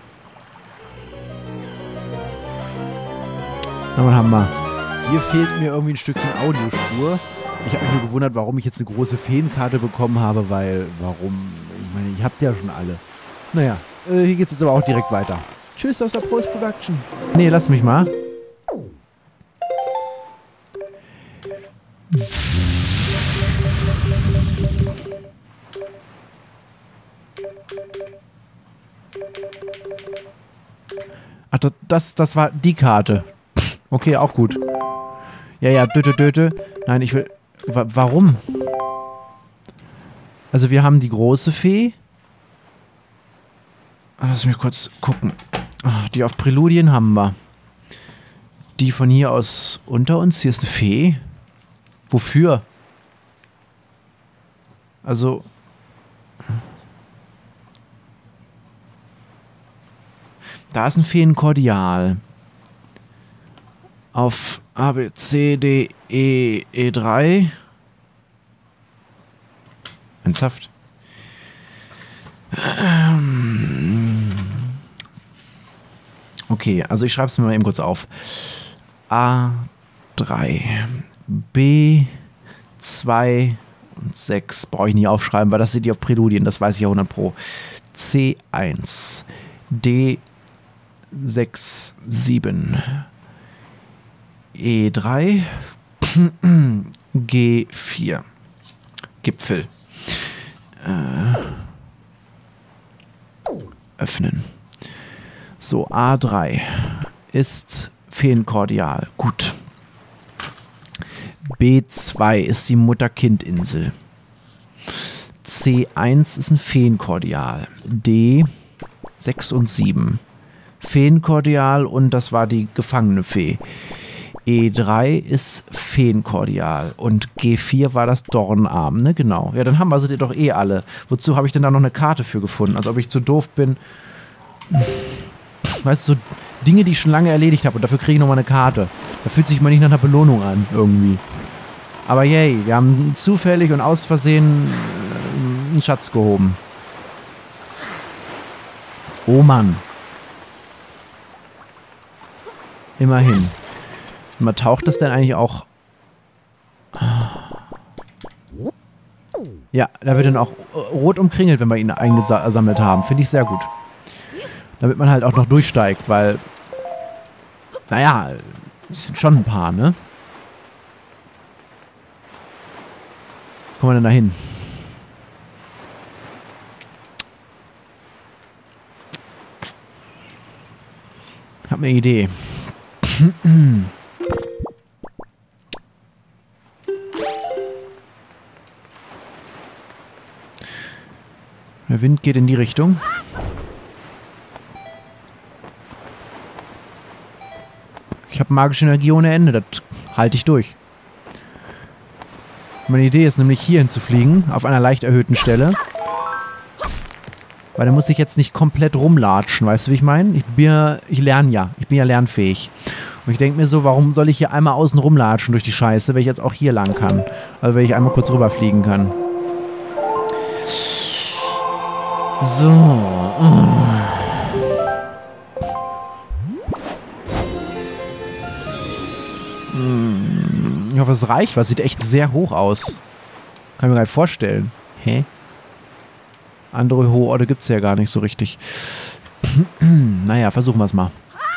Na, was haben wir? Hier fehlt mir irgendwie ein Stückchen Audiospur. Ich habe mich nur gewundert, warum ich jetzt eine große Feenkarte bekommen habe, weil, warum? Ich meine, ich habt ja schon alle. Naja, äh, hier geht's jetzt aber auch direkt weiter. Tschüss aus der Post-Production. Nee, lass mich mal. Ach, das, das war die Karte. Okay, auch gut. Ja, ja, döte, döte. Nein, ich will... Wa warum? Also wir haben die große Fee. Lass mich kurz gucken. Ach, die auf Präludien haben wir. Die von hier aus unter uns. Hier ist eine Fee. Wofür? Also... Da ist ein Feenkordial. Auf A, B, C, D, E, E drei. Ernsthaft? Ähm. Okay, also ich schreibe es mir mal eben kurz auf. A drei, B zwei und sechs. Brauche ich nie aufschreiben, weil das sind die auf Präludien, das weiß ich ja hundert Pro. C eins, D sechs, sieben, E drei, G vier. Gipfel. Äh, öffnen. So, A drei ist Feenkordial. Gut. B zwei ist die Mutter-Kind-Insel. C eins ist ein Feenkordial. D sechs und sieben. Feenkordial und das war die gefangene Fee. E drei ist Feenkordial und G vier war das Dornarm, ne? Genau. Ja, dann haben wir sie doch eh alle. Wozu habe ich denn da noch eine Karte für gefunden? Als ob ich zu doof bin. Weißt du, so Dinge, die ich schon lange erledigt habe und dafür kriege ich nochmal eine Karte. Da fühlt sich mal nicht nach einer Belohnung an, irgendwie. Aber yay, wir haben zufällig und aus Versehen äh, einen Schatz gehoben. Oh Mann. Immerhin. Man taucht das denn eigentlich auch... Ja, da wird dann auch rot umkringelt, wenn wir ihn eingesammelt haben. Finde ich sehr gut. Damit man halt auch noch durchsteigt, weil... Naja, es sind schon ein paar, ne? Wie kommen wir denn da hin? Ich hab eine Idee. Der Wind geht in die Richtung. Ich habe magische Energie ohne Ende. Das halte ich durch. Meine Idee ist nämlich hier hinzufliegen, auf einer leicht erhöhten Stelle. Weil da muss ich jetzt nicht komplett rumlatschen, weißt du, wie ich meine? Ich bin ja, ich lerne ja. Ich bin ja lernfähig. Und ich denke mir so, warum soll ich hier einmal außen rumlatschen durch die Scheiße, wenn ich jetzt auch hier lang kann? Also wenn ich einmal kurz rüberfliegen kann. So. Oh. Ich hoffe, es reicht, weil es sieht echt sehr hoch aus. Kann ich mir gar nicht vorstellen. Hä? Andere hohe Orte gibt es ja gar nicht so richtig. Naja, versuchen wir es mal.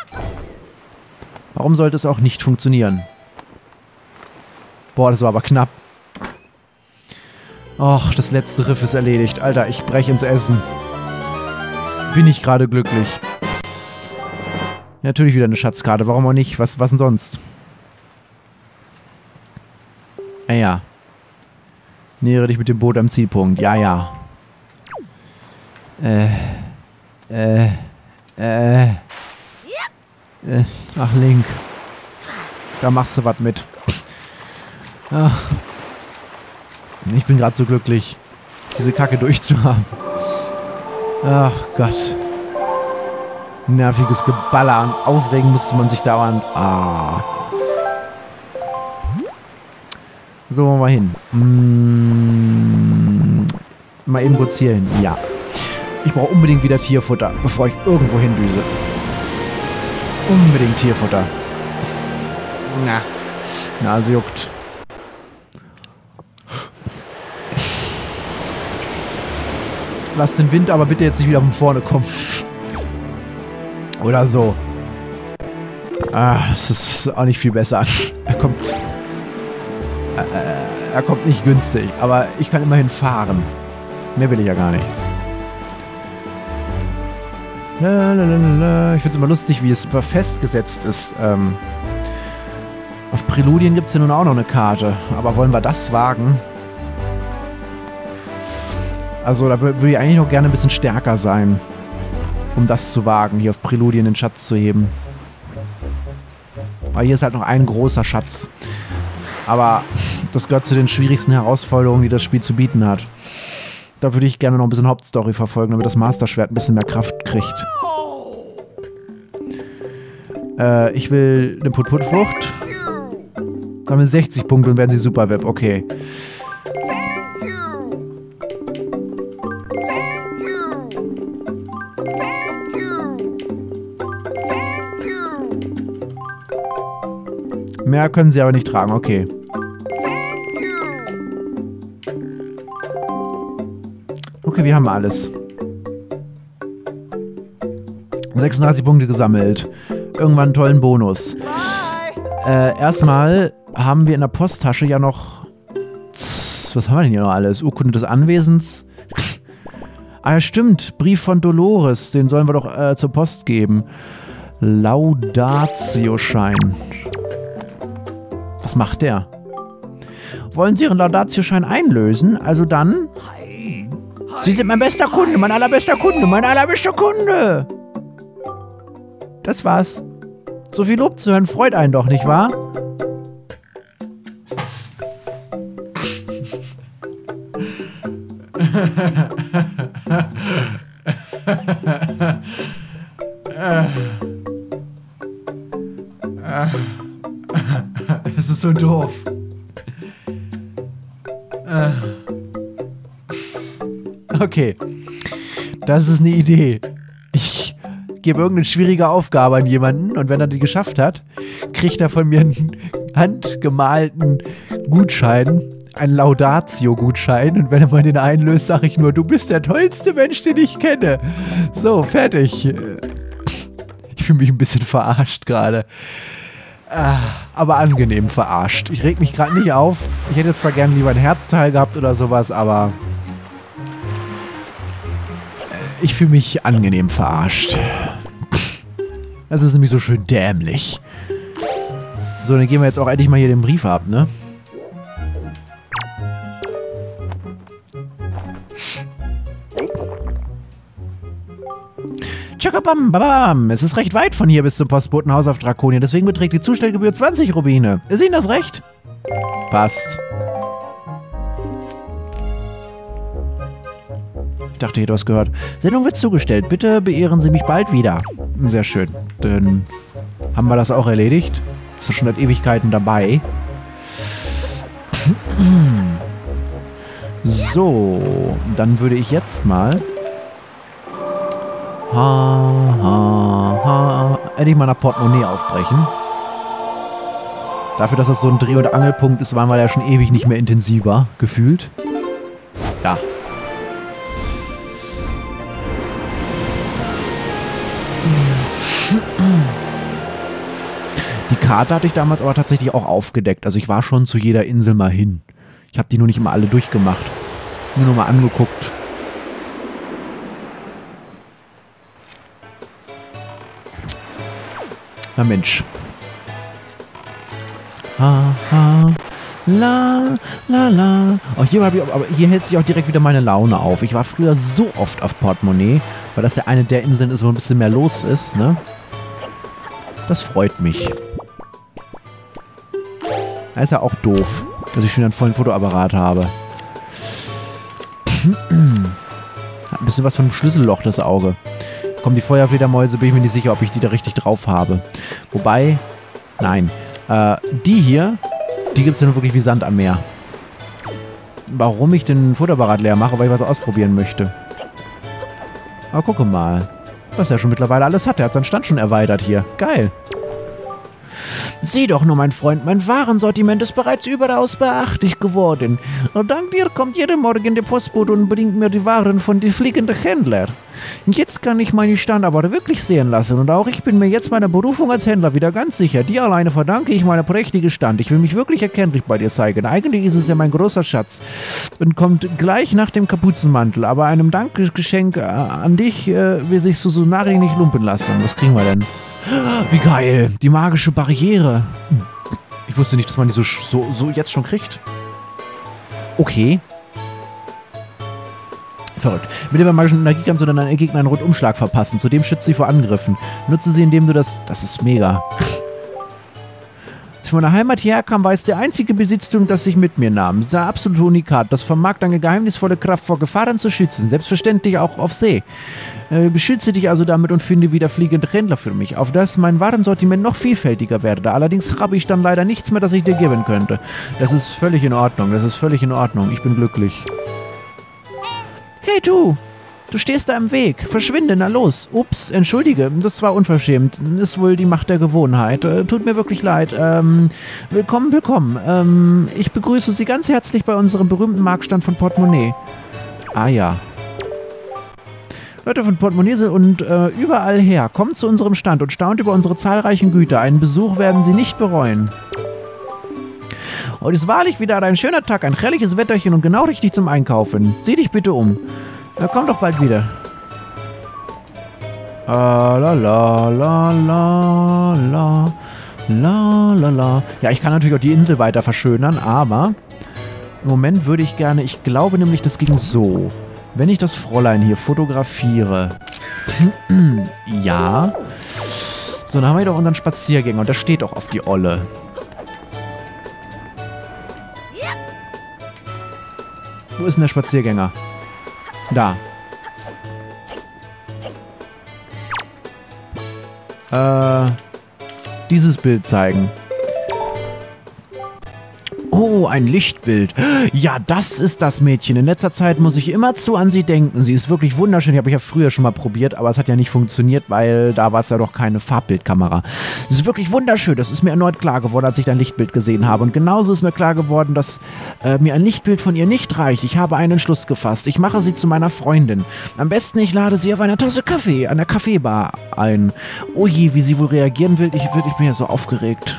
Warum sollte es auch nicht funktionieren? Boah, das war aber knapp. Och, das letzte Riff ist erledigt. Alter, ich breche ins Essen. Bin ich gerade glücklich. Ja, natürlich wieder eine Schatzkarte. Warum auch nicht? Was, was denn sonst? Ah ja. Nähere dich mit dem Boot am Zielpunkt. Ja, ja. Äh. Äh. Äh. äh ach, Link. Da machst du was mit. Ach. Ich bin gerade so glücklich, diese Kacke durchzuhaben. Ach Gott. Nerviges Geballer und aufregen müsste man sich dauernd. Ah. So, wollen wir hin. Mm, mal eben kurz hier hin. Ja. Ich brauche unbedingt wieder Tierfutter, bevor ich irgendwo hin düse. Unbedingt Tierfutter. Na, Nase juckt. Lass den Wind aber bitte jetzt nicht wieder von vorne kommen. Oder so. Ah, es ist auch nicht viel besser. Er kommt... Äh, er kommt nicht günstig, aber ich kann immerhin fahren. Mehr will ich ja gar nicht. Lalalala. Ich finde es immer lustig, wie es festgesetzt ist. Ähm, auf Präludien gibt es ja nun auch noch eine Karte. Aber wollen wir das wagen? Also da würde ich eigentlich noch gerne ein bisschen stärker sein, um das zu wagen, hier auf Präludien den Schatz zu heben. Aber hier ist halt noch ein großer Schatz. Aber das gehört zu den schwierigsten Herausforderungen, die das Spiel zu bieten hat. Da würde ich gerne noch ein bisschen Hauptstory verfolgen, damit das Master-Schwert ein bisschen mehr Kraft kriegt. Äh, ich will eine Put-Put-Frucht. Da haben wir sechzig Punkte und werden sie Super-Web. Okay. Mehr können sie aber nicht tragen, okay. Okay, wir haben alles. sechsunddreißig Punkte gesammelt. Irgendwann einen tollen Bonus. Äh, erstmal haben wir in der Posttasche ja noch... Was haben wir denn hier noch alles? Urkunde des Anwesens. Ah ja, stimmt. Brief von Dolores. Den sollen wir doch äh, zur Post geben. Laudatio-Schein. Was macht der? Wollen Sie Ihren Laudatio-Schein einlösen? Also dann... Sie sind mein bester Kunde, mein allerbester Kunde, mein allerbester Kunde! Das war's. So viel Lob zu hören freut einen doch, nicht wahr? Das ist so doof. Okay. Das ist eine Idee. Ich gebe irgendeine schwierige Aufgabe an jemanden und wenn er die geschafft hat, kriegt er von mir einen handgemalten Gutschein, einen Laudatio-Gutschein und wenn er mal den einlöst, sage ich nur, du bist der tollste Mensch, den ich kenne. So, fertig. Ich fühle mich ein bisschen verarscht gerade. Aber angenehm verarscht. Ich reg mich gerade nicht auf. Ich hätte zwar gerne lieber ein Herzteil gehabt oder sowas, aber ich fühle mich angenehm verarscht. Das ist nämlich so schön dämlich. So, dann gehen wir jetzt auch endlich mal hier den Brief ab, ne? Tschakabam, babam. Es ist recht weit von hier bis zum Postbotenhaus auf Draconia, deswegen beträgt die Zustellgebühr zwanzig Rubine. Ist Ihnen das recht? Passt. Ich dachte, ich hätte was gehört. Sendung wird zugestellt. Bitte beehren Sie mich bald wieder. Sehr schön. Dann haben wir das auch erledigt. Ist schon seit Ewigkeiten dabei. So, dann würde ich jetzt mal ha, ha, ha, endlich mal nach Portemonnaie aufbrechen. Dafür, dass das so ein Dreh- und Angelpunkt ist, waren wir ja schon ewig nicht mehr intensiver gefühlt. Ja. Die Karte hatte ich damals aber tatsächlich auch aufgedeckt. Also ich war schon zu jeder Insel mal hin. Ich habe die nur nicht immer alle durchgemacht. Nur noch mal angeguckt. Na Mensch. Ha, ha, la, la, la. Oh, hier, ich, aber hier hält sich auch direkt wieder meine Laune auf. Ich war früher so oft auf Portemonnaie, weil das ja eine der Inseln ist, wo ein bisschen mehr los ist, ne? Das freut mich. Da ist ja auch doof, dass ich schon einen vollen Fotoapparat habe. Hat ein bisschen was von einem Schlüsselloch, das Auge. Kommen die Feuerfledermäuse, bin ich mir nicht sicher, ob ich die da richtig drauf habe. Wobei, nein. Äh, die hier, die gibt es ja nur wirklich wie Sand am Meer. Warum ich den Fotoapparat leer mache, weil ich was ausprobieren möchte. Aber gucke mal, was er schon mittlerweile alles hat. Er hat seinen Stand schon erweitert hier. Geil. Sieh doch nur, mein Freund, mein Warensortiment ist bereits überaus beachtlich geworden. Und dank dir kommt jeden Morgen der Postbote und bringt mir die Waren von den fliegenden Händlern. Jetzt kann ich meine Standarbeit wirklich sehen lassen und auch ich bin mir jetzt meiner Berufung als Händler wieder ganz sicher. Dir alleine verdanke ich meine prächtige Stand. Ich will mich wirklich erkenntlich bei dir zeigen. Eigentlich ist es ja mein großer Schatz und kommt gleich nach dem Kapuzenmantel. Aber einem Dankgeschenk äh, an dich äh, will sich Susunari nicht lumpen lassen. Was kriegen wir denn? Wie geil! Die magische Barriere. Ich wusste nicht, dass man die so, so, so jetzt schon kriegt. Okay. Verrückt. Mit der magischen Energie kannst du dann deinen Gegner einen Rundumschlag verpassen. Zudem schützt sie vor Angriffen. Nutze sie, indem du das... Das ist mega. Als ich von meiner Heimat hierher kam, war es der einzige Besitztum, das ich mit mir nahm. Dieser absolute Unikat. Das vermag deine geheimnisvolle Kraft vor Gefahren zu schützen. Selbstverständlich auch auf See. Äh, beschütze dich also damit und finde wieder fliegende Händler für mich, auf das mein Warensortiment noch vielfältiger werde. Allerdings habe ich dann leider nichts mehr, das ich dir geben könnte. Das ist völlig in Ordnung. Das ist völlig in Ordnung. Ich bin glücklich. Hey du! Du stehst da im Weg. Verschwinde, na los. Ups, entschuldige, das war unverschämt. Ist wohl die Macht der Gewohnheit. Äh, tut mir wirklich leid. Ähm, willkommen, willkommen. Ähm, ich begrüße Sie ganz herzlich bei unserem berühmten Marktstand von Portemonnaie. Ah ja. Leute von Portemonnaie und äh, überall her. Kommt zu unserem Stand und staunt über unsere zahlreichen Güter. Einen Besuch werden Sie nicht bereuen. Heute ist wahrlich wieder ein schöner Tag, ein herrliches Wetterchen und genau richtig zum Einkaufen. Sieh dich bitte um. Na, komm doch bald wieder. Ah, la, la, la, la, la, la, la, la. Ja, ich kann natürlich auch die Insel weiter verschönern, aber im Moment würde ich gerne, ich glaube nämlich, das ging so. Wenn ich das Fräulein hier fotografiere. Ja. So, dann haben wir doch unseren Spaziergänger und der steht auch auf die Olle. Wo ist denn der Spaziergänger? Da. Äh, dieses Bild zeigen. Oh, ein Lichtbild. Ja, das ist das Mädchen. In letzter Zeit muss ich immerzu an sie denken. Sie ist wirklich wunderschön. Die habe ich ja früher schon mal probiert, aber es hat ja nicht funktioniert, weil da war es ja doch keine Farbbildkamera. Sie ist wirklich wunderschön. Das ist mir erneut klar geworden, als ich dein Lichtbild gesehen habe. Und genauso ist mir klar geworden, dass äh, mir ein Lichtbild von ihr nicht reicht. Ich habe einen Entschluss gefasst. Ich mache sie zu meiner Freundin. Am besten, ich lade sie auf eine Tasse Kaffee an der Kaffeebar ein. Oh je, wie sie wohl reagieren will. Ich, ich bin ja so aufgeregt.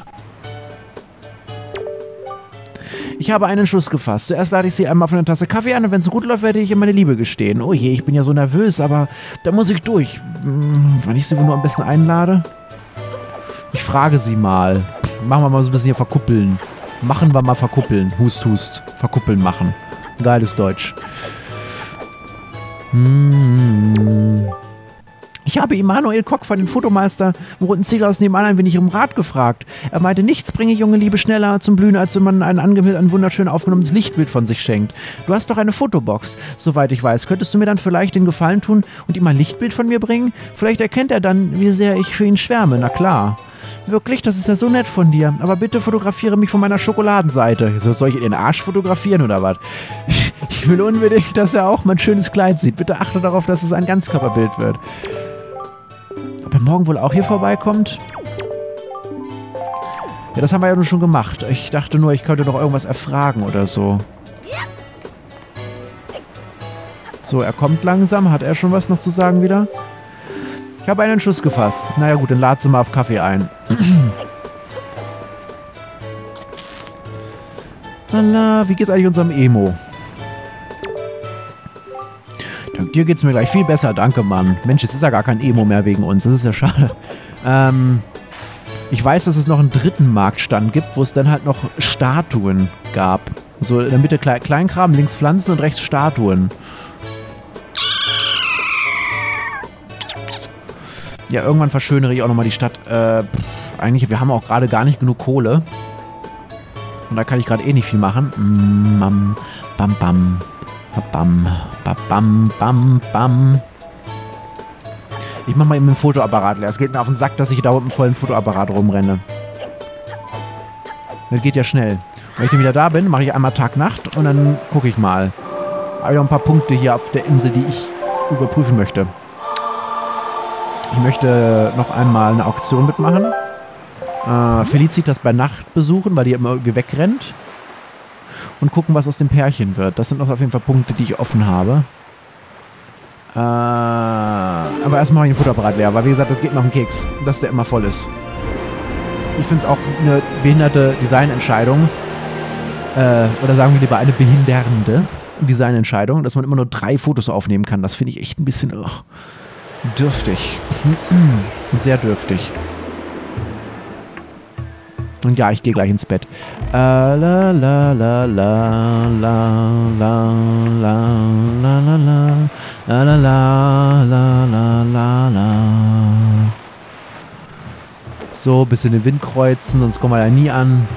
Ich habe einen Entschluss gefasst. Zuerst lade ich sie einmal auf eine Tasse Kaffee an und wenn es gut läuft, werde ich ihr meine Liebe gestehen. Oh je, ich bin ja so nervös, aber da muss ich durch. Hm, wenn ich sie wohl nur am besten einlade? Ich frage sie mal. Machen wir mal so ein bisschen hier verkuppeln. Machen wir mal verkuppeln. Hust, hust. Verkuppeln machen. Geiles Deutsch. Hm. Ich habe Immanuel Kock von den Fotomeister im Roten Ziegel aus nebenan ein wenig um Rat gefragt. Er meinte, nichts bringe junge Liebe schneller zum Blühen, als wenn man ein angemeldet, ein wunderschön aufgenommenes Lichtbild von sich schenkt. Du hast doch eine Fotobox, soweit ich weiß. Könntest du mir dann vielleicht den Gefallen tun und ihm ein Lichtbild von mir bringen? Vielleicht erkennt er dann, wie sehr ich für ihn schwärme, na klar. Wirklich, das ist ja so nett von dir. Aber bitte fotografiere mich von meiner Schokoladenseite. So, soll ich in den Arsch fotografieren oder was? Ich will unbedingt, dass er auch mein schönes Kleid sieht. Bitte achte darauf, dass es ein Ganzkörperbild wird. Ob er morgen wohl auch hier vorbeikommt? Ja, das haben wir ja nun schon gemacht. Ich dachte nur, ich könnte noch irgendwas erfragen oder so. So, er kommt langsam. Hat er schon was noch zu sagen wieder? Ich habe einen Entschluss gefasst. Naja gut, dann lad sie mal auf Kaffee ein. Lala, wie geht's eigentlich unserem Emo? Dank dir geht's mir gleich viel besser, danke Mann. Mensch, jetzt ist ja gar kein Emo mehr wegen uns, das ist ja schade. Ähm, ich weiß, dass es noch einen dritten Marktstand gibt, wo es dann halt noch Statuen gab. So in der Mitte Kle Kleinkram, links Pflanzen und rechts Statuen. Ja, irgendwann verschönere ich auch nochmal die Stadt. Äh, pff, eigentlich, wir haben auch gerade gar nicht genug Kohle. Und da kann ich gerade eh nicht viel machen. Mm, bam, bam, bam. Bam, bam, bam, bam. Ich mach mal eben den Fotoapparat leer. Es geht mir auf den Sack, dass ich da unten voll im Fotoapparat rumrenne. Das geht ja schnell. Und wenn ich dann wieder da bin, mache ich einmal Tag-Nacht und dann gucke ich mal. Habe ich noch ein paar Punkte hier auf der Insel, die ich überprüfen möchte. Ich möchte noch einmal eine Auktion mitmachen. Äh, Felicitas bei Nacht besuchen, weil die immer irgendwie wegrennt. Und gucken, was aus dem Pärchen wird. Das sind noch auf jeden Fall Punkte, die ich offen habe. Äh, aber erstmal mache ich den Futterapparat leer, weil wie gesagt, das geht mir auf den Keks, dass der immer voll ist. Ich finde es auch eine behinderte Designentscheidung. Äh, oder sagen wir lieber eine behindernde Designentscheidung, dass man immer nur drei Fotos aufnehmen kann. Das finde ich echt ein bisschen oh, dürftig. Sehr dürftig. Und ja, ich gehe gleich ins Bett. Äh, la la la la la la la la la la la la la la la la. So, ein bisschen den Wind kreuzen, sonst kommen wir da nie an.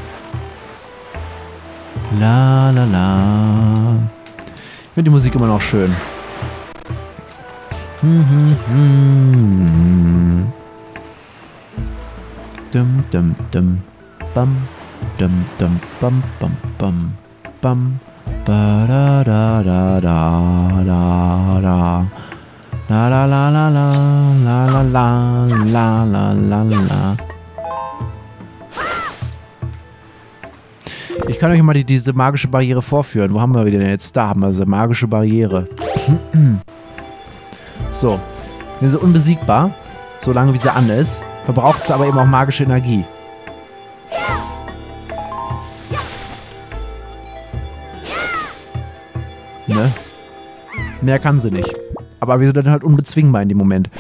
La la la. Ich finde die Musik immer noch schön. Hm, hm, hm. Dum, dum, dum. Bam, dum, dum, bam, bam, bam, bam, ba da da da da da da. La la la la la la la la la la la la. Ich kann euch mal die, diese magische Barriere vorführen. Wo haben wir wieder denn jetzt? Da haben wir diese magische Barriere. So. Wir sind unbesiegbar. Solange wie sie an ist. Verbraucht sie aber eben auch magische Energie. Ne? Mehr kann sie nicht. Aber wir sind dann halt unbezwingbar in dem Moment.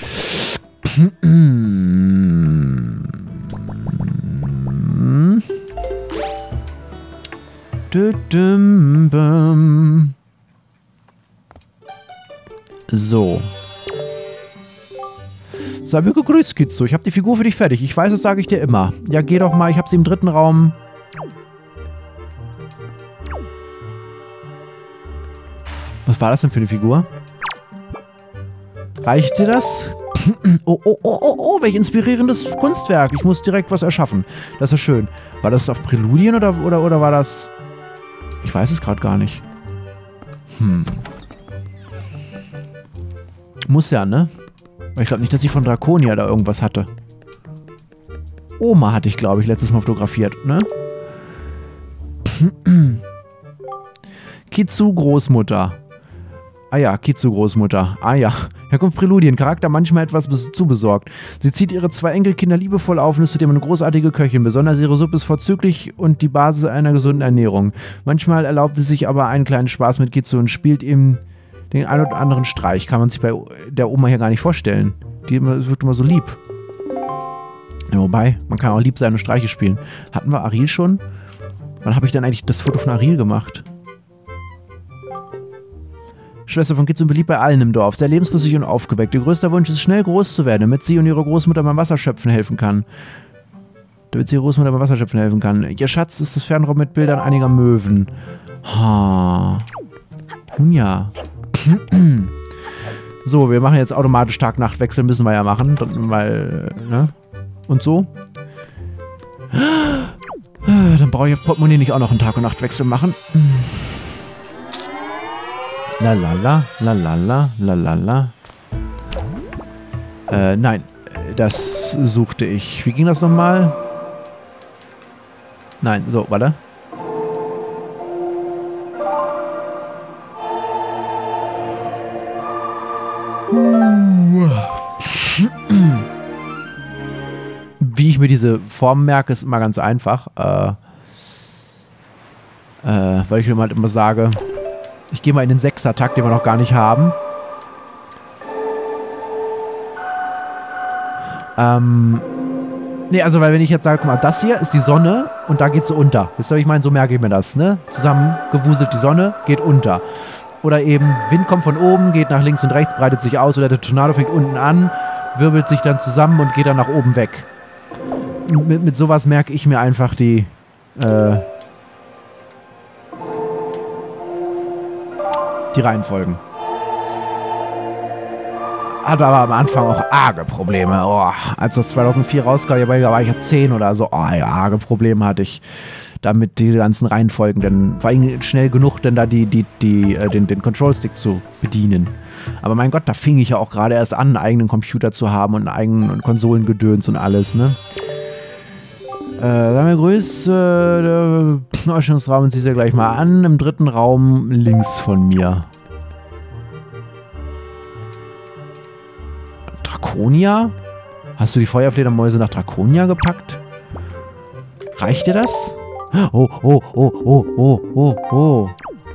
So. Sei mir gegrüßt, Kitzo. Ich habe die Figur für dich fertig. Ich weiß, das sage ich dir immer. Ja, geh doch mal. Ich habe sie im dritten Raum. Was war das denn für eine Figur? Reicht dir das? Oh, oh, oh, oh, oh, welch inspirierendes Kunstwerk. Ich muss direkt was erschaffen. Das ist schön. War das auf Präludien oder, oder, oder war das... Ich weiß es gerade gar nicht. Hm. Muss ja, ne? Ich glaube nicht, dass ich von Draconia da irgendwas hatte. Oma hatte ich, glaube ich, letztes Mal fotografiert, ne? Kitsu Großmutter. Ah ja, Kitsu Großmutter. Ah ja. Herkunft Präludien. Charakter manchmal etwas zu besorgt. Sie zieht ihre zwei Enkelkinder liebevoll auf und ist zudem eine großartige Köchin. Besonders ihre Suppe ist vorzüglich und die Basis einer gesunden Ernährung. Manchmal erlaubt sie sich aber einen kleinen Spaß mit Kitsu und spielt ihm den einen oder anderen Streich. Kann man sich bei der Oma hier gar nicht vorstellen. Die immer, wird immer so lieb. Ja, wobei, man kann auch lieb sein und Streiche spielen. Hatten wir Ariel schon? Wann habe ich denn eigentlich das Foto von Ariel gemacht? Schwester von Kitsu beliebt bei allen im Dorf, sehr lebenslustig und aufgeweckt. Ihr größter Wunsch ist, schnell groß zu werden, damit sie und ihre Großmutter beim Wasserschöpfen helfen kann. Damit sie ihre Großmutter beim Wasserschöpfen helfen kann. Ihr Schatz ist das Fernrohr mit Bildern einiger Möwen. Ha. Nun ja. So, wir machen jetzt automatisch Tag-Nacht-Wechsel, müssen wir ja machen, weil, ne? Und so. Dann brauche ich auf Portemonnaie nicht auch noch einen Tag- und Nachtwechsel machen. La la la, la la la, la la la. Äh, nein. Das suchte ich. Wie ging das nochmal? Nein, so, warte. Wie ich mir diese Form merke, ist immer ganz einfach. Äh, äh, weil ich mir halt immer sage, ich gehe mal in den Sechser-Takt, den wir noch gar nicht haben. Ähm, nee, also weil wenn ich jetzt sage, guck mal, das hier ist die Sonne und da geht sie unter. Wisst ihr, was ich meine? So merke ich mir das, ne? Zusammengewuselt die Sonne, geht unter. Oder eben, Wind kommt von oben, geht nach links und rechts, breitet sich aus. Oder der Tornado fängt unten an, wirbelt sich dann zusammen und geht dann nach oben weg. Mit, mit sowas merke ich mir einfach die, äh, die Reihenfolgen. Hatte aber am Anfang auch arge Probleme. Oh, als das zweitausendvier rauskam, da war ich ja zehn oder so. Oh, ja, arge Probleme hatte ich damit, die ganzen Reihenfolgen. Denn war eigentlich schnell genug, denn da die, die, die, äh, den, den Control-Stick zu bedienen. Aber mein Gott, da fing ich ja auch gerade erst an, einen eigenen Computer zu haben und einen eigenen Konsolengedöns und alles, ne? Äh, wir haben ja Größe, der Ausstellungsraum zieht ja gleich mal an. Im dritten Raum links von mir. Draconia? Hast du die Feuerfledermäuse nach Draconia gepackt? Reicht dir das? Oh, oh, oh, oh, oh, oh, oh.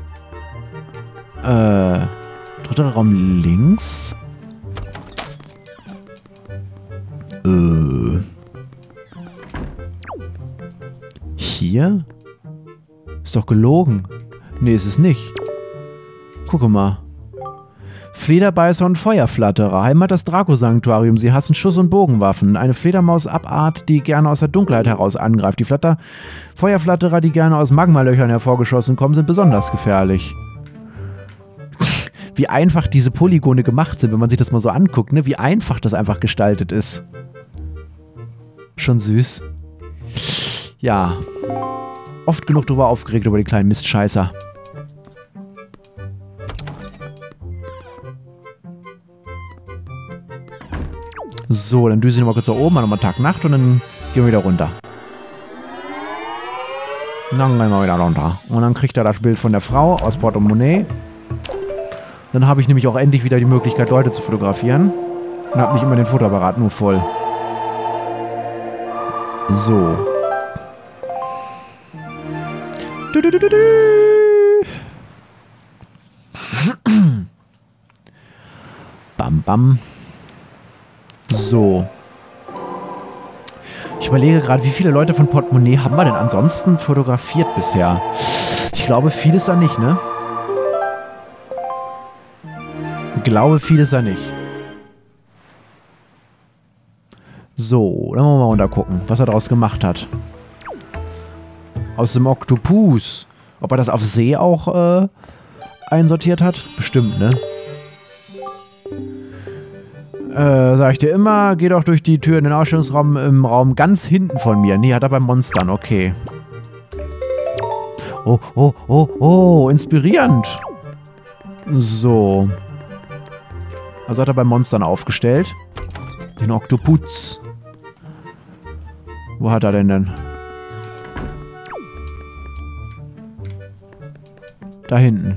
Äh, dritter Raum links? Äh. Hier? Ist doch gelogen. Nee, ist es nicht. Gucke mal. Flederbeißer und Feuerflatterer. Heimat das Draco-Sanktuarium. Sie hassen Schuss- und Bogenwaffen. Eine Fledermaus-Abart, die gerne aus der Dunkelheit heraus angreift. Die Flatter Feuerflatterer, die gerne aus Magmalöchern hervorgeschossen kommen, sind besonders gefährlich. Wie einfach diese Polygone gemacht sind, wenn man sich das mal so anguckt, ne? Wie einfach das einfach gestaltet ist. Schon süß. Ja. Oft genug darüber aufgeregt, über die kleinen Mistscheißer. So, dann düse ich nochmal kurz nach oben, nochmal Tag, Nacht und dann gehen wir wieder runter. Und dann gehen wir wieder runter. Und dann kriegt er das Bild von der Frau aus Portemonnaie. Dann habe ich nämlich auch endlich wieder die Möglichkeit, Leute zu fotografieren. Und habe nicht immer den Fotoapparat nur voll. So. Du, du, du, du, du. Bam, bam. So. Ich überlege gerade, wie viele Leute von Portemonnaie haben wir denn ansonsten fotografiert bisher? Ich glaube, vieles da nicht, ne? Ich glaube, vieles da nicht. So, dann wollen wir mal runter gucken, was er daraus gemacht hat. Aus dem Oktopus. Ob er das auf See auch äh, einsortiert hat? Bestimmt, ne? Äh, sag ich dir immer, geh doch durch die Tür in den Ausstellungsraum im Raum ganz hinten von mir. Nee, hat er bei Monstern, okay. Oh, oh, oh, oh, inspirierend. So. Also hat er bei Monstern aufgestellt. Den Oktopus. Wo hat er denn denn? Da hinten.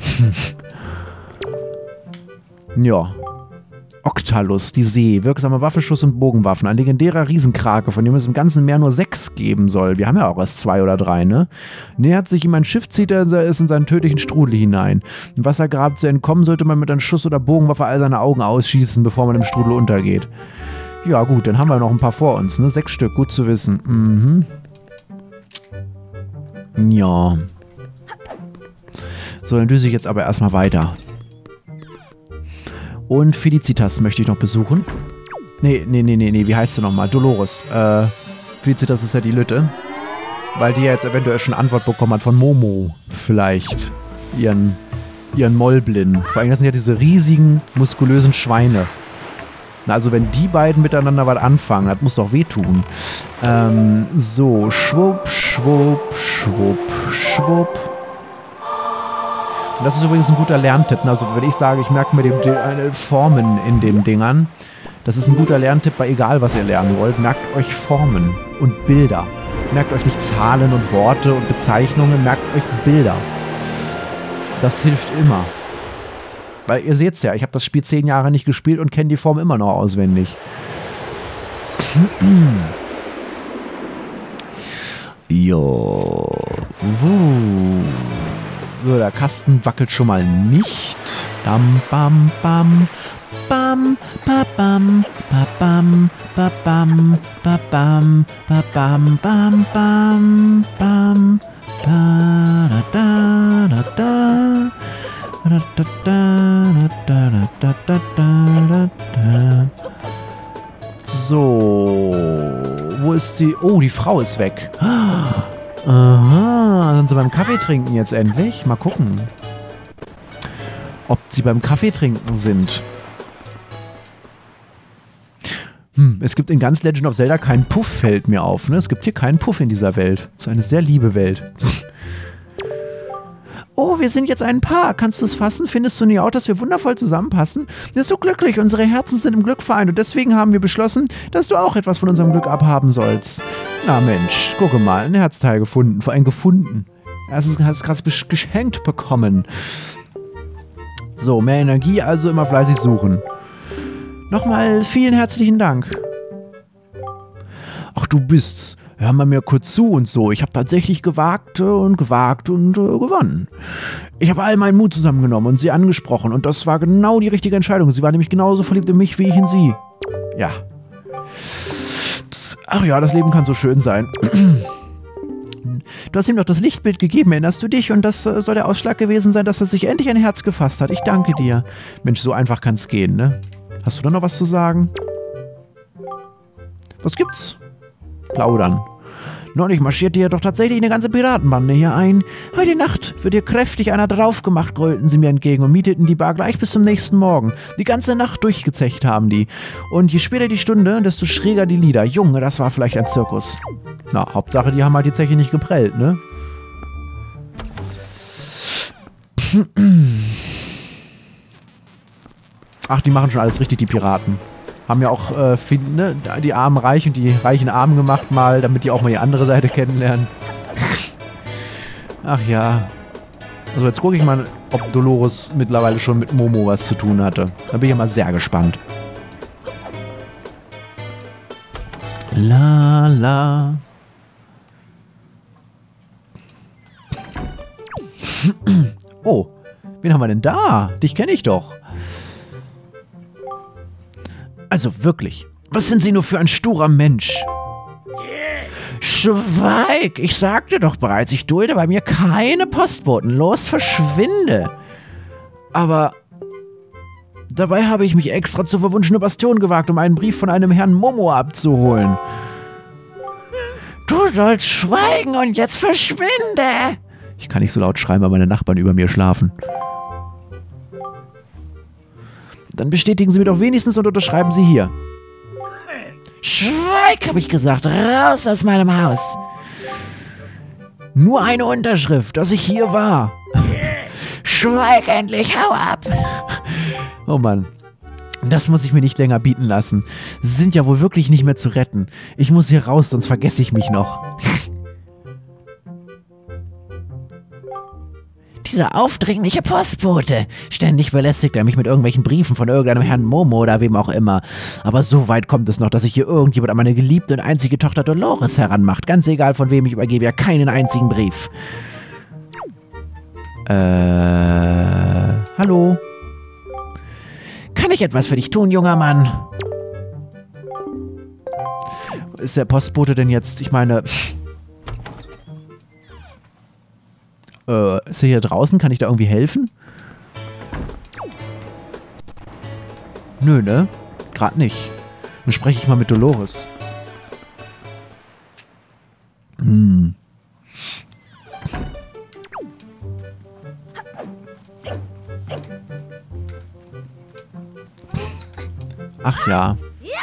Ja. Octalus, die See, wirksame Waffe, Schuss- und Bogenwaffen, ein legendärer Riesenkrake, von dem es im ganzen Meer nur sechs geben soll. Wir haben ja auch erst zwei oder drei, ne? Nähert sich ihm ein Schiff, zieht er es in seinen tödlichen Strudel hinein. Im Wassergrab zu entkommen, sollte man mit einem Schuss- oder Bogenwaffe all seine Augen ausschießen, bevor man im Strudel untergeht. Ja gut, dann haben wir noch ein paar vor uns, ne? Sechs Stück, gut zu wissen. Mhm. Ja. So, dann düse ich jetzt aber erstmal weiter. Und Felicitas möchte ich noch besuchen. Nee, nee, nee, nee, nee, wie heißt sie nochmal? Dolores. Äh, Felicitas ist ja die Lütte. Weil die ja jetzt eventuell schon Antwort bekommen hat von Momo. Vielleicht. Ihren, ihren Mollblin. Vor allem, das sind ja diese riesigen, muskulösen Schweine. Na, also wenn die beiden miteinander was anfangen, das muss doch wehtun. Ähm, so, schwupp, schwupp, schwupp, schwupp. Und das ist übrigens ein guter Lerntipp. Also wenn ich sage, ich merke mir die, die Formen in den Dingern, das ist ein guter Lerntipp bei egal, was ihr lernen wollt. Merkt euch Formen und Bilder. Merkt euch nicht Zahlen und Worte und Bezeichnungen, merkt euch Bilder. Das hilft immer. Weil ihr seht es ja, ich habe das Spiel zehn Jahre nicht gespielt und kenne die Form immer noch auswendig. Jo. Wuh. So, der Kasten wackelt schon mal nicht. Bam, bam, bam. Bam, ba, bam, ba, bam, ba, bam, ba, bam, ba, bam, bam, bam, bam. Da, da, da, da, da, da, da, da, da, da, da, da. So. Wo ist die? Oh, die Frau ist weg. Aha, sind sie beim Kaffee trinken jetzt endlich? Mal gucken. Ob sie beim Kaffee trinken sind. Hm, es gibt in ganz Legend of Zelda keinen Puff, fällt mir auf. Ne? Es gibt hier keinen Puff in dieser Welt. Das ist eine sehr liebe Welt. Oh, wir sind jetzt ein Paar. Kannst du es fassen? Findest du nicht auch, dass wir wundervoll zusammenpassen? Wir sind so glücklich. Unsere Herzen sind im Glück vereint. Und deswegen haben wir beschlossen, dass du auch etwas von unserem Glück abhaben sollst. Na Mensch, gucke mal. Ein Herzteil gefunden. Vor allem gefunden. Er ist gerade geschenkt bekommen. So, mehr Energie, also immer fleißig suchen. Nochmal vielen herzlichen Dank. Ach, du bist's. Hör mal mir kurz zu und so. Ich habe tatsächlich gewagt äh, und gewagt und äh, gewonnen. Ich habe all meinen Mut zusammengenommen und sie angesprochen. Und das war genau die richtige Entscheidung. Sie war nämlich genauso verliebt in mich, wie ich in sie. Ja. Das, ach ja, das Leben kann so schön sein. Du hast ihm doch das Lichtbild gegeben, erinnerst du dich? Und das äh, soll der Ausschlag gewesen sein, dass er sich endlich ein Herz gefasst hat. Ich danke dir. Mensch, so einfach kann's gehen, ne? Hast du da noch was zu sagen? Was gibt's? Plaudern. Neulich marschierte ja doch tatsächlich eine ganze Piratenbande hier ein. Heute Nacht wird dir kräftig einer draufgemacht, grölten sie mir entgegen und mieteten die Bar gleich bis zum nächsten Morgen. Die ganze Nacht durchgezecht haben die. Und je später die Stunde, desto schräger die Lieder. Junge, das war vielleicht ein Zirkus. Na, Hauptsache, die haben halt die Zeche nicht geprellt, ne? Ach, die machen schon alles richtig, die Piraten. Haben ja auch äh, viel, ne, die Armen reich und die reichen Armen gemacht mal, damit die auch mal die andere Seite kennenlernen. Ach ja. Also jetzt gucke ich mal, ob Dolores mittlerweile schon mit Momo was zu tun hatte. Da bin ich ja mal sehr gespannt. La la. Oh, wen haben wir denn da? Dich kenne ich doch. Also wirklich, was sind Sie nur für ein sturer Mensch? Schweig, ich sagte doch bereits, ich dulde bei mir keine Postboten. Los, verschwinde. Aber dabei habe ich mich extra zur verwunschenen Bastion gewagt, um einen Brief von einem Herrn Momo abzuholen. Du sollst schweigen und jetzt verschwinde. Ich kann nicht so laut schreien, weil meine Nachbarn über mir schlafen. Dann bestätigen Sie mir doch wenigstens und unterschreiben Sie hier. Schweig, habe ich gesagt. Raus aus meinem Haus. Nur eine Unterschrift, dass ich hier war. Schweig endlich, hau ab. Oh Mann. Das muss ich mir nicht länger bieten lassen. Sie sind ja wohl wirklich nicht mehr zu retten. Ich muss hier raus, sonst vergesse ich mich noch. Dieser aufdringliche Postbote. Ständig belästigt er mich mit irgendwelchen Briefen von irgendeinem Herrn Momo oder wem auch immer. Aber so weit kommt es noch, dass sich hier irgendjemand an meine geliebte und einzige Tochter Dolores heranmacht. Ganz egal, von wem ich übergebe, ja keinen einzigen Brief. Äh, hallo? Kann ich etwas für dich tun, junger Mann? Ist der Postbote denn jetzt, ich meine... Äh, ist er hier draußen? Kann ich da irgendwie helfen? Nö, ne? Gerade nicht. Dann spreche ich mal mit Dolores. Hm. Ach ja.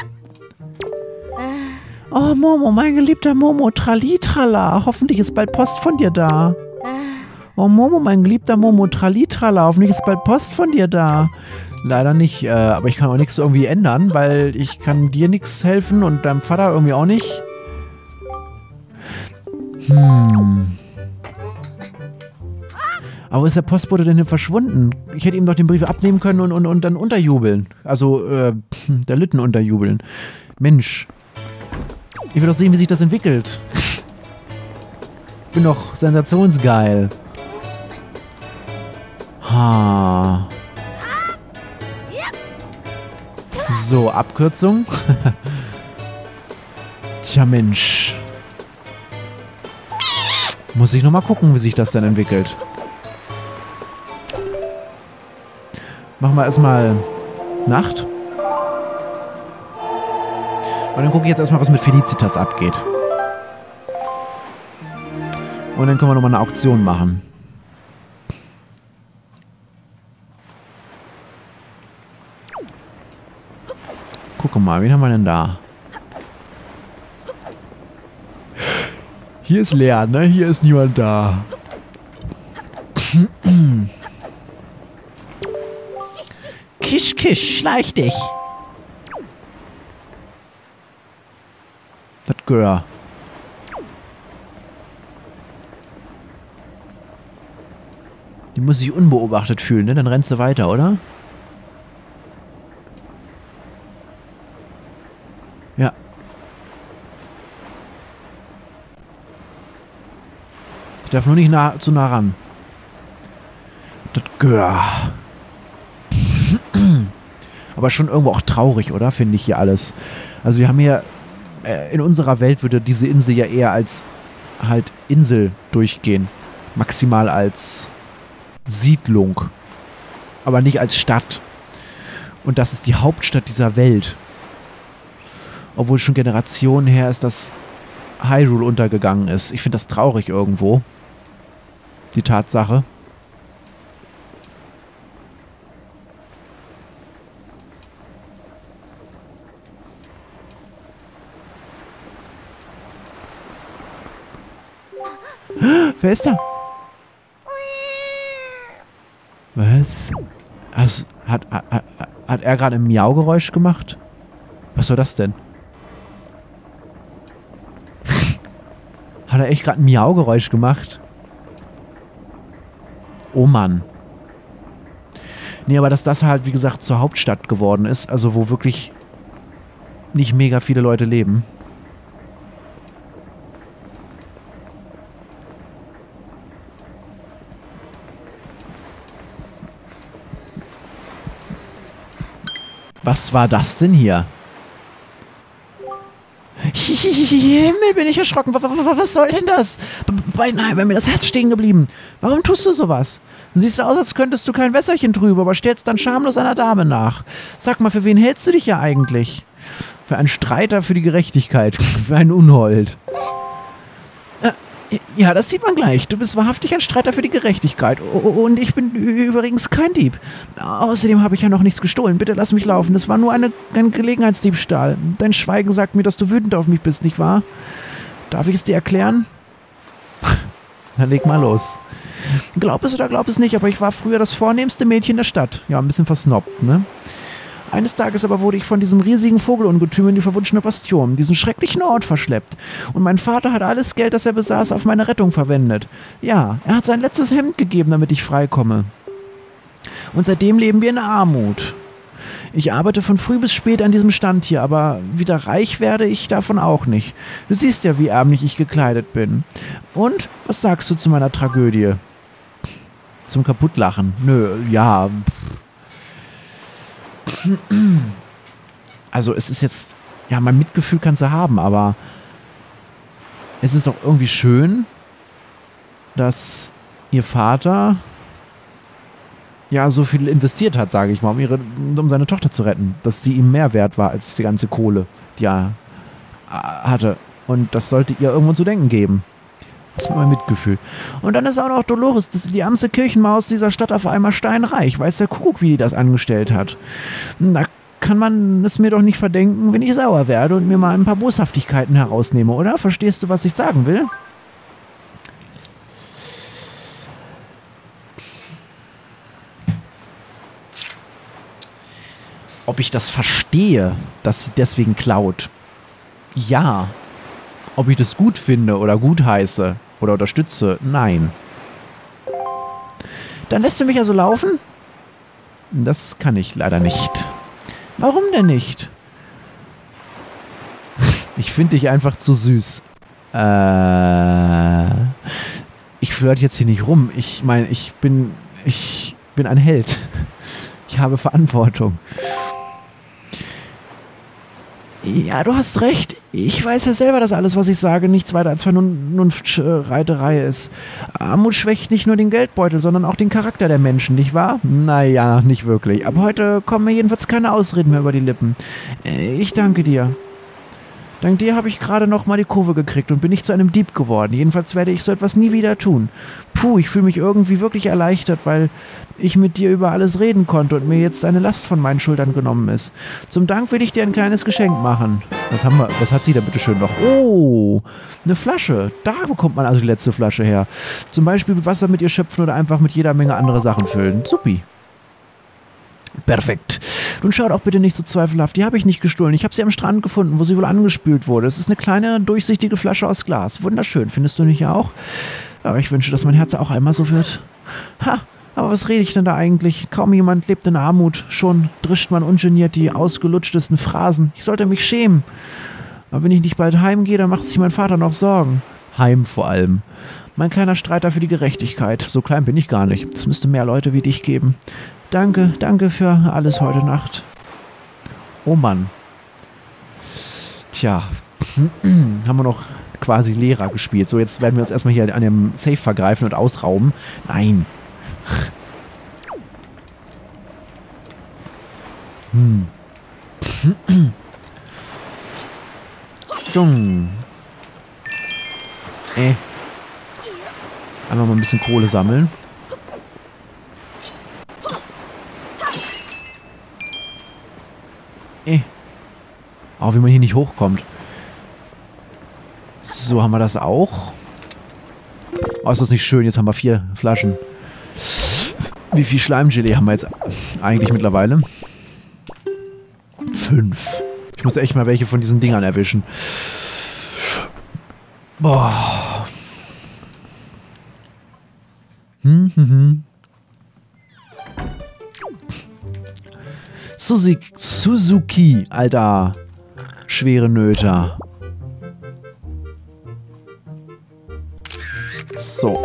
Oh, Momo, mein geliebter Momo, Trali-Trala. Hoffentlich ist bald Post von dir da. Oh, Momo, mein geliebter Momo, Trali-Trala, hoffentlich ist bald Post von dir da. Leider nicht, äh, aber ich kann auch nichts irgendwie ändern, weil ich kann dir nichts helfen und deinem Vater irgendwie auch nicht. Hm. Aber wo ist der Postbote denn hin verschwunden? Ich hätte ihm doch den Brief abnehmen können und, und, und dann unterjubeln. Also, äh, der Litten unterjubeln. Mensch. Ich will doch sehen, wie sich das entwickelt. Bin doch sensationsgeil. Ha. So, Abkürzung. Tja, Mensch. Muss ich nochmal gucken, wie sich das dann entwickelt. Machen wir erstmal Nacht. Und dann gucke ich jetzt erstmal, was mit Felicitas abgeht. Und dann können wir nochmal eine Auktion machen. Guck mal, wen haben wir denn da? Hier ist leer, ne? Hier ist niemand da. Kisch, kisch, schleich dich. Das Gör. Die muss sich unbeobachtet fühlen, ne? Dann rennst du weiter, oder? Ja. Ich darf nur nicht nah, zu nah ran. Das Gör. Aber schon irgendwo auch traurig, oder? Finde ich hier alles. Also wir haben hier, äh, in unserer Welt würde diese Insel ja eher als halt Insel durchgehen. Maximal als Siedlung. Aber nicht als Stadt. Und das ist die Hauptstadt dieser Welt. Obwohl schon Generationen her ist, dass Hyrule untergegangen ist. Ich finde das traurig irgendwo. Die Tatsache. Wer ist da? Was? Also, hat, hat, hat er gerade ein Miau-Geräusch gemacht? Was war das denn? Hat er echt gerade ein Miau-Geräusch gemacht? Oh Mann. Nee, aber dass das halt, wie gesagt, zur Hauptstadt geworden ist, also wo wirklich nicht mega viele Leute leben. Was war das denn hier? Himmel, bin ich erschrocken. Was soll denn das? Beinahe wäre mir das Herz stehen geblieben. Warum tust du sowas? Siehst du aus, als könntest du kein Wässerchen drüber, aber stellst dann schamlos einer Dame nach. Sag mal, für wen hältst du dich ja eigentlich? Für einen Streiter für die Gerechtigkeit. Für einen Unhold. Ja, das sieht man gleich. Du bist wahrhaftig ein Streiter für die Gerechtigkeit. Und ich bin übrigens kein Dieb. Außerdem habe ich ja noch nichts gestohlen. Bitte lass mich laufen. Das war nur eine, ein Gelegenheitsdiebstahl. Dein Schweigen sagt mir, dass du wütend auf mich bist, nicht wahr? Darf ich es dir erklären? Dann leg mal los. Glaub es oder glaub es nicht, aber ich war früher das vornehmste Mädchen der Stadt. Ja, ein bisschen versnobbt, ne? Eines Tages aber wurde ich von diesem riesigen Vogelungetüm in die verwunschene Bastion, diesen schrecklichen Ort verschleppt. Und mein Vater hat alles Geld, das er besaß, auf meine Rettung verwendet. Ja, er hat sein letztes Hemd gegeben, damit ich freikomme. Und seitdem leben wir in Armut. Ich arbeite von früh bis spät an diesem Stand hier, aber wieder reich werde ich davon auch nicht. Du siehst ja, wie ärmlich ich gekleidet bin. Und, was sagst du zu meiner Tragödie? Zum Kaputtlachen? Nö, ja... Also es ist jetzt, ja, mein Mitgefühl kannst du haben, aber es ist doch irgendwie schön, dass ihr Vater ja so viel investiert hat, sage ich mal, um, ihre, um seine Tochter zu retten, dass sie ihm mehr wert war als die ganze Kohle, die er hatte. Und das sollte ihr irgendwo zu denken geben. Das war mein Mitgefühl. Und dann ist auch noch Dolores, das ist die ärmste Kirchenmaus dieser Stadt, auf einmal steinreich. Weiß der Kuckuck, wie die das angestellt hat. Da kann man es mir doch nicht verdenken, wenn ich sauer werde und mir mal ein paar Boshaftigkeiten herausnehme, oder? Verstehst du, was ich sagen will? Ob ich das verstehe, dass sie deswegen klaut? Ja. Ob ich das gut finde oder gut heiße oder unterstütze? Nein. Dann lässt du mich also laufen? Das kann ich leider nicht. Warum denn nicht? Ich finde dich einfach zu süß. Äh, ich flirte jetzt hier nicht rum. Ich meine, ich bin, ich bin ein Held. Ich habe Verantwortung. Ja, du hast recht. Ich weiß ja selber, dass alles, was ich sage, nichts weiter als Vernunftreiterei ist. Armut schwächt nicht nur den Geldbeutel, sondern auch den Charakter der Menschen, nicht wahr? Naja, nicht wirklich. Aber heute kommen mir jedenfalls keine Ausreden mehr über die Lippen. Ich danke dir. Dank dir habe ich gerade noch mal die Kurve gekriegt und bin nicht zu einem Dieb geworden. Jedenfalls werde ich so etwas nie wieder tun. Puh, ich fühle mich irgendwie wirklich erleichtert, weil ich mit dir über alles reden konnte und mir jetzt eine Last von meinen Schultern genommen ist. Zum Dank will ich dir ein kleines Geschenk machen. Was haben wir? Was hat sie da bitte schön noch? Oh, eine Flasche. Da bekommt man also die letzte Flasche her. Zum Beispiel mit Wasser mit ihr schöpfen oder einfach mit jeder Menge andere Sachen füllen. Supi. Perfekt. Nun schaut auch bitte nicht so zweifelhaft. Die habe ich nicht gestohlen. Ich habe sie am Strand gefunden, wo sie wohl angespült wurde. Es ist eine kleine, durchsichtige Flasche aus Glas. Wunderschön. Findest du nicht auch? Aber ich wünsche, dass mein Herz auch einmal so wird. Ha, aber was rede ich denn da eigentlich? Kaum jemand lebt in Armut. Schon drischt man ungeniert die ausgelutschtesten Phrasen. Ich sollte mich schämen. Aber wenn ich nicht bald heimgehe, dann macht sich mein Vater noch Sorgen. Heim vor allem. Mein kleiner Streiter für die Gerechtigkeit. So klein bin ich gar nicht. Es müsste mehr Leute wie dich geben. Danke, danke für alles heute Nacht. Oh Mann. Tja, haben wir noch quasi Lehrer gespielt. So, jetzt werden wir uns erstmal hier an dem Safe vergreifen und ausrauben. Nein. Hm. Dung. Äh. Einmal mal ein bisschen Kohle sammeln. Eh. Auch wie man hier nicht hochkommt. So, haben wir das auch. Oh, ist das nicht schön? Jetzt haben wir vier Flaschen. Wie viel Schleimgelee haben wir jetzt eigentlich mittlerweile? Fünf. Ich muss echt mal welche von diesen Dingern erwischen. Boah. Hm, hm, hm. Suzuki, Suzuki, Alter. Schwere Nöter. So.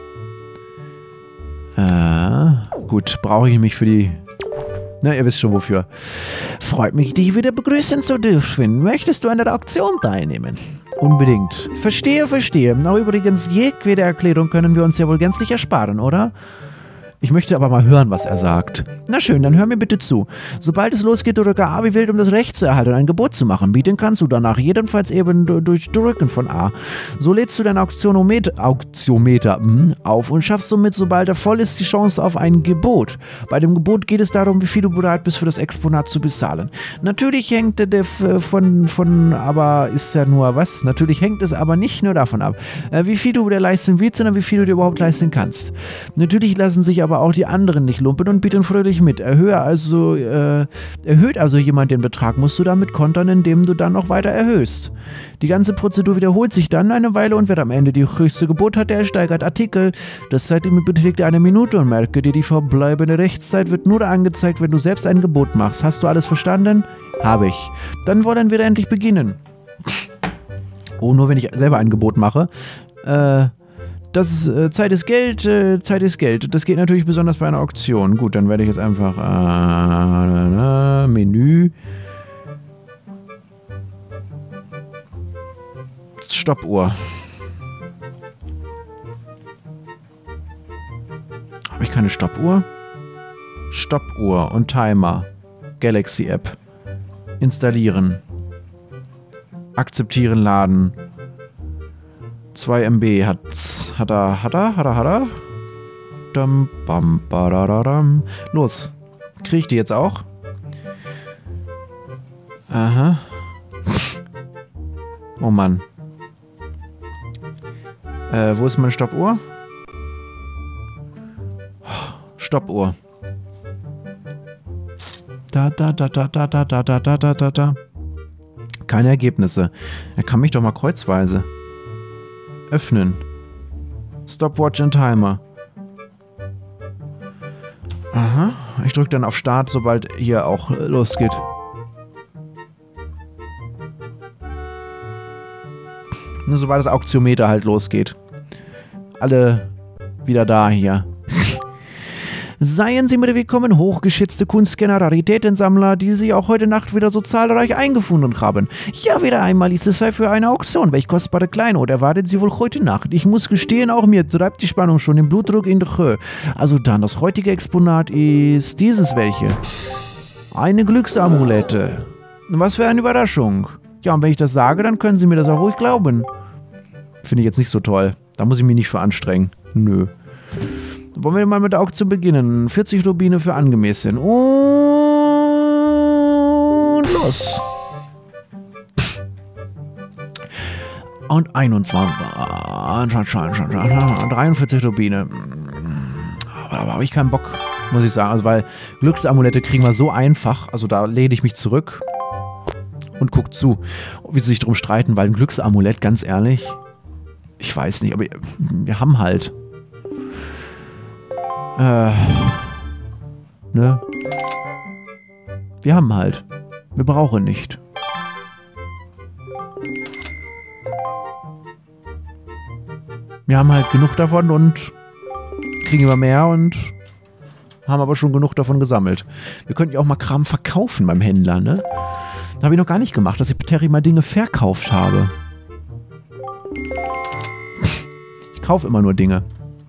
Äh, gut, brauche ich mich für die... Na, ihr wisst schon wofür. Freut mich, dich wieder begrüßen zu dürfen. Möchtest du an der Auktion teilnehmen? Unbedingt. Verstehe, verstehe. Na, übrigens, jede Erklärung können wir uns ja wohl gänzlich ersparen, oder? Ich möchte aber mal hören, was er sagt. Na schön, dann hör mir bitte zu. Sobald es losgeht, drücke A wie wild, um das Recht zu erhalten, ein Gebot zu machen. Bieten kannst du danach, jedenfalls eben durch Drücken von A. So lädst du dein Auktionometer, Auktionometer mh, auf und schaffst somit, sobald er voll ist, die Chance auf ein Gebot. Bei dem Gebot geht es darum, wie viel du bereit bist, für das Exponat zu bezahlen. Natürlich hängt der von, von, aber ist ja nur was? Natürlich hängt es aber nicht nur davon ab, wie viel du dir leisten willst, sondern wie viel du dir überhaupt leisten kannst. Natürlich lassen sich aber auch die anderen nicht lumpen und bieten fröhlich mit. Erhöhe also, äh, erhöht also jemand den Betrag, musst du damit kontern, indem du dann noch weiter erhöhst. Die ganze Prozedur wiederholt sich dann eine Weile und wer am Ende die höchste Gebot hat, der ersteigert Artikel. Das Zeitlimit beträgt eine Minute und merke dir, die verbleibende Rechtszeit wird nur angezeigt, wenn du selbst ein Gebot machst. Hast du alles verstanden? Habe ich. Dann wollen wir endlich beginnen. Oh, nur wenn ich selber ein Gebot mache. Äh, Das ist, äh, Zeit ist Geld, äh, Zeit ist Geld. Das geht natürlich besonders bei einer Auktion. Gut, dann werde ich jetzt einfach äh, äh, Menü. Stoppuhr. Habe ich keine Stoppuhr? Stoppuhr und Timer. Galaxy App. Installieren. Akzeptieren, laden. zwei Megabyte hat's. Hat er, hat er, hat er, hat er? Dum, bam, badadadam. Los. Krieg ich die jetzt auch? Aha. Oh Mann. Äh, wo ist meine Stoppuhr? Stoppuhr. Da, da, da, da, da, da, da, da, da, da, da. Keine Ergebnisse. Er kann mich doch mal kreuzweise. Öffnen. Stopwatch und Timer. Aha. Ich drücke dann auf Start, sobald hier auch losgeht. Nur sobald das Auktionometer halt losgeht. Alle wieder da hier. Seien Sie mir willkommen, hochgeschätzte Kunstkenner, Raritätensammler, die Sie auch heute Nacht wieder so zahlreich eingefunden haben. Ja, wieder einmal ist es Zeit für eine Auktion. Welch kostbare Kleinod erwartet Sie wohl heute Nacht? Ich muss gestehen, auch mir treibt die Spannung schon den Blutdruck in die Höhe. Also dann, das heutige Exponat ist dieses welche. Eine Glücksamulette. Was für eine Überraschung. Ja, und wenn ich das sage, dann können Sie mir das auch ruhig glauben. Finde ich jetzt nicht so toll. Da muss ich mich nicht für anstrengen. Nö. Wollen wir mal mit der Auktion beginnen. vierzig Rubine für angemessen. Und los. Und einundzwanzig. dreiundvierzig Rubine. Aber da habe ich keinen Bock, muss ich sagen. Also, weil Glücksamulette kriegen wir so einfach. Also da lehne ich mich zurück und guck zu, wie sie sich drum streiten. Weil ein Glücksamulett, ganz ehrlich, ich weiß nicht, aber wir haben halt. Äh, ne? Wir haben halt. Wir brauchen nicht. Wir haben halt genug davon und kriegen immer mehr und haben aber schon genug davon gesammelt. Wir könnten ja auch mal Kram verkaufen beim Händler, ne? Das habe ich noch gar nicht gemacht, dass ich bei Terry mal Dinge verkauft habe. Ich kaufe immer nur Dinge.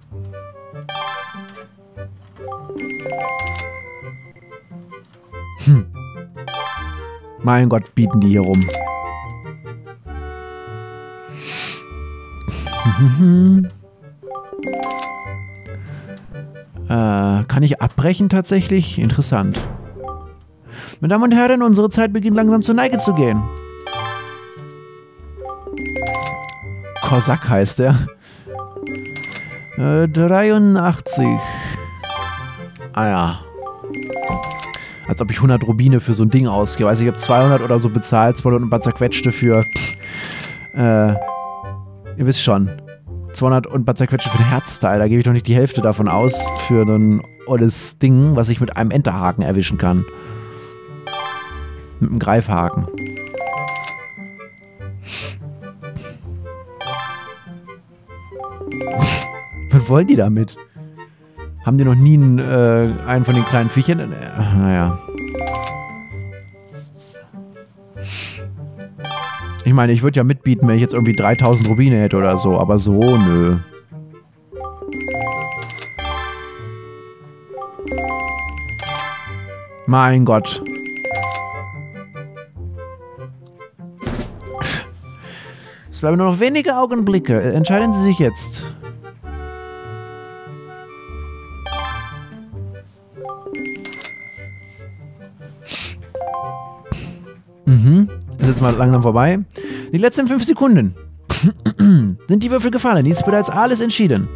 Hm. Mein Gott, bieten die hier rum. äh, kann ich abbrechen tatsächlich? Interessant. Meine Damen und Herren, unsere Zeit beginnt langsam zur Neige zu gehen. Kosak heißt er. Äh, dreiundachtzig. Ah ja. Als ob ich hundert Rubine für so ein Ding ausgebe. Also ich habe zweihundert oder so bezahlt, zweihundert und ein paar zerquetschte für, äh, ihr wisst schon, zweihundert und ein paar zerquetschte für ein Herzteil. Da gebe ich doch nicht die Hälfte davon aus für ein olles Ding, was ich mit einem Enterhaken erwischen kann. Mit einem Greifhaken. Was wollen die damit? Haben die noch nie einen, äh, einen von den kleinen Viechern? Äh, naja. Ich meine, ich würde ja mitbieten, wenn ich jetzt irgendwie dreitausend Rubine hätte oder so, aber so, nö. Mein Gott. Es bleiben nur noch wenige Augenblicke. Entscheiden Sie sich jetzt. Mhm. Ist jetzt mal langsam vorbei. Die letzten fünf Sekunden. Sind die Würfel gefallen? Dies ist bereits alles entschieden.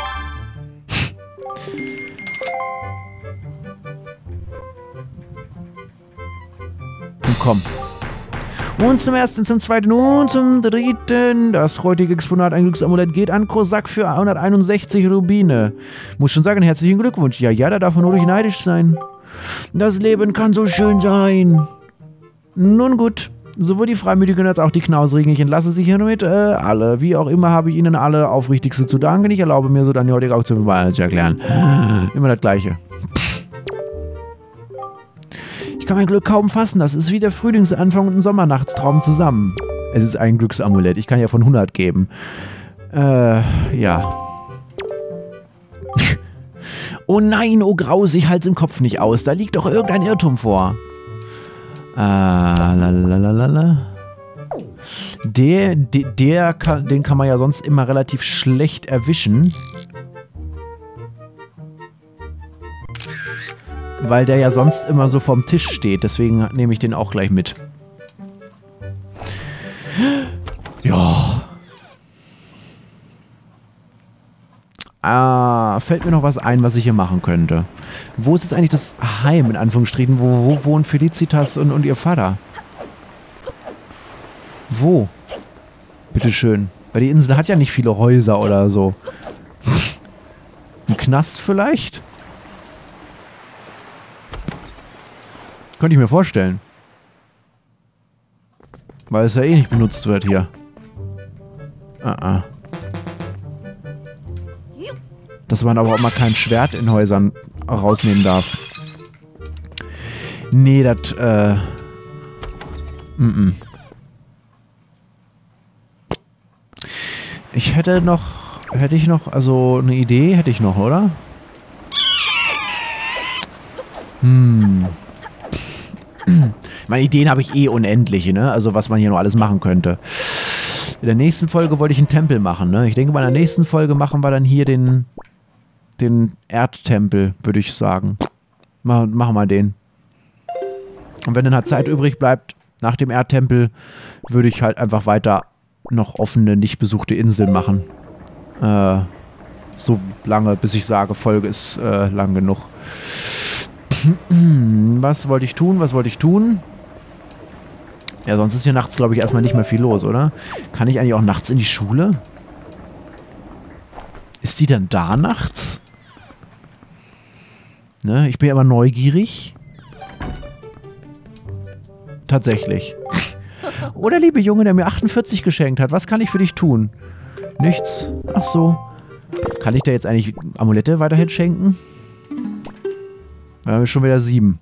Und komm. Und zum ersten, zum zweiten und zum dritten. Das heutige Exponat, ein Glücksamulett, geht an Kosak für hunderteinundsechzig Rubine. Muss schon sagen, herzlichen Glückwunsch. Ja, ja, da darf man nur durch neidisch sein. Das Leben kann so schön sein. Nun gut, sowohl die Freimütigen als auch die Knausrigen, ich entlasse sich hiermit äh, alle. Wie auch immer habe ich Ihnen alle aufrichtigste zu danken. Ich erlaube mir so dann die heutige Auktion zu erklären. Immer das Gleiche. Ich kann mein Glück kaum fassen. Das ist wie der Frühlingsanfang und ein Sommernachtstraum zusammen. Es ist ein Glücksamulett. Ich kann ja von hundert geben. Äh, ja. Oh nein, oh Graus, ich halte es im Kopf nicht aus. Da liegt doch irgendein Irrtum vor. Ah, lalalala. Der, der, der kann, den kann man ja sonst immer relativ schlecht erwischen. Weil der ja sonst immer so vorm Tisch steht. Deswegen nehme ich den auch gleich mit. Ja. Ah, fällt mir noch was ein, was ich hier machen könnte. Wo ist jetzt eigentlich das Heim, in Anführungsstrichen? Wo, wo wohnen Felicitas und, und ihr Vater? Wo? Bitteschön. Weil die Insel hat ja nicht viele Häuser oder so. Ein Knast vielleicht? Könnte ich mir vorstellen. Weil es ja eh nicht benutzt wird hier. Ah, ah. Dass man aber auch mal kein Schwert in Häusern rausnehmen darf. Nee, das, äh... Mm -mm. Ich hätte noch... Hätte ich noch... Also, eine Idee hätte ich noch, oder? Hm... Meine Ideen habe ich eh unendliche, ne? Also was man hier noch alles machen könnte. In der nächsten Folge wollte ich einen Tempel machen, ne? Ich denke, bei der nächsten Folge machen wir dann hier den, den Erdtempel, würde ich sagen. Mach, machen wir den. Und wenn dann halt Zeit übrig bleibt, nach dem Erdtempel, würde ich halt einfach weiter noch offene, nicht besuchte Inseln machen. Äh, so lange, bis ich sage, Folge ist äh, lang genug. Was wollte ich tun? Was wollte ich tun? Ja, sonst ist hier nachts, glaube ich, erstmal nicht mehr viel los, oder? Kann ich eigentlich auch nachts in die Schule? Ist die dann da nachts? Ne? Ich bin ja immer neugierig. Tatsächlich. Oh, der liebe Junge, der mir achtundvierzig geschenkt hat. Was kann ich für dich tun? Nichts. Ach so. Kann ich da jetzt eigentlich Amulette weiterhin schenken? Wir haben schon wieder sieben.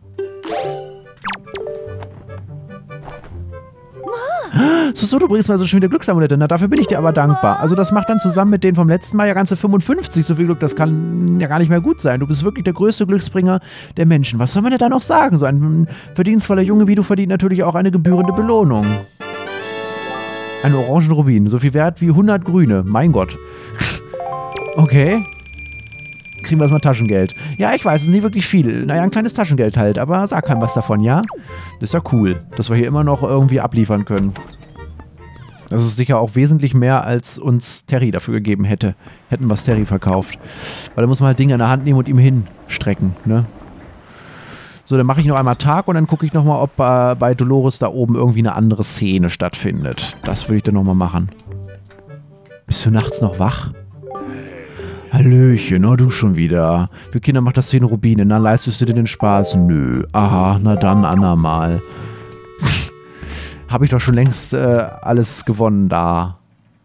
So, so, du bringst mal so schon wieder Glücksamulette. Na, dafür bin ich dir aber dankbar. Also das macht dann zusammen mit denen vom letzten Mal ja ganze fünfundfünfzig. So viel Glück, das kann ja gar nicht mehr gut sein. Du bist wirklich der größte Glücksbringer der Menschen. Was soll man denn da noch sagen? So ein verdienstvoller Junge wie du verdient natürlich auch eine gebührende Belohnung. Einen orangen Rubin. So viel wert wie hundert grüne. Mein Gott. Okay. Kriegen wir erstmal Taschengeld. Ja, ich weiß, es ist nicht wirklich viel. Naja, ein kleines Taschengeld halt. Aber sag keinem was davon, ja? Das ist ja cool, dass wir hier immer noch irgendwie abliefern können. Das ist sicher auch wesentlich mehr, als uns Terry dafür gegeben hätte. Hätten wir es Terry verkauft. Weil da muss man halt Dinge in der Hand nehmen und ihm hinstrecken, ne? So, dann mache ich noch einmal Tag und dann gucke ich nochmal, ob äh, bei Dolores da oben irgendwie eine andere Szene stattfindet. Das würde ich dann nochmal machen. Bist du nachts noch wach? Hallöchen, oh, du schon wieder. Für Kinder macht das zehn Rubine. Na, leistest du dir den Spaß? Nö. Aha, na dann andermal. Habe ich doch schon längst äh, alles gewonnen da.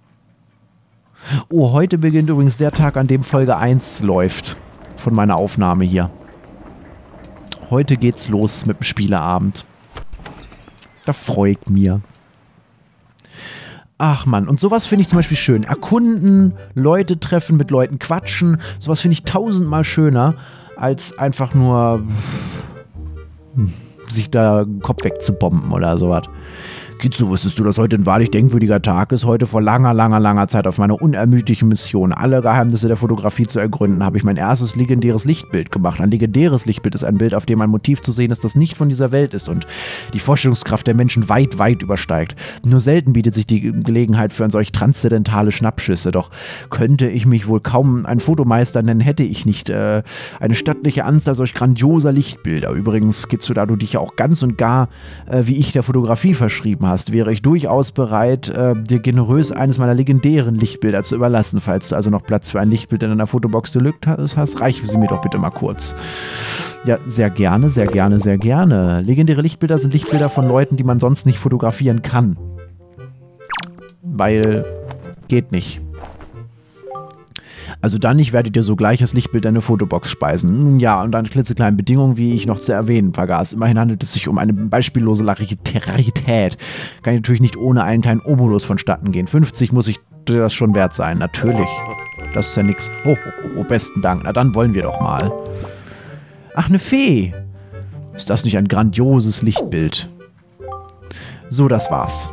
Oh, heute beginnt übrigens der Tag, an dem Folge eins läuft. Von meiner Aufnahme hier. Heute geht's los mit dem Spieleabend. Da freut mir. Ach Mann, und sowas finde ich zum Beispiel schön. Erkunden, Leute treffen, mit Leuten quatschen. Sowas finde ich tausendmal schöner, als einfach nur sich da den Kopf wegzubomben oder sowas. Kitsu, wusstest du, dass heute ein wahrlich denkwürdiger Tag ist? Heute vor langer, langer, langer Zeit auf meiner unermüdlichen Mission, alle Geheimnisse der Fotografie zu ergründen, habe ich mein erstes legendäres Lichtbild gemacht. Ein legendäres Lichtbild ist ein Bild, auf dem ein Motiv zu sehen ist, das nicht von dieser Welt ist und die Vorstellungskraft der Menschen weit, weit übersteigt. Nur selten bietet sich die Gelegenheit für ein solch transzendentale Schnappschüsse, doch könnte ich mich wohl kaum ein Fotomeister nennen, hätte ich nicht äh, eine stattliche Anzahl solch grandioser Lichtbilder. Übrigens, Kitsu, da du dich ja auch ganz und gar äh, wie ich der Fotografie verschrieben hast, hast, wäre ich durchaus bereit, äh, dir generös eines meiner legendären Lichtbilder zu überlassen. Falls du also noch Platz für ein Lichtbild in deiner Fotobox Deluxe hast, reich sie mir doch bitte mal kurz. Ja, sehr gerne, sehr gerne, sehr gerne. Legendäre Lichtbilder sind Lichtbilder von Leuten, die man sonst nicht fotografieren kann. Weil geht nicht. Also dann, ich werde dir sogleich das Lichtbild deine Fotobox speisen. Ja, und an klitzekleinen Bedingungen, wie ich noch zu erwähnen vergaß. Immerhin handelt es sich um eine beispiellose Rarität. Kann ich natürlich nicht ohne einen kleinen Obolus vonstatten gehen. fünfzig muss ich dir das schon wert sein, natürlich. Das ist ja nix. Oh, oh, oh, besten Dank. Na, dann wollen wir doch mal. Ach, eine Fee. Ist das nicht ein grandioses Lichtbild? So, das war's.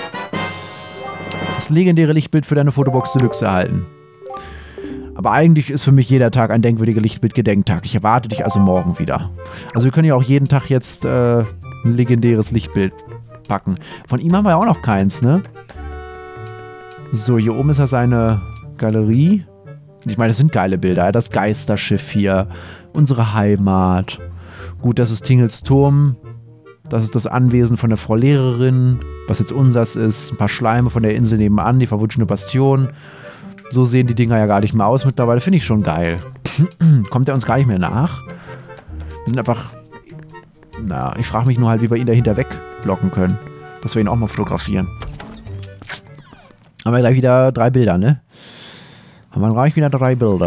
Das legendäre Lichtbild für deine Fotobox Deluxe erhalten. Aber eigentlich ist für mich jeder Tag ein denkwürdiger Lichtbild-Gedenktag. Ich erwarte dich also morgen wieder. Also wir können ja auch jeden Tag jetzt äh, ein legendäres Lichtbild packen. Von ihm haben wir ja auch noch keins, ne? So, hier oben ist ja seine Galerie. Ich meine, das sind geile Bilder. Das Geisterschiff hier. Unsere Heimat. Gut, das ist Tingels Turm. Das ist das Anwesen von der Frau Lehrerin. Was jetzt unsers ist. Ein paar Schleime von der Insel nebenan. Die verwunschene Bastion. So sehen die Dinger ja gar nicht mehr aus mittlerweile. Finde ich schon geil. Kommt er uns gar nicht mehr nach? Wir sind einfach... Na, ich frage mich nur halt, wie wir ihn dahinter wegblocken können. Dass wir ihn auch mal fotografieren. Haben wir gleich wieder drei Bilder, ne? Haben wir gleich wieder drei Bilder.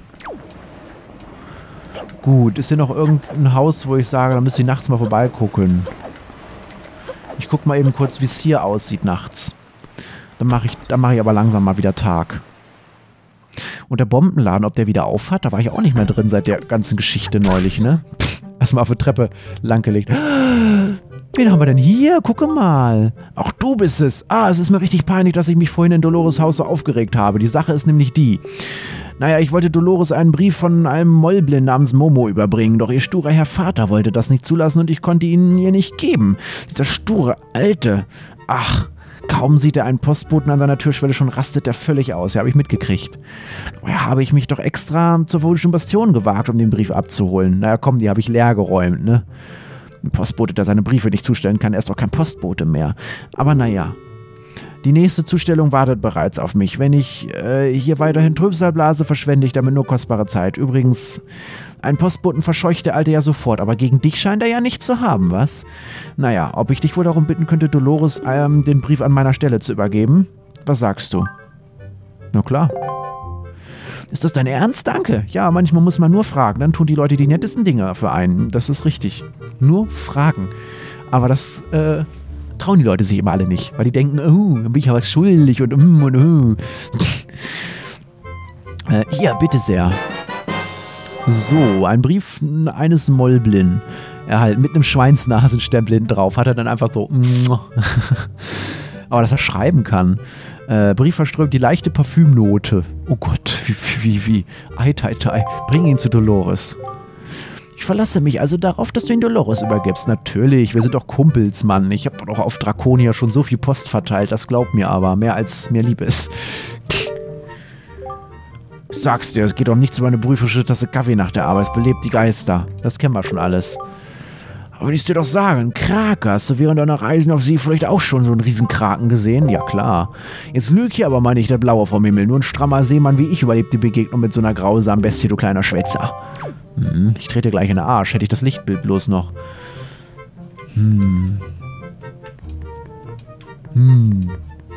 Gut, ist hier noch irgendein Haus, wo ich sage, da müsst ihr nachts mal vorbeigucken. Ich gucke mal eben kurz, wie es hier aussieht nachts. Dann mache ich, dann mache ich aber langsam mal wieder Tag. Und der Bombenladen, ob der wieder auf hat, da war ich auch nicht mehr drin seit der ganzen Geschichte neulich, ne? Pff, erstmal auf der Treppe langgelegt. Wen haben wir denn hier? Gucke mal. Ach, du bist es. Ah, es ist mir richtig peinlich, dass ich mich vorhin in Dolores Haus so aufgeregt habe. Die Sache ist nämlich die. Naja, ich wollte Dolores einen Brief von einem Mollblin namens Momo überbringen, doch ihr sturer Herr Vater wollte das nicht zulassen und ich konnte ihn ihr nicht geben. Dieser sture Alte. Ach, kaum sieht er einen Postboten an seiner Türschwelle, schon rastet er völlig aus. Ja, habe ich mitgekriegt. Ja, habe ich mich doch extra zur Volischen Bastion gewagt, um den Brief abzuholen. Naja, komm, die habe ich leer geräumt, ne? Ein Postbote, der seine Briefe nicht zustellen kann, er ist doch kein Postbote mehr. Aber naja, die nächste Zustellung wartet bereits auf mich. Wenn ich äh, hier weiterhin Trübsal blase, verschwende ich damit nur kostbare Zeit. Übrigens, einen Postboten verscheucht der Alte ja sofort, aber gegen dich scheint er ja nicht zu haben, was? Naja, ob ich dich wohl darum bitten könnte, Dolores ähm, den Brief an meiner Stelle zu übergeben? Was sagst du? Na klar. Ist das dein Ernst? Danke. Ja, manchmal muss man nur fragen, dann tun die Leute die nettesten Dinge für einen. Das ist richtig. Nur fragen. Aber das äh, trauen die Leute sich immer alle nicht, weil die denken, oh, dann bin ich ja was schuldig und um und um. äh, hier, bitte sehr. So, ein Brief eines Mollblin. Erhalten mit einem Schweinsnasenstempel hinten drauf. Hat er dann einfach so. Aber dass er schreiben kann. Äh, Brief verströmt die leichte Parfümnote. Oh Gott, wie, wie, wie. Ei, tai, tai. Bring ihn zu Dolores. Ich verlasse mich also darauf, dass du ihn Dolores übergibst. Natürlich, wir sind doch Kumpels, Mann. Ich habe doch auf Draconia schon so viel Post verteilt, das glaubt mir aber. Mehr als mir lieb ist. Ich sag's dir, es geht um nichts über eine brüfische Tasse Kaffee nach der Arbeit. Es belebt die Geister. Das kennen wir schon alles. Aber wenn ich dir doch sage, ein Kraker, hast du während deiner Reisen auf See vielleicht auch schon so einen Riesenkraken gesehen? Ja klar. Jetzt lüg hier aber mal nicht der Blaue vom Himmel. Nur ein strammer Seemann wie ich überlebt die Begegnung mit so einer grausamen Bestie, du kleiner Schwätzer. Hm, ich trete gleich in den Arsch, hätte ich das Lichtbild bloß noch. Hm. Hm.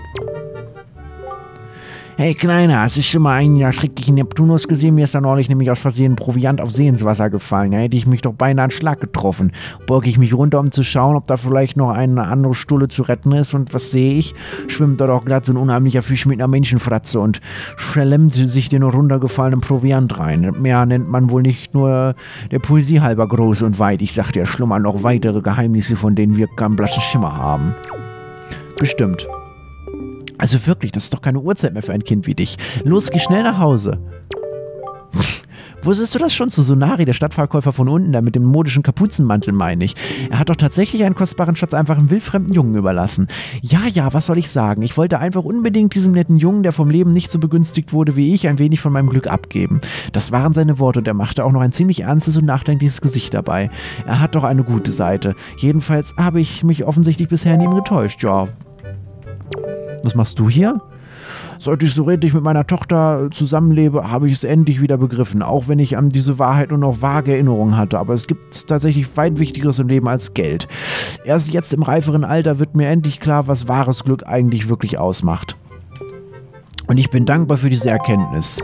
Hey Kleiner, hast du schon mal einen ja schrecklichen Neptunus gesehen? Mir ist da neulich nämlich aus Versehen Proviant auf See ins Wasser gefallen. Da hätte ich mich doch beinahe einen Schlag getroffen. Beug ich mich runter, um zu schauen, ob da vielleicht noch eine andere Stulle zu retten ist. Und was sehe ich? Schwimmt dort auch glatt so ein unheimlicher Fisch mit einer Menschenfratze und schlemmt sich den runtergefallenen Proviant rein. Mehr nennt man wohl nicht nur der Poesie halber groß und weit. Ich sagte, da schlummern noch weitere Geheimnisse, von denen wir keinen blassen Schimmer haben. Bestimmt. Also wirklich, das ist doch keine Uhrzeit mehr für ein Kind wie dich. Los, geh schnell nach Hause. Wusstest du das schon? Zu Sonari, der Stadtverkäufer von unten, der mit dem modischen Kapuzenmantel, meine ich. Er hat doch tatsächlich einen kostbaren Schatz einfach einem wildfremden Jungen überlassen. Ja, ja, was soll ich sagen? Ich wollte einfach unbedingt diesem netten Jungen, der vom Leben nicht so begünstigt wurde wie ich, ein wenig von meinem Glück abgeben. Das waren seine Worte und er machte auch noch ein ziemlich ernstes und nachdenkliches Gesicht dabei. Er hat doch eine gute Seite. Jedenfalls habe ich mich offensichtlich bisher in ihm getäuscht, ja. Was machst du hier? Seit ich so redlich mit meiner Tochter zusammenlebe, habe ich es endlich wieder begriffen, auch wenn ich an diese Wahrheit nur noch vage Erinnerungen hatte. Aber es gibt tatsächlich weit Wichtigeres im Leben als Geld. Erst jetzt im reiferen Alter wird mir endlich klar, was wahres Glück eigentlich wirklich ausmacht. Und ich bin dankbar für diese Erkenntnis.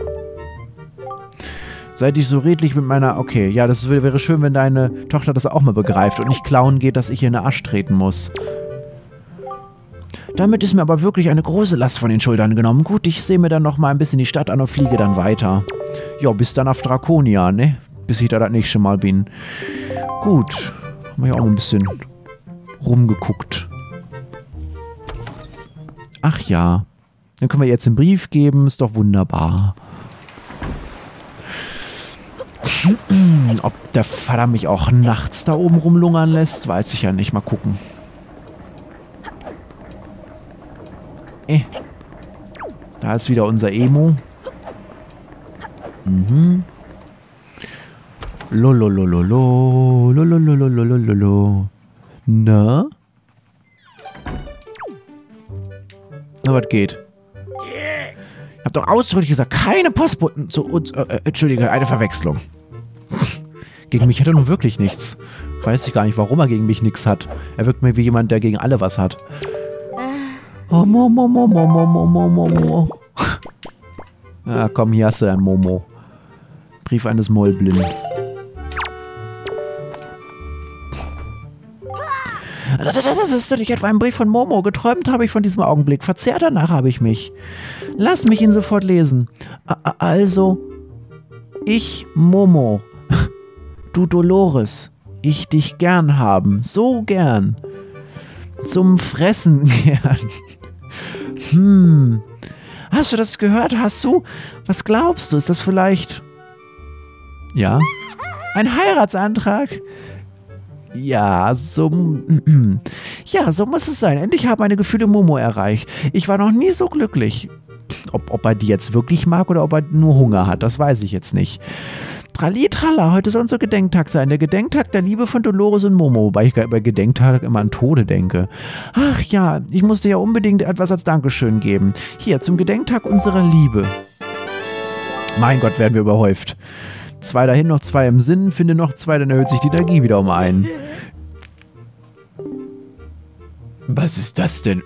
Seit ich so redlich mit meiner... Okay, ja, das wäre schön, wenn deine Tochter das auch mal begreift und nicht klauen geht, dass ich ihr in den Arsch treten muss. Damit ist mir aber wirklich eine große Last von den Schultern genommen. Gut, ich sehe mir dann noch mal ein bisschen die Stadt an und fliege dann weiter. Ja, bis dann auf Draconia, ne? Bis ich da das nächste Mal bin. Gut, haben wir ja auch ein bisschen rumgeguckt. Ach ja, dann können wir jetzt den Brief geben, ist doch wunderbar. Ob der Vater mich auch nachts da oben rumlungern lässt, weiß ich ja nicht. Mal gucken. Eh. Da ist wieder unser Emo. Mhm. Lololololo. Lolololololo. Na? Na, was geht? Ich hab doch ausdrücklich gesagt, keine Postboten zu uns. Äh, Entschuldige, eine Verwechslung. Gegen mich hat er nun wirklich nichts. Weiß ich gar nicht, warum er gegen mich nichts hat. Er wirkt mir wie jemand, der gegen alle was hat. Oh, Momo, Momo, Momo, Momo, Momo. Ja, komm, hier hast du dein Momo. Brief eines Mollblin. Das ist doch nicht etwa ein Brief von Momo. Geträumt habe ich von diesem Augenblick. Verzehrt danach habe ich mich. Lass mich ihn sofort lesen. Also, ich, Momo. Du, Dolores. Ich dich gern haben. So gern. zum Fressen gern. Hm. Hast du das gehört? Hast du? Was glaubst du? Ist das vielleicht... Ja? Ein Heiratsantrag? Ja, so... Ja, so muss es sein. Endlich haben meine Gefühle Momo erreicht. Ich war noch nie so glücklich. Ob, ob er die jetzt wirklich mag oder ob er nur Hunger hat, das weiß ich jetzt nicht. Trali, tralla, heute soll unser Gedenktag sein. Der Gedenktag der Liebe von Dolores und Momo, wobei ich bei Gedenktag immer an Tode denke. Ach ja, ich musste ja unbedingt etwas als Dankeschön geben. Hier, zum Gedenktag unserer Liebe. Mein Gott, werden wir überhäuft. Zwei dahin, noch zwei im Sinn, finde noch zwei, dann erhöht sich die Energie wieder um einen. Was ist das denn?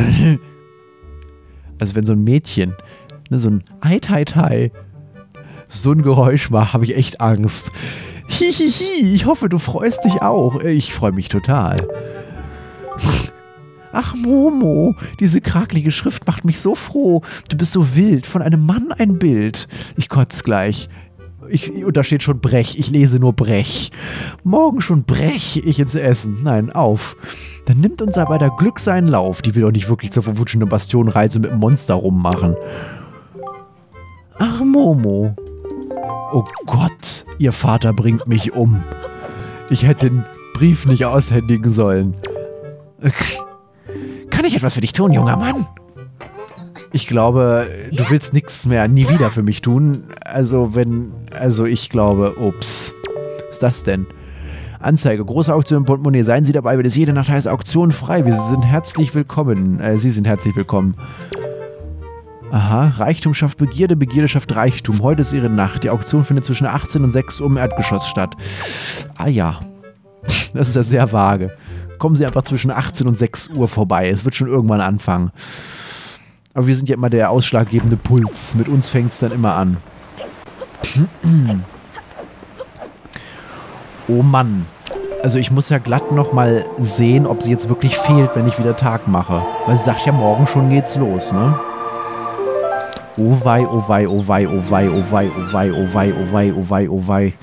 Also wenn so ein Mädchen, ne, so ein Ei-Tai-Tai, so ein Geräusch macht, habe ich echt Angst. Hihihi, ich hoffe, du freust dich auch. Ich freue mich total. Ach, Momo, diese krakelige Schrift macht mich so froh. Du bist so wild, von einem Mann ein Bild. Ich kotze gleich. Ich, und da steht schon Brech, ich lese nur Brech. Morgen schon brech ich ins Essen. Nein, auf. Dann nimmt unser beider Glück seinen Lauf. Die will doch nicht wirklich zur verwutschenden Bastion reisen und mit dem Monster rummachen. Ach, Momo. Oh Gott, ihr Vater bringt mich um. Ich hätte den Brief nicht aushändigen sollen. Kann ich etwas für dich tun, junger Mann? Ich glaube, du willst nichts mehr, nie wieder für mich tun. Also wenn, also ich glaube, ups. Was ist das denn? Anzeige, große Auktion im Portemonnaie. Seien Sie dabei, wird es jede Nacht heißt Auktion frei. Wir sind herzlich willkommen. Äh, Sie sind herzlich willkommen. Aha, Reichtum schafft Begierde, Begierde schafft Reichtum. Heute ist Ihre Nacht. Die Auktion findet zwischen achtzehn und sechs Uhr im Erdgeschoss statt. Ah ja, das ist ja sehr vage. Kommen Sie einfach zwischen achtzehn und sechs Uhr vorbei. Es wird schon irgendwann anfangen. Aber wir sind ja immer der ausschlaggebende Puls. Mit uns fängt es dann immer an. Oh Mann. Also ich muss ja glatt nochmal sehen, ob sie jetzt wirklich fehlt, wenn ich wieder Tag mache. Weil sie sagt ja, morgen schon geht's los, ne? Oh wei, oh wei, oh wei, oh wei, oh wei, oh wei, oh wei, oh wei, oh wei, oh wei.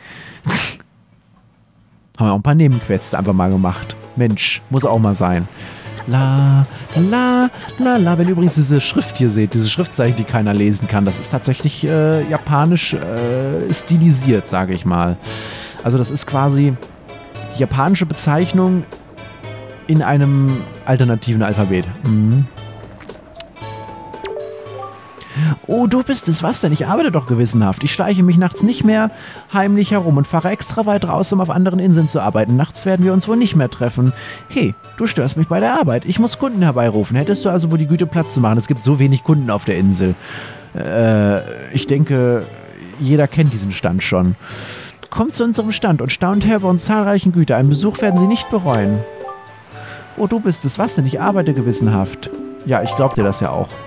Haben wir auch ein paar Nebenquests einfach mal gemacht. Mensch, muss auch mal sein. La, la, la, la. Wenn ihr übrigens diese Schrift hier seht, diese Schriftzeichen, die keiner lesen kann, das ist tatsächlich äh, japanisch äh, stilisiert, sage ich mal. Also das ist quasi die japanische Bezeichnung in einem alternativen Alphabet. Mhm. Oh, du bist es, was denn? Ich arbeite doch gewissenhaft. Ich schleiche mich nachts nicht mehr heimlich herum und fahre extra weit raus, um auf anderen Inseln zu arbeiten. Nachts werden wir uns wohl nicht mehr treffen. Hey, du störst mich bei der Arbeit. Ich muss Kunden herbeirufen. Hättest du also wohl die Güte, Platz zu machen? Es gibt so wenig Kunden auf der Insel. Äh, ich denke, jeder kennt diesen Stand schon. Kommt zu unserem Stand und staunt her bei uns zahlreichen Güter. Einen Besuch werden sie nicht bereuen. Oh, du bist es, was denn? Ich arbeite gewissenhaft. Ja, ich glaub dir das ja auch.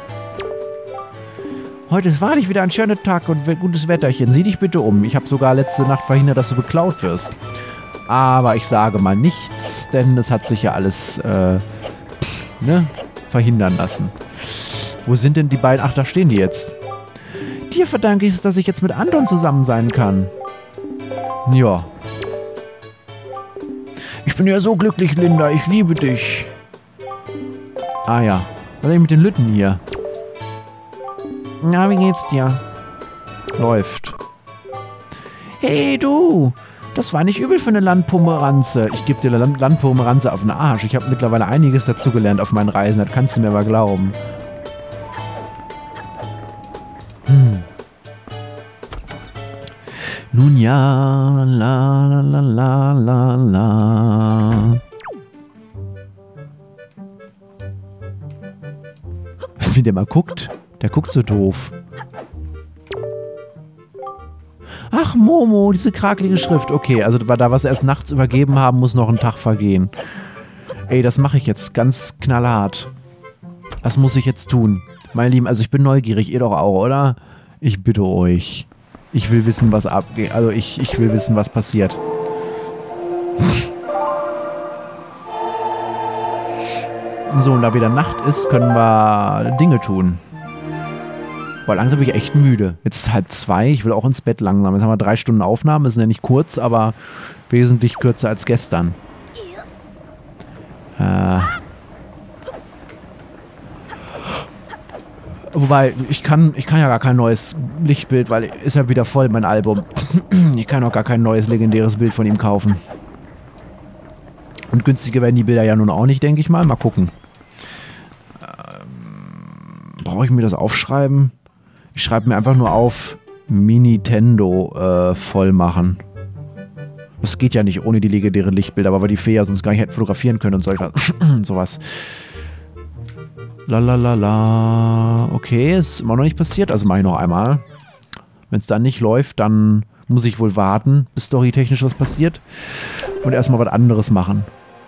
Heute ist wahrlich wieder ein schöner Tag und gutes Wetterchen. Sieh dich bitte um. Ich habe sogar letzte Nacht verhindert, dass du beklaut wirst. Aber ich sage mal nichts, denn es hat sich ja alles äh, ne, verhindern lassen. Wo sind denn die beiden? Ach, da stehen die jetzt. Dir verdanke ich es, dass ich jetzt mit Anton zusammen sein kann. Ja. Ich bin ja so glücklich, Linda. Ich liebe dich. Ah ja. Was ist denn mit den Lütten hier? Na, wie geht's dir? Läuft. Hey, du! Das war nicht übel für eine Landpomeranze. Ich gebe dir eine Land Landpomeranze auf den Arsch. Ich habe mittlerweile einiges dazugelernt auf meinen Reisen. Das kannst du mir aber glauben. Hm. Nun ja, la la la la la la. Wie der mal guckt. Der guckt so doof. Ach, Momo, diese krakelige Schrift. Okay, also da was erst nachts übergeben haben, muss noch ein Tag vergehen. Ey, das mache ich jetzt ganz knallhart. Das muss ich jetzt tun. Meine Lieben, also ich bin neugierig, ihr doch auch, oder? Ich bitte euch. Ich will wissen, was abgeht. Also ich, ich will wissen, was passiert. So, und da wieder Nacht ist, können wir Dinge tun. Weil langsam bin ich echt müde. Jetzt ist halb zwei, ich will auch ins Bett langsam. Jetzt haben wir drei Stunden Aufnahme, das ist ja nicht kurz, aber wesentlich kürzer als gestern. Äh, Wobei, ich kann, ich kann ja gar kein neues Lichtbild, weil ist ja wieder voll, mein Album. Ich kann auch gar kein neues legendäres Bild von ihm kaufen. Und günstiger werden die Bilder ja nun auch nicht, denke ich mal. Mal gucken. Ähm, brauche ich mir das aufschreiben? Ich schreibe mir einfach nur auf Minitendo äh, voll machen. Das geht ja nicht ohne die legendären Lichtbilder, aber weil die Fee ja sonst gar nicht hätte fotografieren können und so sowas. Lalalala. Okay, ist immer noch nicht passiert, also mache ich noch einmal. Wenn es dann nicht läuft, dann muss ich wohl warten, bis storytechnisch was passiert. Und erstmal was anderes machen.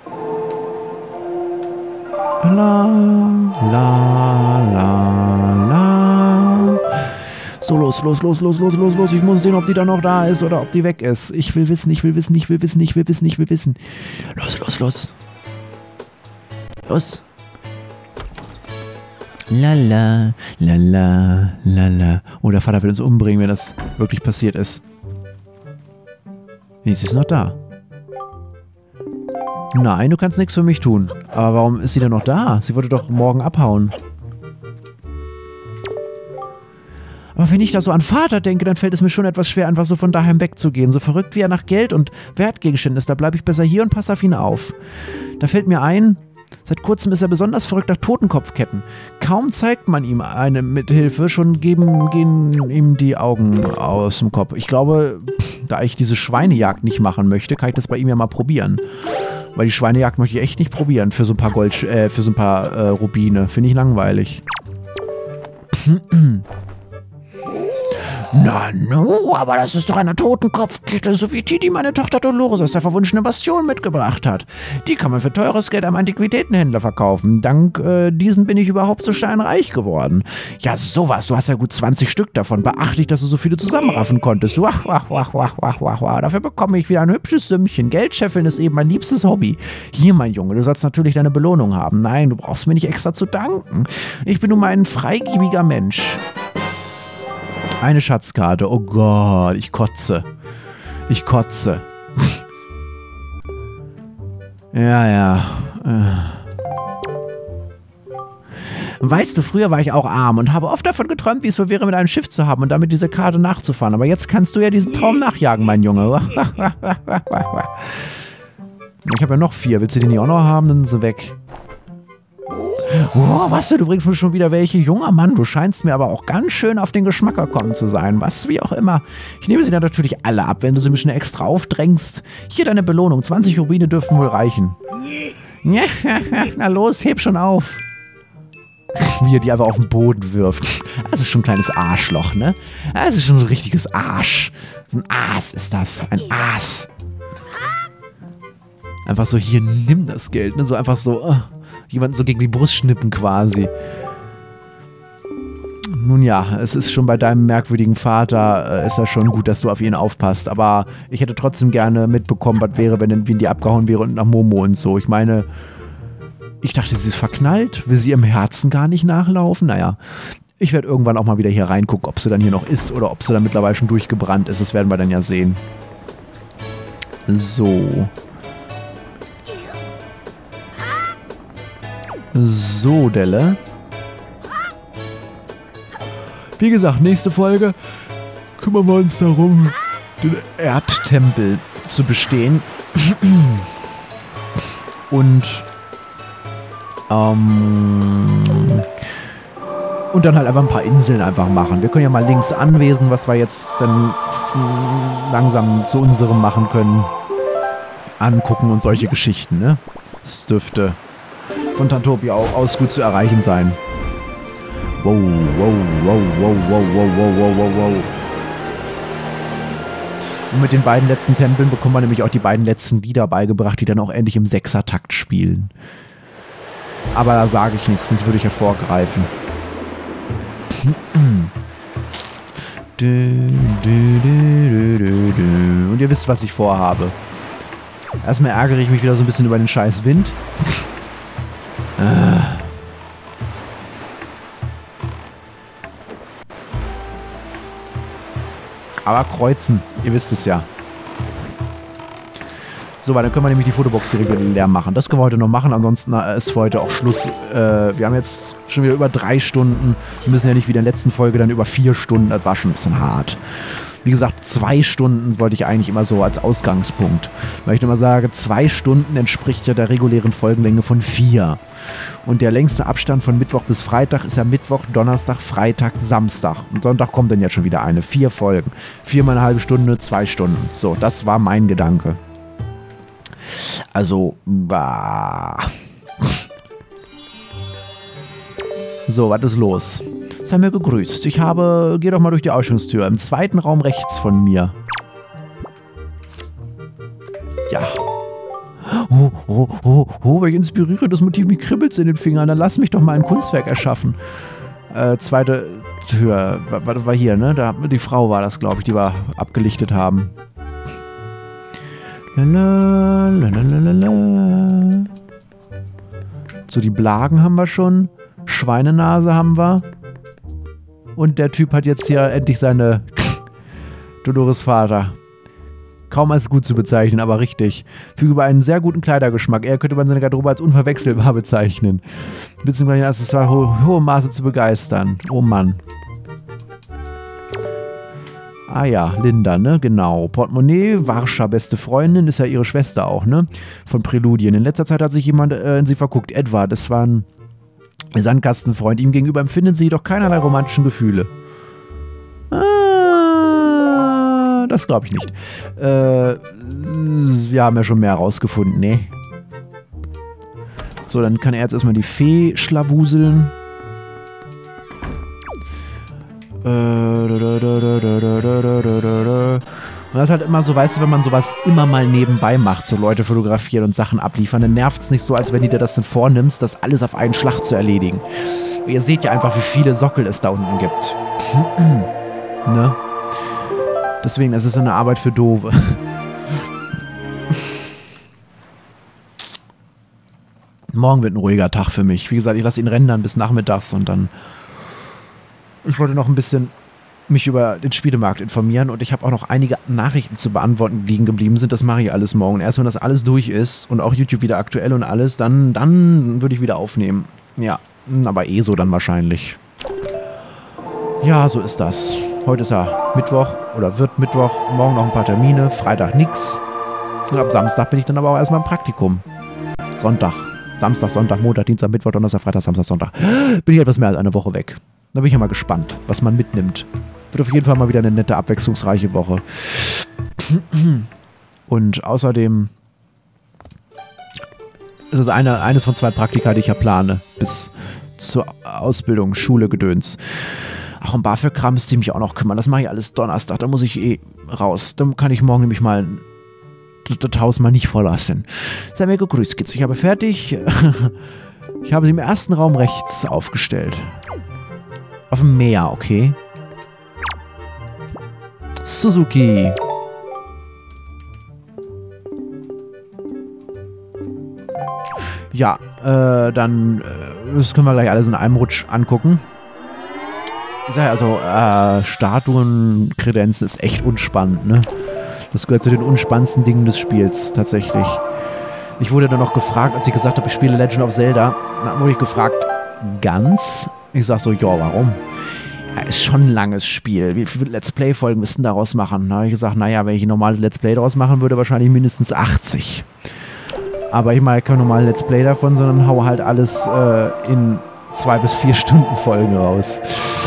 La, la, la, la. So, los, los, los, los, los, los, los. Ich muss sehen, ob die da noch da ist oder ob die weg ist. Ich will wissen, ich will wissen, ich will wissen, ich will wissen, ich will wissen. Los, los, los. Los. Lala, lala, lala. Oh, der Vater will uns umbringen, wenn das wirklich passiert ist. Nee, sie ist noch da. Nein, du kannst nichts für mich tun. Aber warum ist sie denn noch da? Sie wollte doch morgen abhauen. Aber wenn ich da so an Vater denke, dann fällt es mir schon etwas schwer, einfach so von daheim wegzugehen. So verrückt wie er nach Geld und Wertgegenständen ist, da bleibe ich besser hier und passe auf ihn auf. Da fällt mir ein, seit kurzem ist er besonders verrückt nach Totenkopfketten. Kaum zeigt man ihm eine Mithilfe, schon geben, gehen ihm die Augen aus dem Kopf. Ich glaube, da ich diese Schweinejagd nicht machen möchte, kann ich das bei ihm ja mal probieren. Weil die Schweinejagd möchte ich echt nicht probieren für so ein paar Gold, äh, für so ein paar äh, Rubine. Finde ich langweilig. Na no, aber das ist doch eine Totenkopfkette, so wie die, die meine Tochter Dolores aus der verwunschenen Bastion mitgebracht hat. Die kann man für teures Geld am Antiquitätenhändler verkaufen. Dank äh, diesen bin ich überhaupt so steinreich geworden. Ja, sowas, du hast ja gut zwanzig Stück davon. Beachtlich, dass du so viele zusammenraffen konntest. Wach, wach, wach, wach, wach, wach, wach. Dafür bekomme ich wieder ein hübsches Sümmchen. Geld scheffeln ist eben mein liebstes Hobby. Hier, mein Junge, du sollst natürlich deine Belohnung haben. Nein, du brauchst mir nicht extra zu danken. Ich bin nun mal ein freigebiger Mensch. Eine Schatzkarte. Oh Gott, ich kotze. Ich kotze. Ja, ja. Weißt du, früher war ich auch arm und habe oft davon geträumt, wie es so wäre, mit einem Schiff zu haben und damit diese Karte nachzufahren. Aber jetzt kannst du ja diesen Traum nachjagen, mein Junge. Ich habe ja noch vier. Willst du den nicht auch noch haben? Dann sind sie weg. Oh, was, du bringst mir schon wieder welche. Junger Mann, du scheinst mir aber auch ganz schön auf den Geschmack gekommen zu sein. Was, wie auch immer. Ich nehme sie dann natürlich alle ab, wenn du sie mir schon extra aufdrängst. Hier deine Belohnung. zwanzig Rubine dürfen wohl reichen. Na los, heb schon auf. Wie er die einfach auf den Boden wirft. Das ist schon ein kleines Arschloch, ne? Das ist schon ein richtiges Arsch. So ein Aas ist das. Ein Aas. Einfach so, hier, nimm das Geld, ne? So einfach so... Oh. Jemanden so gegen die Brust schnippen quasi. Nun ja, es ist schon bei deinem merkwürdigen Vater, äh, ist das schon gut, dass du auf ihn aufpasst. Aber ich hätte trotzdem gerne mitbekommen, was wäre, wenn, wenn die abgehauen wäre und nach Momo und so. Ich meine, ich dachte, sie ist verknallt. Will sie ihrem Herzen gar nicht nachlaufen? Naja, ich werde irgendwann auch mal wieder hier reingucken, ob sie dann hier noch ist oder ob sie dann mittlerweile schon durchgebrannt ist. Das werden wir dann ja sehen. So. So, Delle. Wie gesagt, nächste Folge kümmern wir uns darum, den Erdtempel zu bestehen. Und ähm, und dann halt einfach ein paar Inseln einfach machen. Wir können ja mal links Anwesen, was wir jetzt dann langsam zu unserem machen können, angucken und solche Geschichten, ne? Das dürfte von Tantopia auch aus gut zu erreichen sein. Wow, wow, wow, wow, wow, wow, wow, wow, wow, wow. Und mit den beiden letzten Tempeln bekommen wir nämlich auch die beiden letzten Lieder beigebracht, die dann auch endlich im Sechsertakt spielen. Aber da sage ich nichts, sonst würde ich ja vorgreifen. Und ihr wisst, was ich vorhabe. Erstmal ärgere ich mich wieder so ein bisschen über den scheiß Wind. Aber kreuzen, ihr wisst es ja. So, weil dann können wir nämlich die Fotobox direkt leer machen. Das können wir heute noch machen, ansonsten ist für heute auch Schluss. Äh, wir haben jetzt schon wieder über drei Stunden. Wir müssen ja nicht wie in der letzten Folge dann über vier Stunden. Das war schon ein bisschen hart. Wie gesagt, zwei Stunden wollte ich eigentlich immer so als Ausgangspunkt. Weil ich immer sage, zwei Stunden entspricht ja der regulären Folgenlänge von vier. Und der längste Abstand von Mittwoch bis Freitag ist ja Mittwoch, Donnerstag, Freitag, Samstag. Und Sonntag kommt dann jetzt schon wieder eine. Vier Folgen. Viermal eine halbe Stunde, zwei Stunden. So, das war mein Gedanke. Also, bah. So, was ist los? Sei mir gegrüßt. Ich habe... Geh doch mal durch die Ausstellungstür. Im zweiten Raum rechts von mir. Ja. Oh, oh, oh, oh, welch inspirierendes Motiv. Mich kribbelt's in den Fingern. Dann lass mich doch mal ein Kunstwerk erschaffen. Äh, zweite Tür. Was war hier, ne? Da, die Frau war das, glaube ich, die wir abgelichtet haben. Lala, lala, lala. So, die Blagen haben wir schon. Schweinenase haben wir. Und der Typ hat jetzt hier endlich seine Dolores Vater. Kaum als gut zu bezeichnen, aber richtig. Füge über einen sehr guten Kleidergeschmack. Er könnte man seine Garderobe als unverwechselbar bezeichnen. Beziehungsweise ein Accessoire ho hohem Maße zu begeistern. Oh Mann. Ah ja, Linda, ne? Genau. Portemonnaie, Warscha, beste Freundin, ist ja ihre Schwester auch, ne? Von Präludien. In letzter Zeit hat sich jemand äh, in sie verguckt. Edward, das war ein Sandkastenfreund. Ihm gegenüber empfinden sie jedoch keinerlei romantischen Gefühle. Ah, das glaube ich nicht. Äh, wir haben ja schon mehr rausgefunden, ne? So, dann kann er jetzt erstmal die Fee schlawuseln. Äh, Und das ist halt immer so, weißt du, wenn man sowas immer mal nebenbei macht, so Leute fotografieren und Sachen abliefern, dann nervt es nicht so, als wenn du dir das dann vornimmst, das alles auf einen Schlag zu erledigen. Ihr seht ja einfach, wie viele Sockel es da unten gibt. Ne? Deswegen, das ist eine Arbeit für Doofe. Morgen wird ein ruhiger Tag für mich. Wie gesagt, ich lasse ihn rendern bis nachmittags und dann... Ich wollte noch ein bisschen mich über den Spielemarkt informieren und ich habe auch noch einige Nachrichten zu beantworten, die liegen geblieben sind. Das mache ich alles morgen. Erst wenn das alles durch ist und auch YouTube wieder aktuell und alles, dann, dann würde ich wieder aufnehmen. Ja, aber eh so dann wahrscheinlich. Ja, so ist das. Heute ist ja Mittwoch oder wird Mittwoch. Morgen noch ein paar Termine. Freitag nix. Und ab Samstag bin ich dann aber auch erstmal im Praktikum. Sonntag. Samstag, Sonntag, Montag, Dienstag, Mittwoch, Donnerstag, Freitag, Samstag, Sonntag. Bin ich etwas mehr als eine Woche weg. Da bin ich ja mal gespannt, was man mitnimmt. Wird auf jeden Fall mal wieder eine nette, abwechslungsreiche Woche. Und außerdem ist es eine, eines von zwei Praktika, die ich ja plane. Bis zur Ausbildung, Schule, Gedöns. Ach, um BAföG-Kram müsste ich mich auch noch kümmern. Das mache ich alles Donnerstag. Da muss ich eh raus. Dann kann ich morgen nämlich mal das Haus mal nicht verlassen. Sei mir gegrüßt, geht's. Ich habe fertig. Ich habe sie im ersten Raum rechts aufgestellt. Auf dem Meer, okay. Suzuki. Ja, äh, dann äh, das können wir gleich alles in einem Rutsch angucken. Ich sage also, äh, Statuen-Kredenzen ist echt unspannend, ne? Das gehört zu den unspannendsten Dingen des Spiels, tatsächlich. Ich wurde dann noch gefragt, als ich gesagt habe, ich spiele Legend of Zelda, dann wurde ich gefragt, ganz? Ich sag so, ja, warum? Ja, ist schon ein langes Spiel. Wie viele Let's Play-Folgen müssten daraus machen? Da habe ich gesagt, naja, wenn ich ein normales Let's Play daraus machen würde, wahrscheinlich mindestens achtzig. Aber ich mache kein normales Let's Play davon, sondern hau halt alles äh, in zwei bis vier Stunden Folgen raus.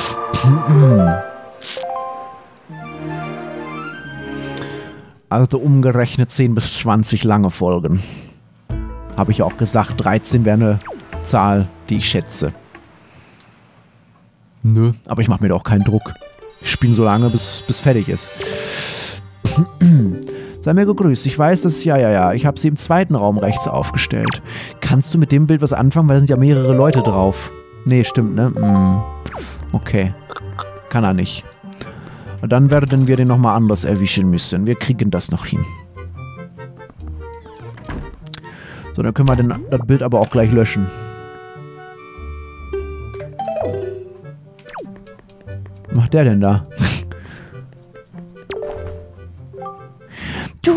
Also umgerechnet zehn bis zwanzig lange Folgen. Habe ich auch gesagt, dreizehn wäre eine Zahl, die ich schätze. Nö, aber ich mache mir doch keinen Druck. Ich spiele so lange, bis, bis fertig ist. Sei mir gegrüßt. Ich weiß, dass... Ja, ja, ja. Ich habe sie im zweiten Raum rechts aufgestellt. Kannst du mit dem Bild was anfangen? Weil da sind ja mehrere Leute drauf. Nee, stimmt, ne? Hm. Okay. Kann er nicht. Und dann werden wir den nochmal anders erwischen müssen. Wir kriegen das noch hin. So, dann können wir den, das Bild aber auch gleich löschen. Was macht der denn da? Du